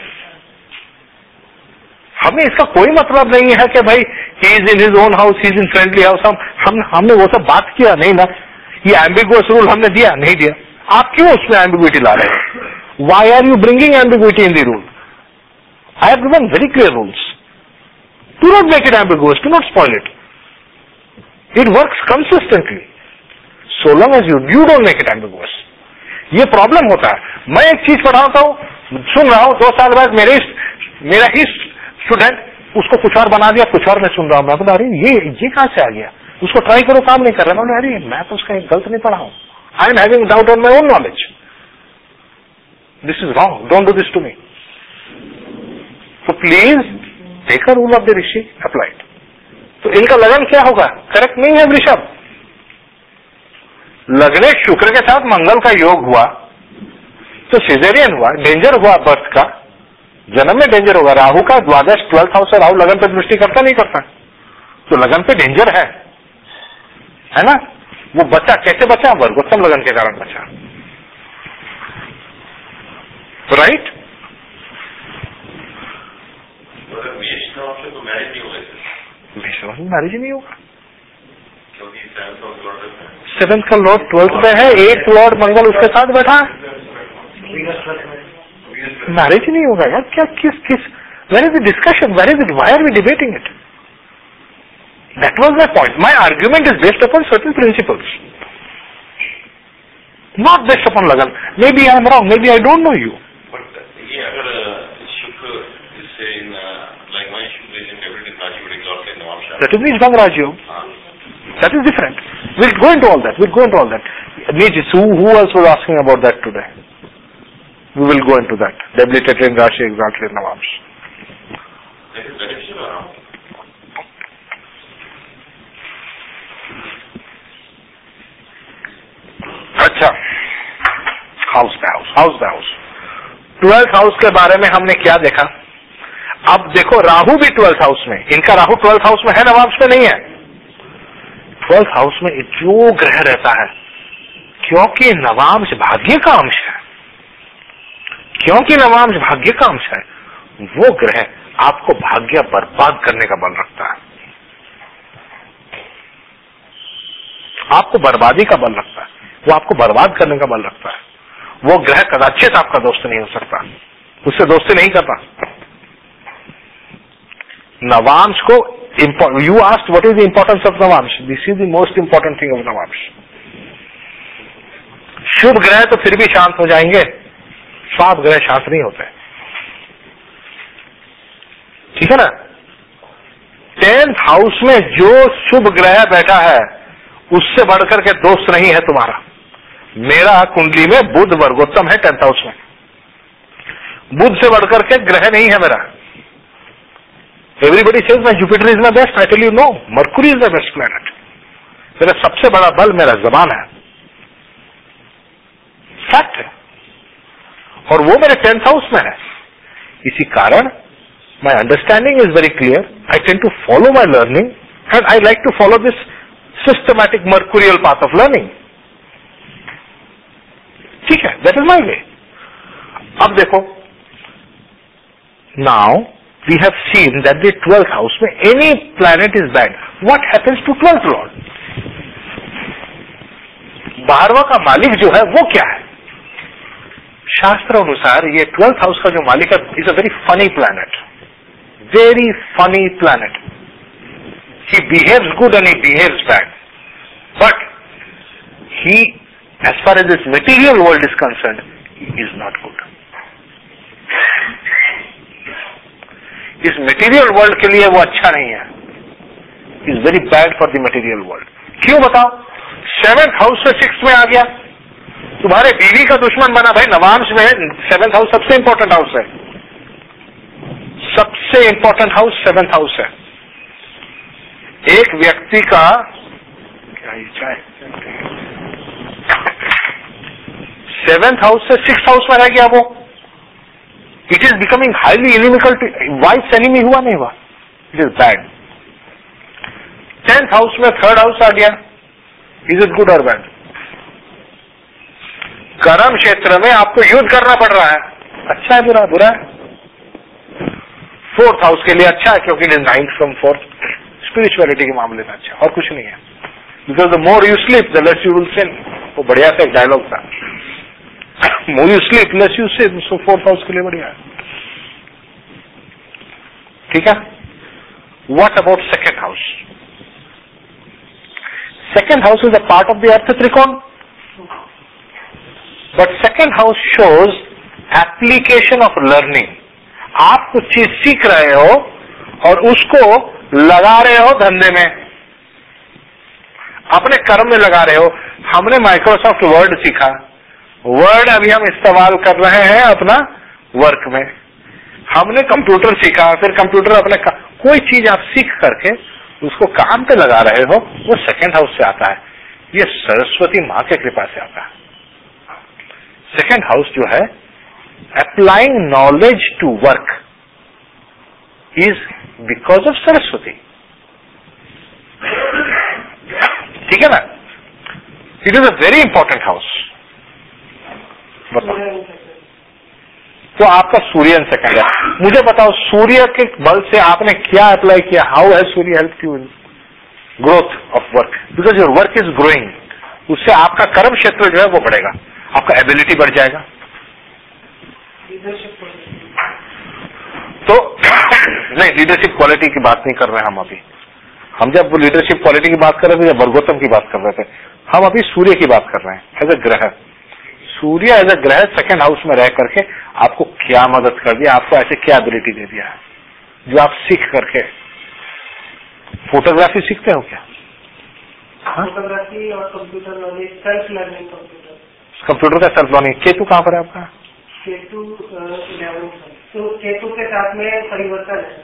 हमें इसका कोई मतलब नहीं है कि भाई he is in his own house, he is in friendly house. हमने वो सब बात किया नहीं ना, ये ambiguous rule हमने दिया नहीं दिया। आप क्यों उसमें ambiguity ला रहे हैं? Why are you bringing ambiguity in the rule? I have given very clear rules. Do not make it ambiguous. Do not spoil it. It works consistently. So long as you don't make it ambiguous. ये problem होता है। मैं एक चीज पढ़ाता हूँ, सुन रहा हूँ, 2 साल बाद मेरा ही स्टूडेंट उसको कुछ और बना दिया, कुछ और मैं सुन रहा हूँ। मैं बोला अरे ये कहां से आ गया? उसको ट्राई करो, काम नहीं कर रहा। मैं बोला अरे मैं तो उसका गलत नहीं पढ़ा हूँ। I am having doubt on my own knowledge. This is wrong, don't do this to me. तो please take a rule of the rishi, applied. तो इनका लगन क्या होगा? करेक्ट नहीं है वृषभ। लगने शुक्र के साथ मंगल का योग हुआ तो सिजेरियन हुआ, डेंजर हुआ बर्थ का, जन्म में डेंजर होगा। राहु का द्वादश 12th हाउस से राहु लगन पे दृष्टि करता नहीं करता, तो लगन पे डेंजर है ना। वो बच्चा कैसे बचा? वर्गोत्तम लगन के कारण बचा, राइट। मैरिज नहीं होगा, 7th का लॉर्ड 12th में है, 8th लॉर्ड मंगल उसके साथ बैठा है, मैरिज नहीं होगा यार। क्या किस where is the discussion, where is it, why are we debating it? That was my point. My argument is based upon certain principles, not based upon lagna. Maybe I am wrong, maybe I don't know you. That is Nij Bhang Rajyog. That is different. We'll go into all that. Nij, who else was asking about that today? We will go into that. Debilitated in Rashi, exalted in Navamsh. अच्छा, house by house. 12th house के बारे में हमने क्या देखा? अब देखो राहु भी 12th हाउस में, इनका राहु 12th हाउस में है, नवांश में नहीं है। 12th हाउस में जो ग्रह रहता है, क्योंकि नवांश भाग्य का अंश है, वो ग्रह आपको भाग्य बर्बाद करने का बल रखता है। आपको बर्बादी का बल रखता है, वो आपको बर्बाद करने का बल रखता है। वो ग्रह कदाचित आपका दोस्त नहीं हो सकता, उससे दोस्ती नहीं करता। नवांश को you asked what is the importance of navamsa, this is the most important thing of navamsa. शुभ ग्रह तो फिर भी शांत हो जाएंगे, पाप ग्रह शांत नहीं होते, ठीक है ना। 10th हाउस में जो शुभ ग्रह बैठा है उससे बढ़कर के दोस्त नहीं है तुम्हारा। मेरा कुंडली में बुध वर्गोत्तम है 10th हाउस में, बुध से बढ़कर के ग्रह नहीं है मेरा। Everybody says my Jupiter is my best, I tell you no, Mercury is the best planet. मेरा सबसे बड़ा बल मेरा जबान है, फैक्ट है, और वो मेरे 10th हाउस में है। इसी कारण my understanding is very clear, I tend to follow my learning and I like to follow this systematic mercurial path of learning, ठीक है, दैट इज माय वे। अब देखो, now we have seen that the 12th house में any planet is bad. What happens to 12th lord? 12वां का मालिक जो है वो क्या है? शास्त्र अनुसार ये 12th हाउस का जो मालिक है is a very funny planet, very funny planet. He behaves good and he behaves bad, but he as far as this material world is concerned is not good. इस मटेरियल वर्ल्ड के लिए वो अच्छा नहीं है, is very bad for the material world. क्यों बताओ? 7th house से 6th में आ गया, तुम्हारे बीवी का दुश्मन बना भाई। नवांश में 7th हाउस सबसे इंपॉर्टेंट हाउस है, सबसे इंपॉर्टेंट हाउस 7th हाउस है। एक व्यक्ति का क्या ही चाहे 7th हाउस से 6th हाउस में रह गया वो, it is becoming highly inimical to wife enemy हुआ नहीं हुआ, it is bad. 10th house में 3rd हाउस आ गया, इज इट गुड और बैड? कर्म क्षेत्र में आपको युद्ध करना पड़ रहा है, अच्छा है बुरा? बुरा है। 4th हाउस के लिए अच्छा है क्योंकि it is 9th from 4th, spirituality के मामले में अच्छा, और कुछ नहीं है। Because the more you sleep the less you will sin, वो बढ़िया सा एक डायलॉग था, more you sleep less you sin, so 4th house के लिए बढ़िया है, ठीक है। What about 2nd house? 2nd house is a part of the artha trikona, but 2nd house shows application of learning. आप कुछ चीज सीख रहे हो और उसको लगा रहे हो धंधे में, अपने कर्म में लगा रहे हो। हमने माइक्रोसॉफ्ट वर्ड सीखा, वर्ड अभी हम इस्तेमाल कर रहे हैं अपना वर्क में। हमने कंप्यूटर सीखा, फिर कंप्यूटर अपने कोई चीज आप सीख करके उसको काम पे लगा रहे हो, वो 2nd हाउस से आता है। ये सरस्वती मां के कृपा से आता है। 2nd हाउस जो है applying knowledge to work is because of Saraswati, ठीक है ना। It is a very important house. तो आपका सूर्य 2nd है। मुझे बताओ, सूर्य के बल से आपने क्या अप्लाई किया? How has Surya help you in growth of work? Because your work is growing, उससे आपका कर्म क्षेत्र जो है वो बढ़ेगा, आपका एबिलिटी बढ़ जाएगा। तो नहीं, लीडरशिप क्वालिटी की बात नहीं कर रहे हैं हम अभी। हम जब लीडरशिप क्वालिटी की बात कर रहे थे या वर्गोत्तम की बात कर रहे थे, हम अभी सूर्य की बात कर रहे हैं एज अ ग्रह। सूर्य एज अ ग्रह 2nd हाउस में रह करके आपको क्या मदद कर दिया, आपको ऐसे क्या एबिलिटी दे दिया है जो आप सीख करके। फोटोग्राफी सीखते हो क्या? फोटोग्राफी और computer knowledge, self learning computer का सेल्फ लर्निंग। केतु कहाँ पर है आपका? केतु 11, तो केतु के साथ में परिवर्तन है।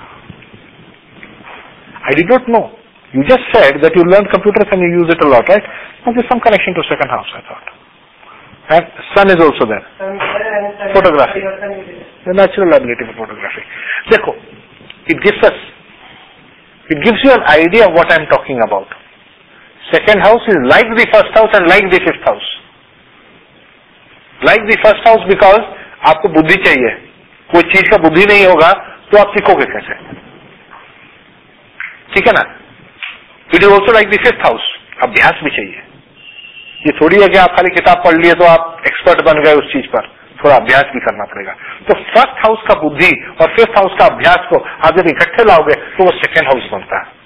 I did not know. You just said that you learned computers and you use it a lot, right? Now there's some connection to 2nd house, I thought. And sun is also there. Photography. The natural ability for photography. देखो, it gives you an idea of what I am talking about. 2nd house is like the 1st house and like the 5th house. Like the 1st house because आपको बुद्धि चाहिए, कोई चीज का बुद्धि नहीं होगा तो आप सीखोगे कैसे, ठीक है ना। It is also like the 5th house, अभ्यास भी चाहिए। ये थोड़ी है कि आप खाली किताब पढ़ लिए तो आप एक्सपर्ट बन गए उस चीज पर, थोड़ा अभ्यास भी करना पड़ेगा। तो फर्स्ट हाउस का बुद्धि और फिफ्थ हाउस का अभ्यास को आप जब इकट्ठे लाओगे तो वो सेकेंड हाउस बनता है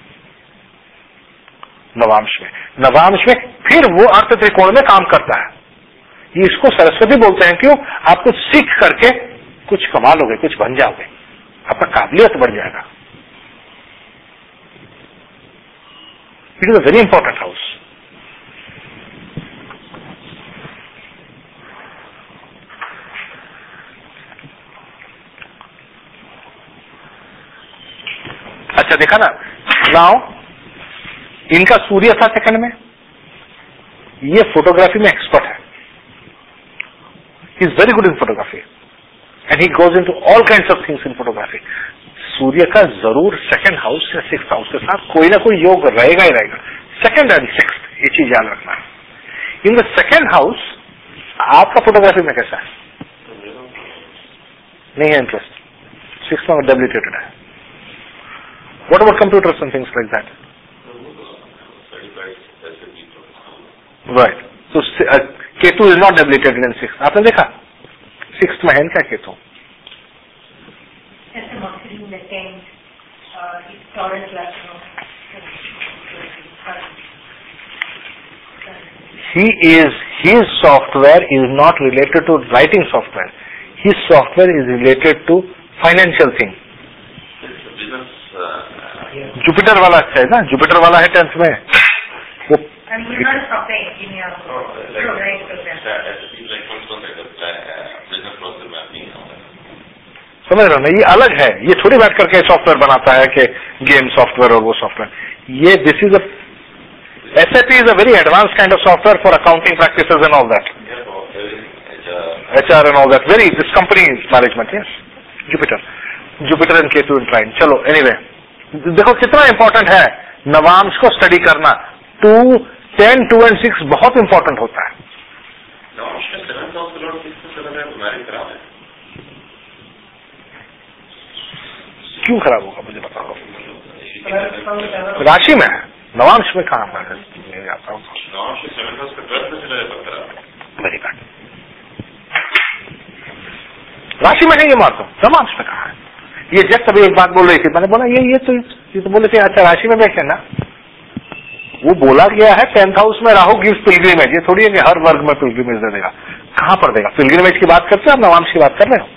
नवांश में। नवांश में फिर वो अर्थ त्रिकोण में काम करता है। ये इसको सरस्वती बोलते हैं, क्यों? आप कुछ सीख करके कुछ कमा लोगे, कुछ बन जाओगे, आपका काबिलियत बढ़ जाएगा। It is a very important house. अच्छा देखा ना, नाउ इनका सूर्य था सेकंड में, ये फोटोग्राफी में एक्सपर्ट है, he is very good in photography and he goes into all kinds of things in photography. Surya का जरूर सेकंड हाउस या सिक्स्थ हाउस के साथ कोई ना कोई योग रहेगा ही रहेगा, सेकंड एंड सिक्स्थ, ये चीज याद रखना है। इन द सेकंड हाउस आपका फोटोग्राफी में कैसा है? नहीं है इंटरेस्ट, सिक्स्थ में डेबिलिटेटेड है। What about computers and things like that? Right. So Ketu is not debilitated in sixth. आपने देखा सिक्स्थ में है क्या Ketu? His software is not related to writing software. His software is related to financial thing. Jupiter वाला अच्छा है ना, Jupiter वाला है 10th में वो। समझ रहे हो ना, ये अलग है, ये थोड़ी बैठ करके सॉफ्टवेयर बनाता है कि गेम सॉफ्टवेयर और वो सॉफ्टवेयर। ये this is SAP is a very advanced kind of software for accounting practices and all that, HR and all that, very this company management, yes. Jupiter and Ketu in trine। चलो anyway, देखो कितना important है नवांश को study करना। 2, 10, 2 and 6 बहुत important होता है। क्यों खराब होगा मुझे बताओ? राशि में है, नवांश में कहाँ पर है? आता हूँ वेरी गुड, राशि में है ये मार्ग, नवांश में कहाँ है? ये जस्ट अभी एक बात बोल रही थी, मैंने बोला ये तो बोले थे अच्छा राशि में बैठे ना, वो बोला गया है 10th हाउस में राहु गिव्स पिलग्रिमेज। ये थोड़ी है कि हर वर्ग में पिलग्रिमेज दे देगा, कहां पर देगा? पिलग्रिमेज की बात करते हैं, आप नवांश की बात कर रहे हो।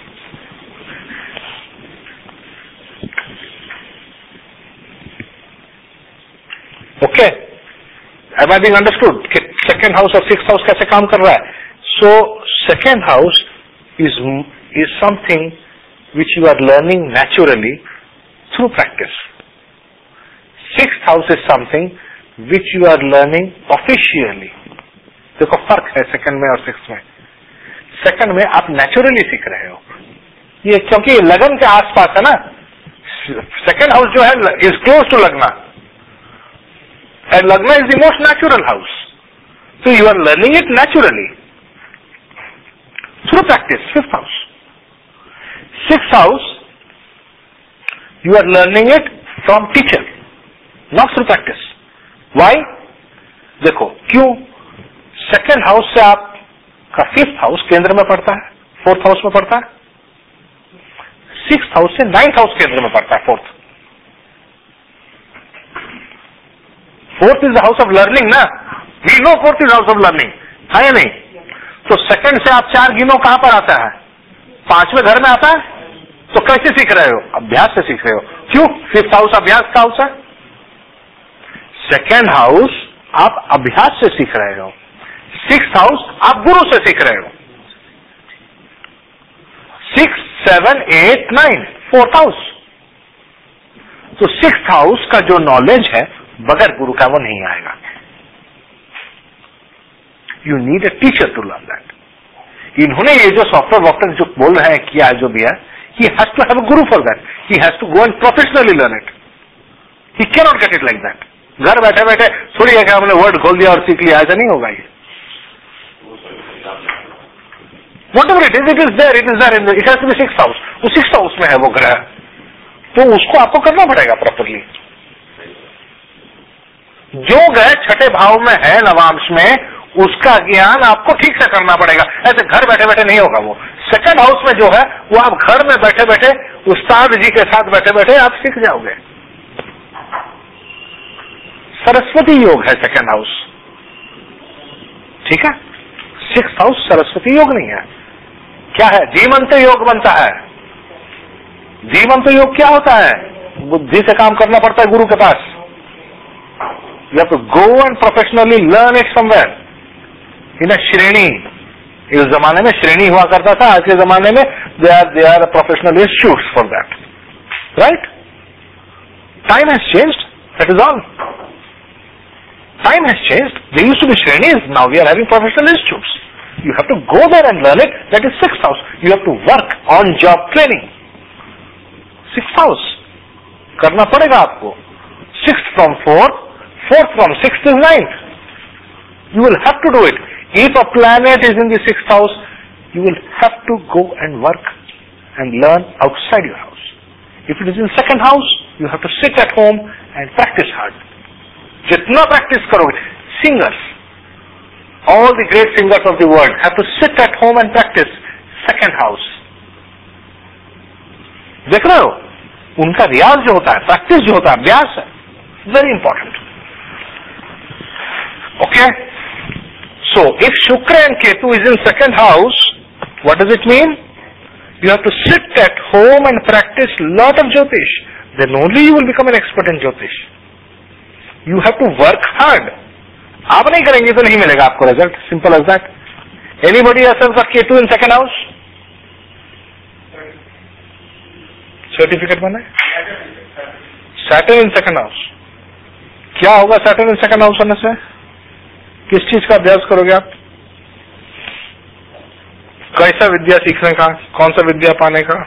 Okay, am I being understood कि सेकेंड हाउस और सिक्स्थ हाउस कैसे काम कर रहा है? So second house is something which you are learning naturally through practice. Sixth house is something which you are learning officially. देखो फर्क है सेकंड में और सिक्स्थ में। सेकंड में आप नेचुरली सीख रहे हो, ये क्योंकि लगन के आसपास है ना। सेकंड हाउस जो है is close to lagna and lagna is the most natural house, so you are learning it naturally through practice. Fifth house, sixth house, you are learning it from teacher, not through practice. Why? देखो क्यों? Second house से आपका fifth house केंद्र में पड़ता है, fourth house में पड़ता है, सिक्स्थ हाउस से नाइन्थ हाउस केंद्र में पड़ता है, fourth is the house of learning ना। We know fourth is house of learning, है या नहीं? तो सेकंड से आप 4 गिनो कहां पर आता है? 5वें घर में आता है। तो कैसे सीख रहे हो? अभ्यास से सीख रहे हो। क्यों? फिफ्थ हाउस अभ्यास का हाउस है, सेकेंड हाउस आप अभ्यास से सीख रहे हो, सिक्स्थ हाउस आप गुरु से सीख रहे हो। 6, 7, 8, 9 फोर्थ हाउस। तो सिक्स्थ हाउस का जो नॉलेज है बगैर गुरु का वो नहीं आएगा। You need a teacher to learn that. इन्होंने ये जो सॉफ्टवेयर वॉफ्टवेयर जो बोल रहे हैं किया जो भी है, he has to have a guru for that. He has to go and professionally learn it. He cannot get it like that. घर बैठे बैठे थोड़ी है कि हमने वर्ड खोल दिया और सीख लिया, ऐसा नहीं होगा ये। Whatever it is there in the, it has to be sixth house. वो sixth house में है वो ग्रह, तो उसको आपको करना पड़ेगा प्रॉपरली। जो ग्रह छठे भाव में है नवांश में, उसका ज्ञान आपको ठीक से करना पड़ेगा। ऐसे घर बैठे बैठे नहीं होगा। वो सेकंड हाउस में जो है वो आप घर में बैठे बैठे उस्ताद जी के साथ बैठे बैठे आप सीख जाओगे। सरस्वती योग है सेकंड हाउस, ठीक है। सिक्स्थ हाउस सरस्वती योग नहीं है। क्या है? जीवंत योग बनता है। जीवंत योग क्या होता है? बुद्धि से काम करना पड़ता है गुरु के पास। You have to go and professionally learn it somewhere in a shreni. इस जमाने में श्रेणी हुआ करता था, आज के जमाने में they are professional institutes for that, right? Time has changed, that is all. Time has changed. There used to be Shrenis. Now we are having professional institutes. You have to go there and learn it. That is sixth house. You have to work on job training. Sixth house. करना पड़ेगा आपको. Sixth from fourth, fourth from sixth is ninth. You will have to do it. If a planet is in the sixth house, you will have to go and work and learn outside your house. If it is in second house, you have to sit at home and practice hard. जितना practice करोगे, singers, all the great singers of the world have to sit at home and practice second house. देख रहे हो, उनका रियाज जो होता है, practice जो होता है, अभ्यास है, very important. Okay, so if Shukra and Ketu is in second house, what does it mean? You have to sit at home and practice lot of Jyotish, then only you will become an expert in Jyotish. You have to work hard. आप नहीं करेंगे तो नहीं मिलेगा आपको result, simple as that. Anybody has got Ketu in second house? Certificate बना है? Saturn in second house. क्या होगा Saturn in second house होने से? किस चीज का अभ्यास करोगे आप? कैसा विद्या सीखने का, कौन सा विद्या पाने का?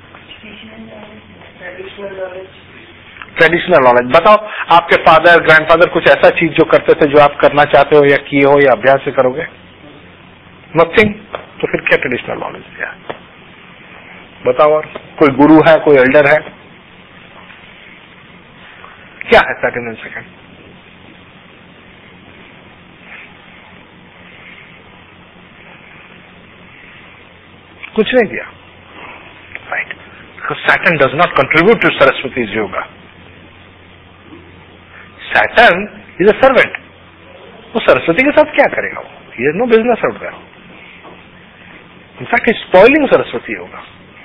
Traditional knowledge. बताओ, आपके फादर ग्रैंडफादर कुछ ऐसा चीज जो करते थे जो आप करना चाहते हो या किए हो या अभ्यास से करोगे? नथिंग। तो फिर क्या ट्रेडिशनल नॉलेज दिया? बताओ। और कोई गुरु है, कोई एल्डर है? क्या है सैटर्न इन सेकंड? कुछ नहीं दिया, right? Because Saturn does not contribute to Saraswati's yoga. Saturn is a servant. वो सरस्वती के साथ क्या करेगा? वो he has no business out there. In fact, he's spoiling Saraswati होगा।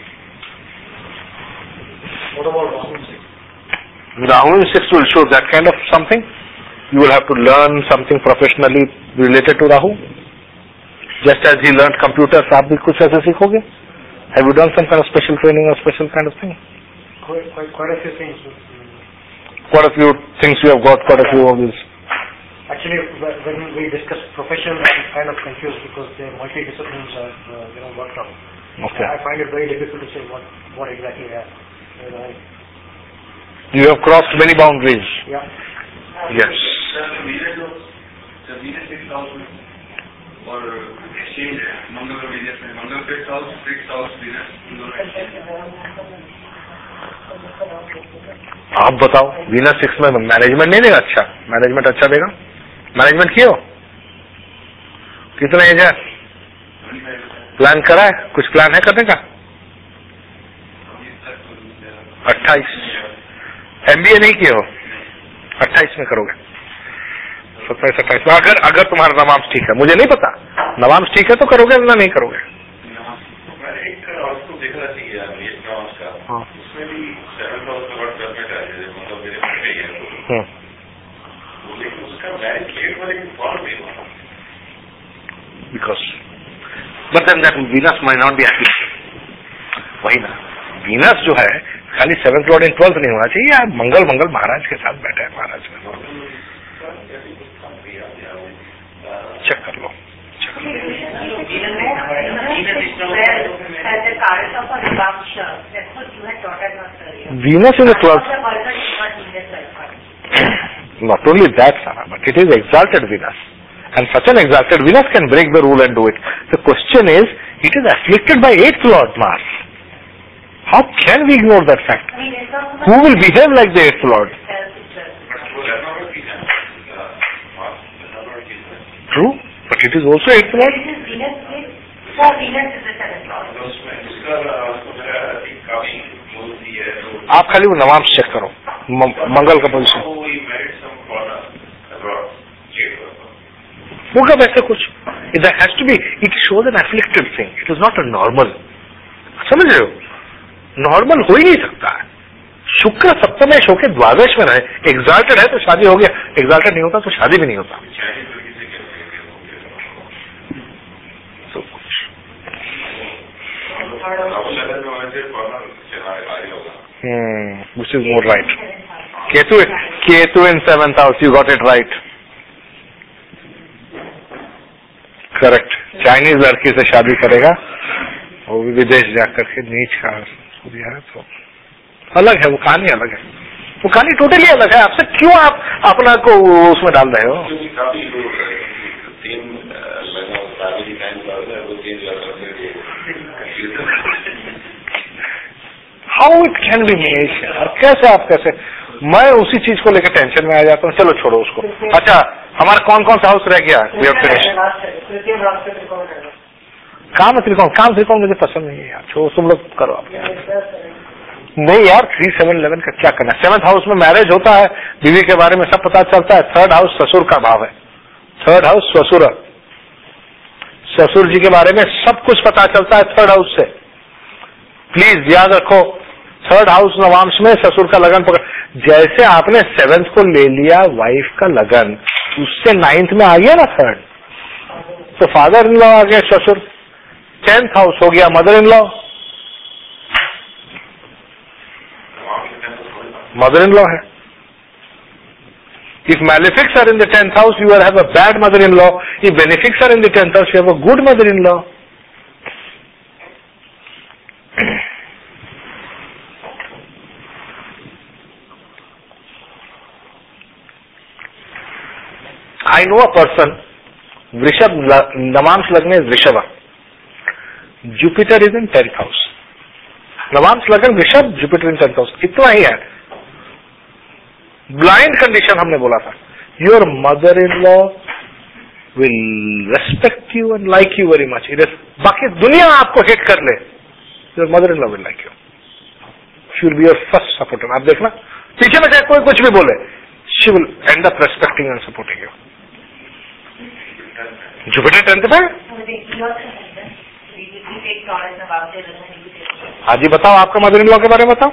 What about Rahu? Rahu in sixth will show that kind of something. You will have to learn something professionally related to Rahu. Just as he learned computers, आप भी कुछ ऐसे सीखोगे? Have you done some kind of special training or special kind of thing? Quite a few things. Quite a few things you have got, quite a few of these. Actually, when we discuss profession, I'm kind of confused because the multidisciplines are worked out. Okay. I find it very difficult to say what exactly I have. You have crossed many boundaries. Yeah. Yes. The Venus sixth house में और exchange है, मंगल और Venus में, मंगल sixth house Venus, दोनों exchange। आप बताओ, Venus six में management नहीं देगा? अच्छा, मैनेजमेंट अच्छा देगा? मैनेजमेंट किया हो? कितना एज है? प्लान करा है? कुछ प्लान है करने का? 28। MBA नहीं किए हो? 28 में करोगे? 27-28 में। अगर तुम्हारा नवांश ठीक है, मुझे नहीं पता, नवांश ठीक है तो करोगे, वरना नहीं करोगे। देखना चाहिए का, उसमें भी 7th हाउस का वर्ड करने का है, मतलब मेरे में ही है, लेकिन उसका मैरिज लेट वाले की फॉर्म नहीं हुआ, because but then that Venus might not be happy. वही ना, वीनस जो है खाली 7th लॉर्ड इन 12th नहीं होना चाहिए। आप मंगल महाराज के साथ बैठे हैं, महाराज का चेक कर लो। Venus in the 12th. Not only that, Sarah, but it is exalted Venus. And such an exalted Venus can break the rule and do it. The question is, it is afflicted by 8th Lord Mars. How can we ignore that fact? Who will behave like the 8th Lord? But it is also 8th lord. आप खाली वो Navamsa check करो, मंगल का position होगा वैसे कुछ. It has to be, it shows an afflicted thing. It is not a normal. समझ रहे हो? नॉर्मल हो ही नहीं सकता है. शुक्र सप्तमेश होकर द्वादश में रहे, एग्जाल्टेड है तो शादी हो गया, एग्जाल्टेड नहीं होता तो शादी भी नहीं होता. Which is more right. Ketu in 7th house, you got it right. Correct. Chinese लड़की से शादी करेगा, वो भी विदेश जाकर के नीच का सूर्य है, तो अलग है वो कहानी, अलग है वो कहानी, टोटली अलग है. आपसे क्यों आप अपना को उसमें डाल रहे हो? How it can be made? कैसे आप कैसे? मैं उसी चीज को लेकर टेंशन में आ जाता हूँ. चलो छोड़ो उसको. अच्छा, हमारा कौन कौन सा हाउस रह गया? काम त्रिकोण मुझे पसंद नहीं है यार, छोड़ो, तुम लोग करो आप. नहीं यार, 3, 7, 11 का क्या करना? 7th हाउस में मैरिज होता है, बीवी के बारे में सब पता चलता है. 3rd हाउस ससुर का भाव है. 3rd हाउस ससुर, ससुर जी के बारे में सब कुछ पता चलता है 3rd हाउस से. प्लीज याद रखो, 3rd हाउस नवांश में ससुर का लगन पकड़. जैसे आपने 7th को ले लिया वाइफ का लगन, उससे 9th में आ गया ना 3rd, तो फादर इन लॉ आ गया ससुर. 10th हाउस हो गया mother in law. Mother in law है. If malefics are in the 10th house, you will have a bad mother-in-law. If benefics are in the 10th house, you have a good mother-in-law. I know a person, Vrishab, Navamsh Lagna is Vrishava. Jupiter is in 10th house. Navamsh Lagna Vrishab, Jupiter in 10th house. इतना ही है. Blind condition हमने बोला था. Your mother in law will respect you and like you very much. बाकी दुनिया आपको hate कर ले, your mother in law will like you. She will be your first supporter. आप देखना, पीछे में चाहे कोई कुछ भी बोले, she will end up respecting and supporting you. Jupiter 10th पे. हाँ जी, बताओ आपका मदर इन लॉ के बारे में बताओ.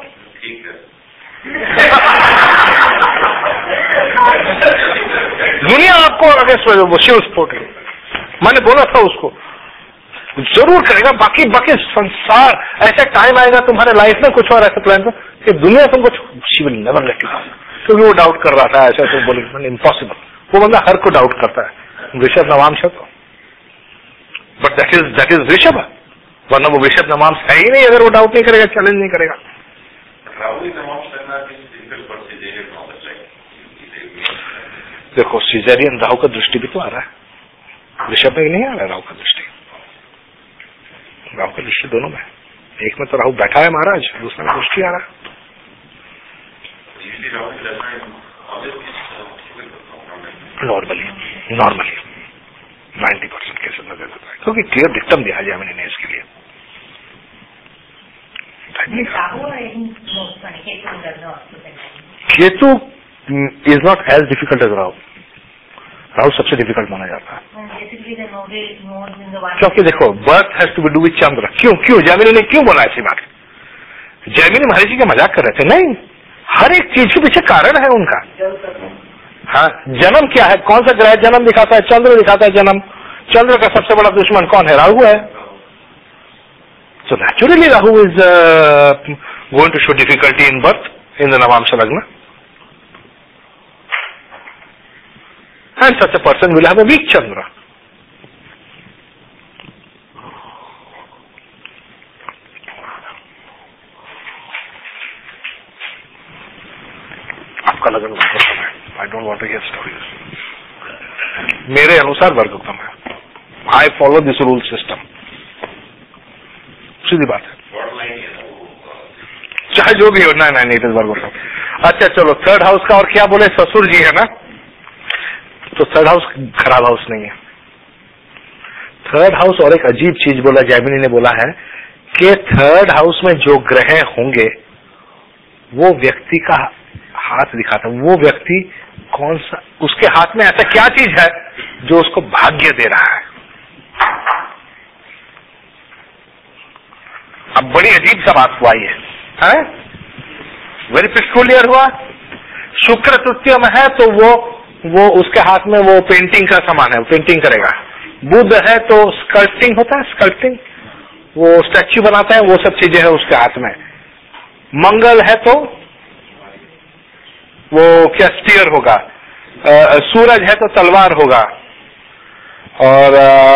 दुनिया आपको अगर शिव सपोर्ट, मैंने बोला था उसको जरूर करेगा. बाकी संसार, ऐसा टाइम आएगा तुम्हारे लाइफ में कुछ और ऐसा प्लान था कि दुनिया तुमको she will never let you, क्योंकि वो डाउट कर रहा था ऐसा तो बोले इम्पॉसिबल. वो बंदा हर को डाउट करता है. वृषभ नवांश है तो, बट दैट इज वृषभ, वरना वो वृषभ नवांश है ही नहीं अगर वो डाउट नहीं करेगा, चैलेंज नहीं करेगा. देखो सीजरियन राहु का दृष्टि भी तो आ रहा है, वृषभ में नहीं आ रहा है राहु का दृष्टि. राहु का दृष्टि दोनों में, एक में तो राहु बैठा है महाराज, दूसरे में दृष्टि आ रहा है. नॉर्मली 90% केसेस में देता है, क्योंकि क्लियर डिक्टम दिया जाए मैंने इसके लिए. Ketu is not as difficult as Rahu. Rahu सबसे डिफिकल्ट माना जाता है, क्योंकि देखो birth has to be do with Chandra. क्यों जैमिनी ने क्यों बोला ऐसी बात? जैमिनी महर्षि का मजाक कर रहे थे? नहीं, हर एक चीज के पीछे कारण है उनका. हाँ, जन्म क्या है, कौन सा ग्रह जन्म दिखाता है? चंद्र दिखाता है जन्म. चंद्र का सबसे बड़ा दुश्मन कौन है? राहु है. So naturally Rahu is going to show difficulty in birth in the Navamsha Lagna, and such a person will have a weak Chandra. आपका लगन वर्गोत्तम है. I don't want to hear stories. मेरे अनुसार वर्गोत्तम है. I follow this rule system. सीधी बात है, चाहे जो भी हो. नहीं इट इज वर्गोत्तम. अच्छा चलो, 3rd हाउस का और क्या बोले? ससुर जी है ना, तो 3rd हाउस खराब हाउस नहीं है. थर्ड हाउस और एक अजीब चीज बोला, जैमिनी ने बोला है कि थर्ड हाउस में जो ग्रह होंगे वो व्यक्ति का हाथ दिखाता है, वो व्यक्ति कौन सा, उसके हाथ में ऐसा क्या चीज है जो उसको भाग्य दे रहा है। अब बड़ी अजीब सा बात हुआ ये है, वेरी पिक्यूलियर हुआ। शुक्र तृतीय में है तो वो उसके हाथ में वो पेंटिंग का सामान है, वो पेंटिंग करेगा। बुध है तो स्कल्पटिंग होता है, स्कल्पटिंग, वो स्टैच्यू बनाता है, वो सब चीजें है उसके हाथ में। मंगल है तो वो क्या स्पीयर होगा, सूरज है तो तलवार होगा, और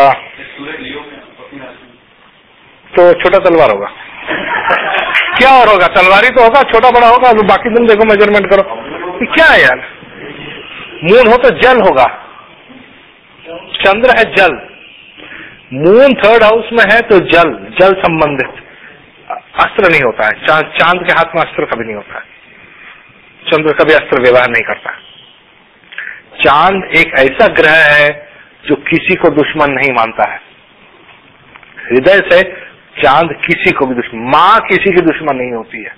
तो छोटा तलवार होगा। क्या और होगा, तलवारी तो होगा, छोटा बड़ा होगा, बाकी तुम देखो मेजरमेंट करो, क्या है यार। मून हो तो जल होगा, चंद्र है जल, मून थर्ड हाउस में है तो जल, जल संबंधित, अस्त्र नहीं होता है। चांद के हाथ में अस्त्र कभी नहीं होता है, चंद्र कभी अस्त्र व्यवहार नहीं करता। चांद एक ऐसा ग्रह है जो किसी को दुश्मन नहीं मानता है, हृदय से चांद किसी को भी दुश्मन, मां किसी की दुश्मन नहीं होती है,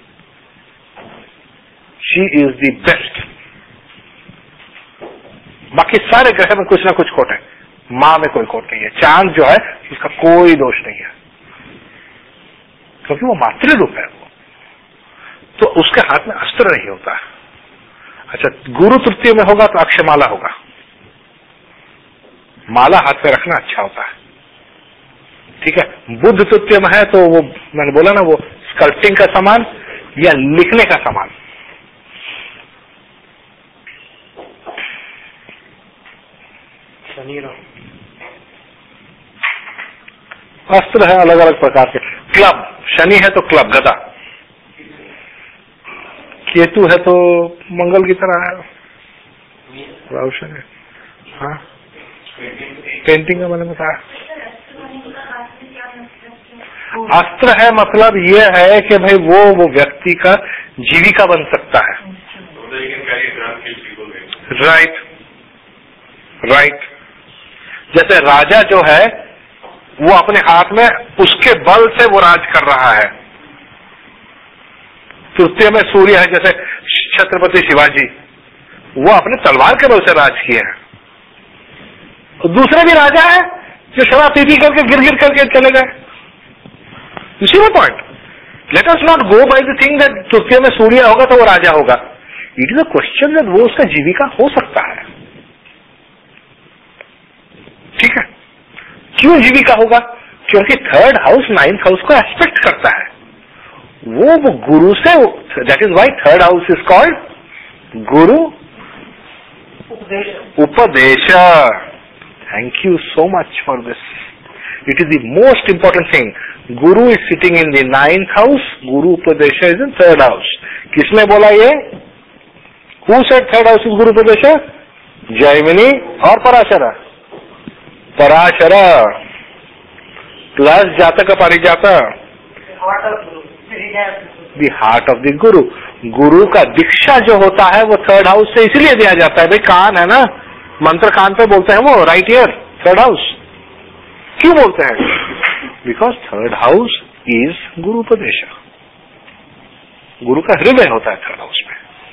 शी इज द बेस्ट। बाकी सारे ग्रह में कुछ ना कुछ खोट है, मां में कोई खोट नहीं है। चांद जो है उसका कोई दोष नहीं है, क्योंकि वो मातृ रूप है वो, तो उसके हाथ में अस्त्र नहीं होता है। अच्छा, गुरु तृतीय में होगा तो अक्षमाला होगा, माला हाथ में रखना अच्छा होता है, ठीक है। बुध तृतीय में है तो वो मैंने बोला ना, वो स्कल्पटिंग का सामान या लिखने का सामान। शनि अस्त्र है अलग अलग प्रकार के, क्लब, शनि है तो क्लब, गदा, केतु है तो मंगल की तरह है, रोशन है। हाँ, पेंटिंग का मैंने बताया। अस्त्र है मतलब ये है कि भाई वो व्यक्ति का जीविका बन सकता है। Right right. जैसे राजा जो है वो अपने हाथ में उसके बल से वो राज कर रहा है। तृतीय में सूर्य है, जैसे छत्रपति शिवाजी, वो अपने तलवार के बल से राज किए हैं। तो दूसरे भी राजा है जो शराब पी करके गिर गिर करके चले गए। You see the point. Let us not go by the thing that तृतीय में सूर्य होगा तो वो राजा होगा। It is a question that वो उसका जीविका हो सकता है, ठीक है। क्यों जीविका होगा? क्योंकि थर्ड हाउस नाइन्थ हाउस को एस्पेक्ट करता है, वो गुरु से, that is why third house is called Guru upadesh. Thank you so much for this, it is the most important thing. Guru is sitting in the ninth house, Guru upadesh is in third house. किसने बोला ये? Who said third house is Guru upadesh? Jaimini और Parashar. Parashar plus जातक पारिजात, the heart of the गुरु। गुरु का दीक्षा जो होता है वो थर्ड हाउस से इसलिए दिया जाता है, भाई कान है ना, मंत्र कान पे बोलते हैं वो, राइट ईयर, थर्ड हाउस। क्यों बोलते हैं? Because third house is Guru उपदेश, गुरु का हृदय होता है थर्ड हाउस में।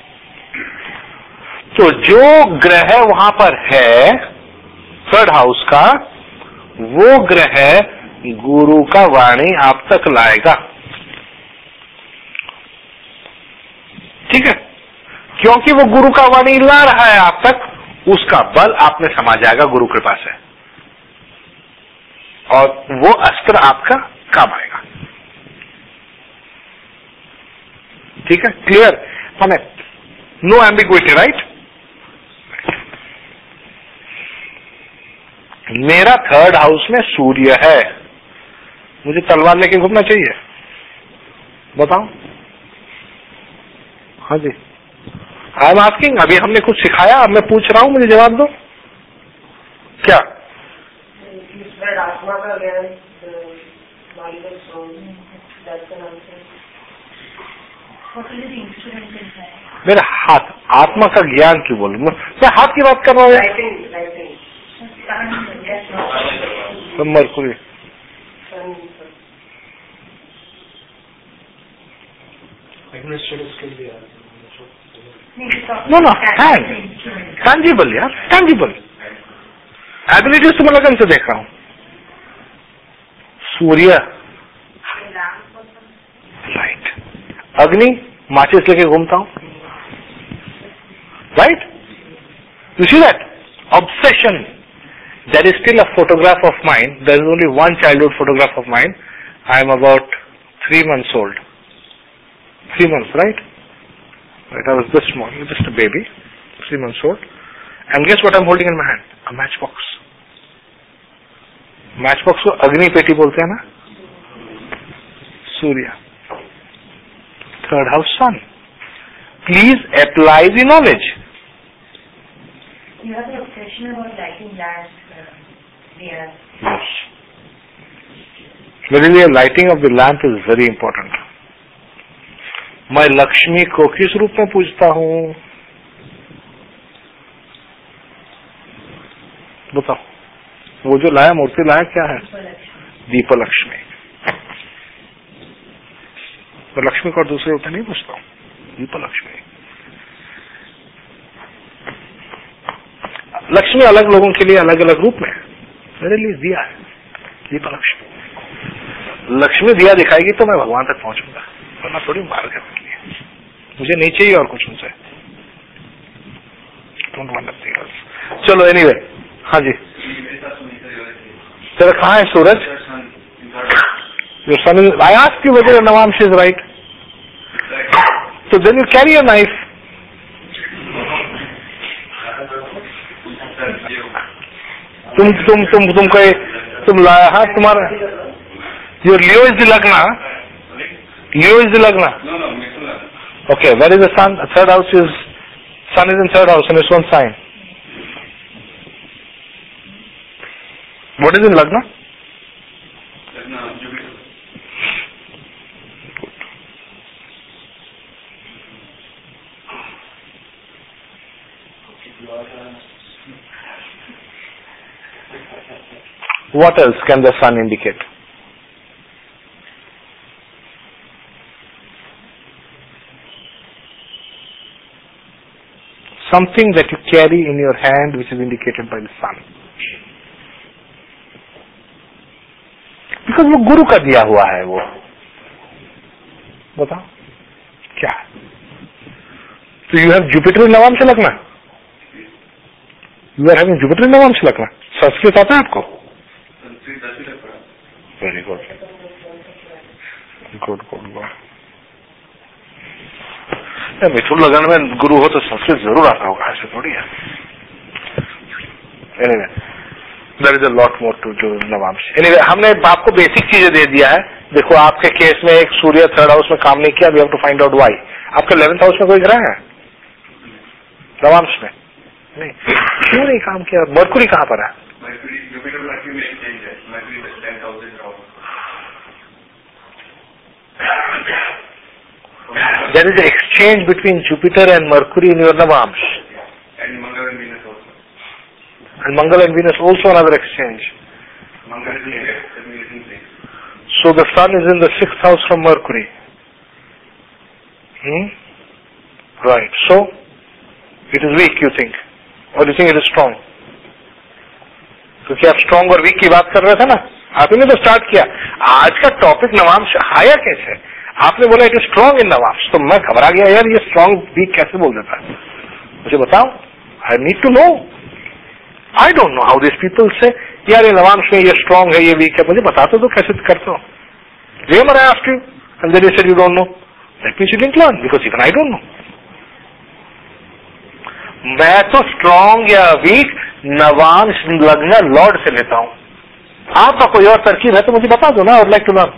तो जो ग्रह वहां पर है थर्ड हाउस का, वो ग्रह गुरु का वाणी आप तक लाएगा, ठीक है। क्योंकि वो गुरु का वाणी ला रहा है आप तक, उसका बल आप में समा जाएगा गुरु कृपा से, और वो अस्त्र आपका काम आएगा, ठीक है। क्लियर? माने नो एम्बिग्विटी, राइट। मेरा थर्ड हाउस में सूर्य है, मुझे तलवार लेके घूमना चाहिए? बताओ। हाँ जी, आई एम आस्किंग। अभी हमने कुछ सिखाया, अब मैं पूछ रहा हूँ, मुझे जवाब दो। क्या? आत्मा का ज्ञान, मेरा हाथ, आत्मा का ज्ञान क्यों बोलूं मैं हाथ की बात कर रहा हूँ। from Mercury. No, tangible यार, tangible. Abilities तो मैं लगन से देख रहा हूँ. सूर्य, लाइट. अग्नि, माचिस लेके घूमता हूँ. Right? You see that? Obsession. There is still a photograph of mine. There is only one childhood photograph of mine. I am about 3 months old. 3 months, right? Right, I was this small, just a baby, 3 months old. And guess what I'm holding in my hand? A matchbox. Matchbox को अग्नि पेटी बोलते हैं ना? सूर्य. Third house, sun. Please apply the knowledge. You have the obsession about lighting lamps, Yes. Really, lighting of the lamp is very important. मैं लक्ष्मी को किस रूप में पूजता हूँ? बताओ. वो जो लाया, मूर्ति लाया, क्या है? दीपलक्ष्मी. तो लक्ष्मी को और दूसरे रूप में नहीं पूछता हूँ. दीपलक्ष्मी. लक्ष्मी अलग लोगों के लिए अलग अलग रूप में, मेरे लिए दिया है. दीपलक्ष्मी. लक्ष्मी दिया दिखाएगी तो मैं भगवान तक पहुंचूंगा, वरना थोड़ी मार करने के लिए. मुझे नहीं चाहिए और कुछ उनसे. चलो एनीवे. हाँ जी. तेरा कहाँ है सूरज? Your son is, I asked you whether your Navamsh is right. So then you carry a knife. तुम लाया. हाँ, तुम्हारा your Leo is the Lagna. Leo is the Lagna. Okay, where is the sun? Third house is, sun is in third house and it's one sign. What is in Lagna? What else can the sun indicate? Something that you carry in your hand which is indicated by the sun. Because वो गुरु का दिया हुआ है. वो बताओ क्या? So you have Jupiter in Navamsh Lagna. You are having Jupiter in Navamsh Lagna. Sanskrit आता है आपको? Very good. Good good good. Mithun लगन में गुरु हो तो संस्कृत जरूर आता होगा, ऐसे थोड़ी है. Anyway, there is a lot more to जो नवांश. एनीवे, हमने आपको बेसिक चीजें दे दिया है. देखो, आपके केस में एक सूर्य थर्ड हाउस में काम नहीं किया. We have to find out why. आपके 11th हाउस में कोई ग्रह है नवांश में? नहीं. क्यों नहीं काम किया? मरकुरी कहाँ पर है? There is an exchange between Jupiter and Mercury in your Navamsh. And Mangal and Venus also. And Mangal and Venus also another exchange. Mangal is in place. So the sun is in the 6th house from Mercury. Right. So it is weak, you think, or you think it is strong? क्योंकि आप strong और week की बात कर रहे थे ना, आप ही ने तो स्टार्ट किया. आज का टॉपिक नवांश आया कैसे? आपने बोला it is strong in navamsa, तो मैं घबरा गया यार, ये स्ट्रॉन्ग वीक कैसे बोल देता है? मुझे बताओ. I need to know. I don't know how this people से यार ये नवांश में ये स्ट्रॉन्ग है, ये वीक है. मुझे बताते तो कैसे करते हो? Remember I asked you and then you said you don't know. That means you didn't learn, because even I don't know. मैं तो स्ट्रॉन्ग या वीक नवांश लग्न लॉर्ड से लेता हूं. आपका कोई और तरकीब है तो मुझे बता दो ना. और लाइक टू लर्न.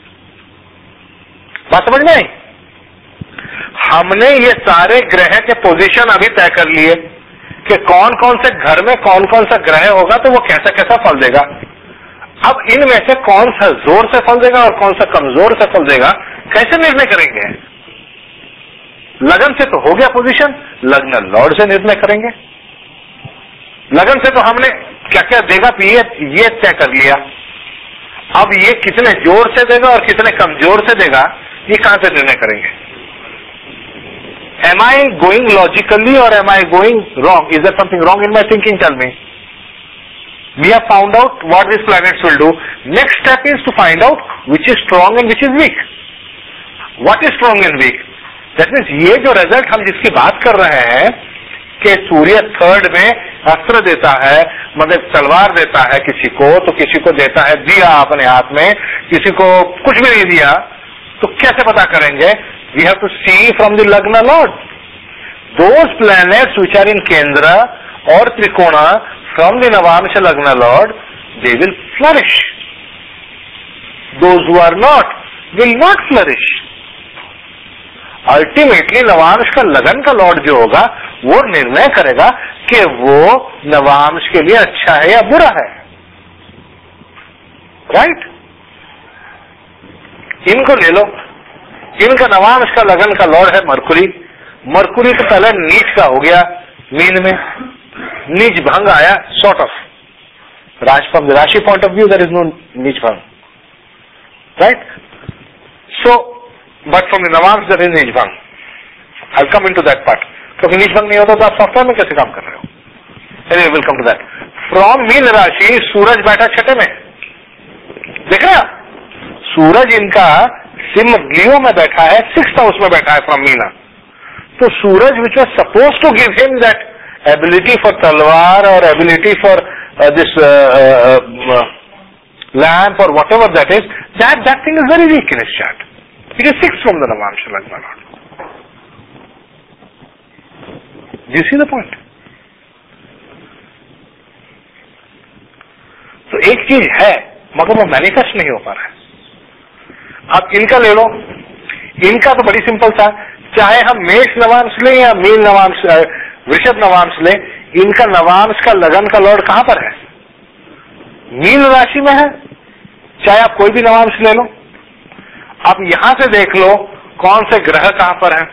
बात समझ में आई? हमने ये सारे ग्रह के पोजीशन अभी तय कर लिए कि कौन कौन से घर में कौन कौन सा ग्रह होगा तो वो कैसा कैसा फल देगा. अब इनमें से कौन सा जोर से फल देगा और कौन सा कमजोर से फल देगा, कैसे निर्णय करेंगे? लगन से तो हो गया पोजीशन, लग्न लॉर्ड से निर्णय करेंगे. लगन से तो हमने क्या क्या देगा ये तय कर लिया। अब ये कितने जोर से देगा और कितने कमजोर से देगा ये कहां से निर्णय करेंगे? Am I going logically or am I going wrong? Is there something wrong in my thinking? Tell me. We have found out what these planets will do. Next step is to find out which is strong and which is weak. What is strong and weak? That means ये जो result हम जिसकी बात कर रहे हैं कि सूर्य third में अस्त्र देता है, मतलब तलवार देता है किसी को, तो किसी को देता है दिया अपने हाथ में, किसी को कुछ भी नहीं दिया, तो कैसे पता करेंगे? We have to see from the Lagna Lord. Those planets which are in Kendra or Trikona from the Navamsha Lagna Lord, they will flourish. Those who are not will not flourish. Ultimately Navamsa का लगन का Lord जो होगा वो निर्णय करेगा कि वो नवांश के लिए अच्छा है या बुरा है, राइट? इनको ले लो, इनका नवांश का लगन का लॉर्ड है मरकुरी। मरकुरी तो पहले नीच का हो गया, मीन में नीच भंग आया, sort of from the rashi point of view there is no neech bhang, right? So but from the navamsa there is neech bhang. I will come into that part, क्योंकि नीच भंग नहीं होता तो आप सॉफ्टवेयर में कैसे काम कर रहे हो? Anyway will come to that. From Meen rashi सूरज बैठा छठे में, देख रहे हैं? सूरज इनका सिंह लियो में बैठा है, 6th हाउस में बैठा है फ्रॉम मीना। तो सूरज which was suppose to give him that ability for तलवार और एबिलिटी फॉर दिस लैम्प और whatever that is, that thing is very weak in his chart. It is 6th from the navamsa lagna lord. You see the point? तो एक चीज है मगर वो manifest नहीं हो पा रहा है। आप इनका ले लो, इनका तो बड़ी सिंपल था, चाहे हम मेष नवांश लें या मीन नवांश वृषभ नवांश लें, इनका नवांश का लगन का लॉर्ड कहां पर है? मीन राशि में है। चाहे आप कोई भी नवांश ले लो, आप यहां से देख लो कौन से ग्रह कहां पर है।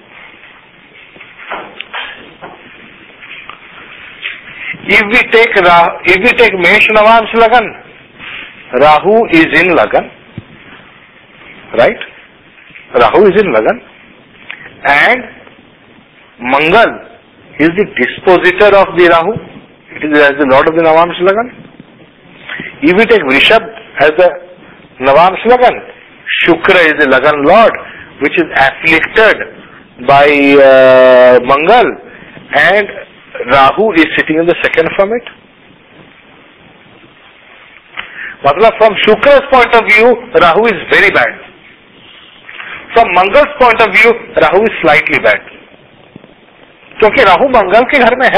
If we take मेष नवांश लगन, राहु is in लगन, right? Rahu is in Lagan and Mangal is the dispositor of the Rahu. It is as the lord of the Navamsh Lagan. If we take Vrishab as the Navamsh Lagan, Shukra is the Lagan lord which is afflicted by Mangal, and Rahu is sitting in the second from it. Matlab from Shukra's point of view, Rahu is very bad. From Mangal's point of view, Rahu is slightly bad. क्योंकि राहु मंगल के घर में है।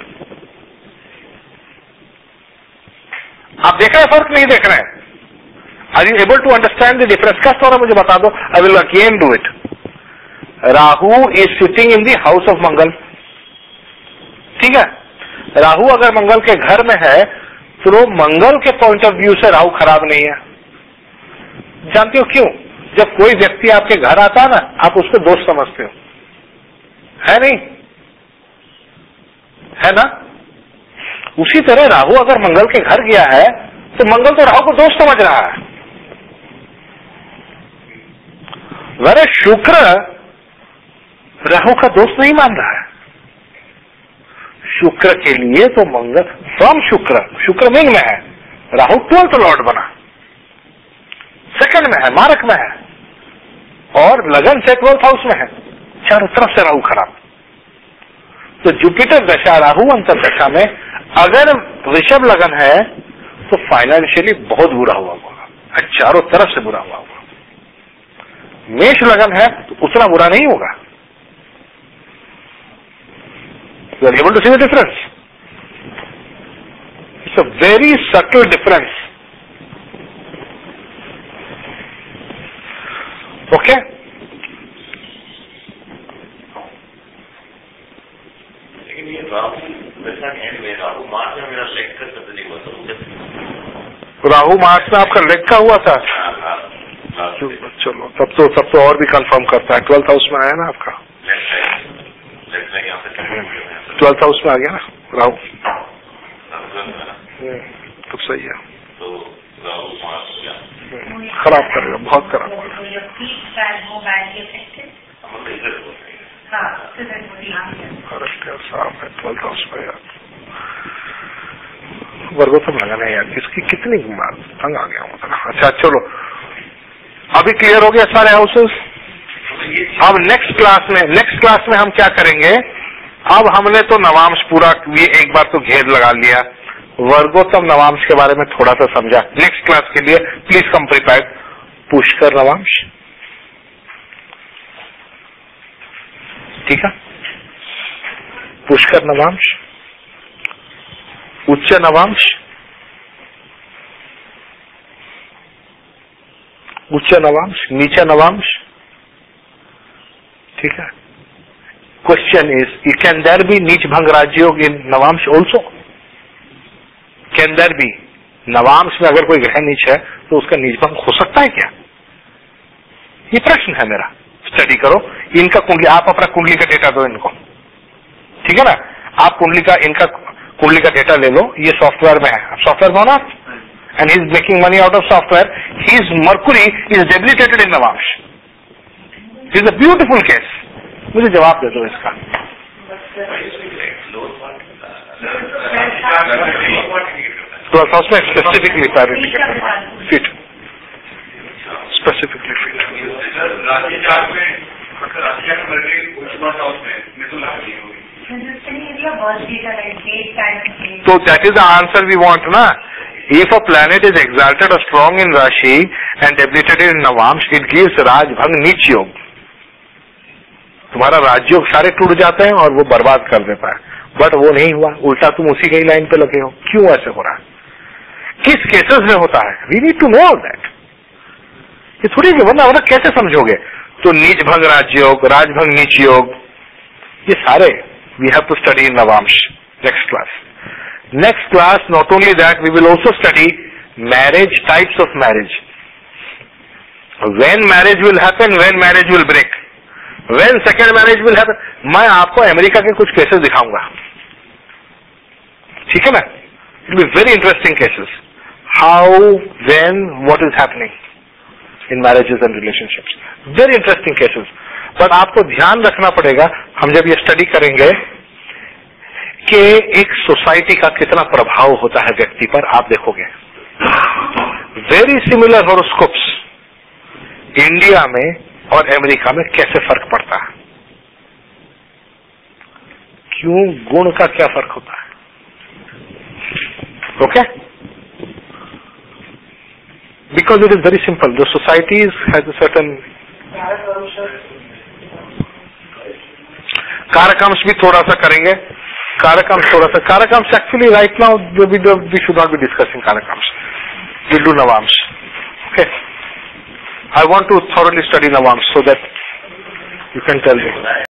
आप देख रहे हैं फर्क? नहीं देख रहे हैं? Are you able to understand the difference? का थोड़ा मुझे बता दो, I will again do it. Rahu is sitting in the house of Mangal, ठीक है? राहु अगर मंगल के घर में है तो मंगल के पॉइंट ऑफ व्यू से राहु खराब नहीं है। जानते हो क्यों? जब कोई व्यक्ति आपके घर आता है ना, आप उसको दोस्त समझते हो, है नहीं? है ना? उसी तरह राहु अगर मंगल के घर गया है तो मंगल तो राहु को दोस्त समझ रहा है। वह शुक्र राहु का दोस्त नहीं मान रहा है। शुक्र के लिए तो मंगल फ्रॉम शुक्र मीन में है, राहु 12th लॉर्ड बना, सेकंड में है, मारक में है, और लगन से 12th हाउस में है, चारों तरफ से राहु खराब। तो जुपिटर दशा राहु अंतर दशा में अगर वृषभ लगन है तो फाइनेंशियली बहुत बुरा हुआ होगा, चारों तरफ से बुरा हुआ होगा। मेष लगन है तो उतना बुरा नहीं होगा। You are able to see the difference? It's a very subtle difference. Okay? लेकिन ये राहु वैसा एंड में राहु मार्च में मेरा लेग का तब नहीं हुआ था। राहु मार्च में आपका लेग का हुआ था? चलो तब तो और भी कंफर्म करता है। 12th हाउस में आया ना आपका, 12th हाउस में आ गया ना राहु। तो सही है, तो राहु 5 हो गया, खराब करेगा, बहुत खराब करेगा। करेक्ट यार, साफ है 12th हाउस में यार। वर्गो तो लगाना है यार, इसकी कितनी बात तंग आ गया मतलब। अच्छा चलो, अभी क्लियर हो गया सारे हाउसेस। अब नेक्स्ट क्लास में हम क्या करेंगे, अब हमने तो नवांश पूरा ये एक बार तो घेर लगा लिया, वर्गोत्तम नवांश के बारे में थोड़ा सा समझा। नेक्स्ट क्लास के लिए प्लीज कम प्रिपेयर्ड। पुष्कर नवांश, ठीक है, पुष्कर नवांश, उच्च नवांश, उच्च नवांश, नीचा नवांश, ठीक है। Question is, can there be neech bhang rajyog in navamsa also? Can there be, नवांश में अगर कोई ग्रह नीच है तो उसका नीच भंग हो सकता है क्या? ये प्रश्न है मेरा, स्टडी करो इनका कुंडली। आप अपना कुंडली का डेटा दो इनको, ठीक है ना, आप कुंडली का इनका कुंडली का डेटा ले लो, ये सॉफ्टवेयर में है, सॉफ्टवेयर में हो ना, and he is making money out of software. His Mercury is debilitated in navamsa, is a beautiful case. मुझे जवाब दे दो इसका। तो उसमें specifically priority fit, specifically fit. तो that is the answer we want ना। If a planet is exalted or strong in Rashi and debilitated in Navamsh, it gives Rajbhang नीच योग। तुम्हारा राजयोग सारे टूट जाते हैं और वो बर्बाद कर देता है, बट वो नहीं हुआ, उल्टा तुम उसी की लाइन पे लगे हो। क्यों ऐसे हो रहा है, किस केसेस में होता है? We need to know all that. ये थोड़ी वरना कैसे समझोगे? तो नीच भंग राजयोग, राजभंग नीच योग, ये सारे we have to study in navamsa. Next class not only that, we will also study marriage, types of marriage, when marriage will happen, when marriage will break, when second marriage will happen। मैं आपको America के कुछ cases दिखाऊंगा, ठीक है ना, it will be very interesting cases, how, when, what is happening in marriages and relationships, very interesting cases। But आपको ध्यान रखना पड़ेगा, हम जब ये स्टडी करेंगे कि एक सोसाइटी का कितना प्रभाव होता है व्यक्ति पर, आप देखोगे वेरी सिमिलर हॉरोस्कोप्स इंडिया में और अमेरिका में कैसे फर्क पड़ता है, क्यों, गुण का क्या फर्क होता है। Okay, because it is very simple, the societies has a certain karakamsa भी थोड़ा सा करेंगे, karakamsa actually right now we should not be discussing karakamsa, we do navamsa. Okay, I want to thoroughly study navamsa so that you can tell me.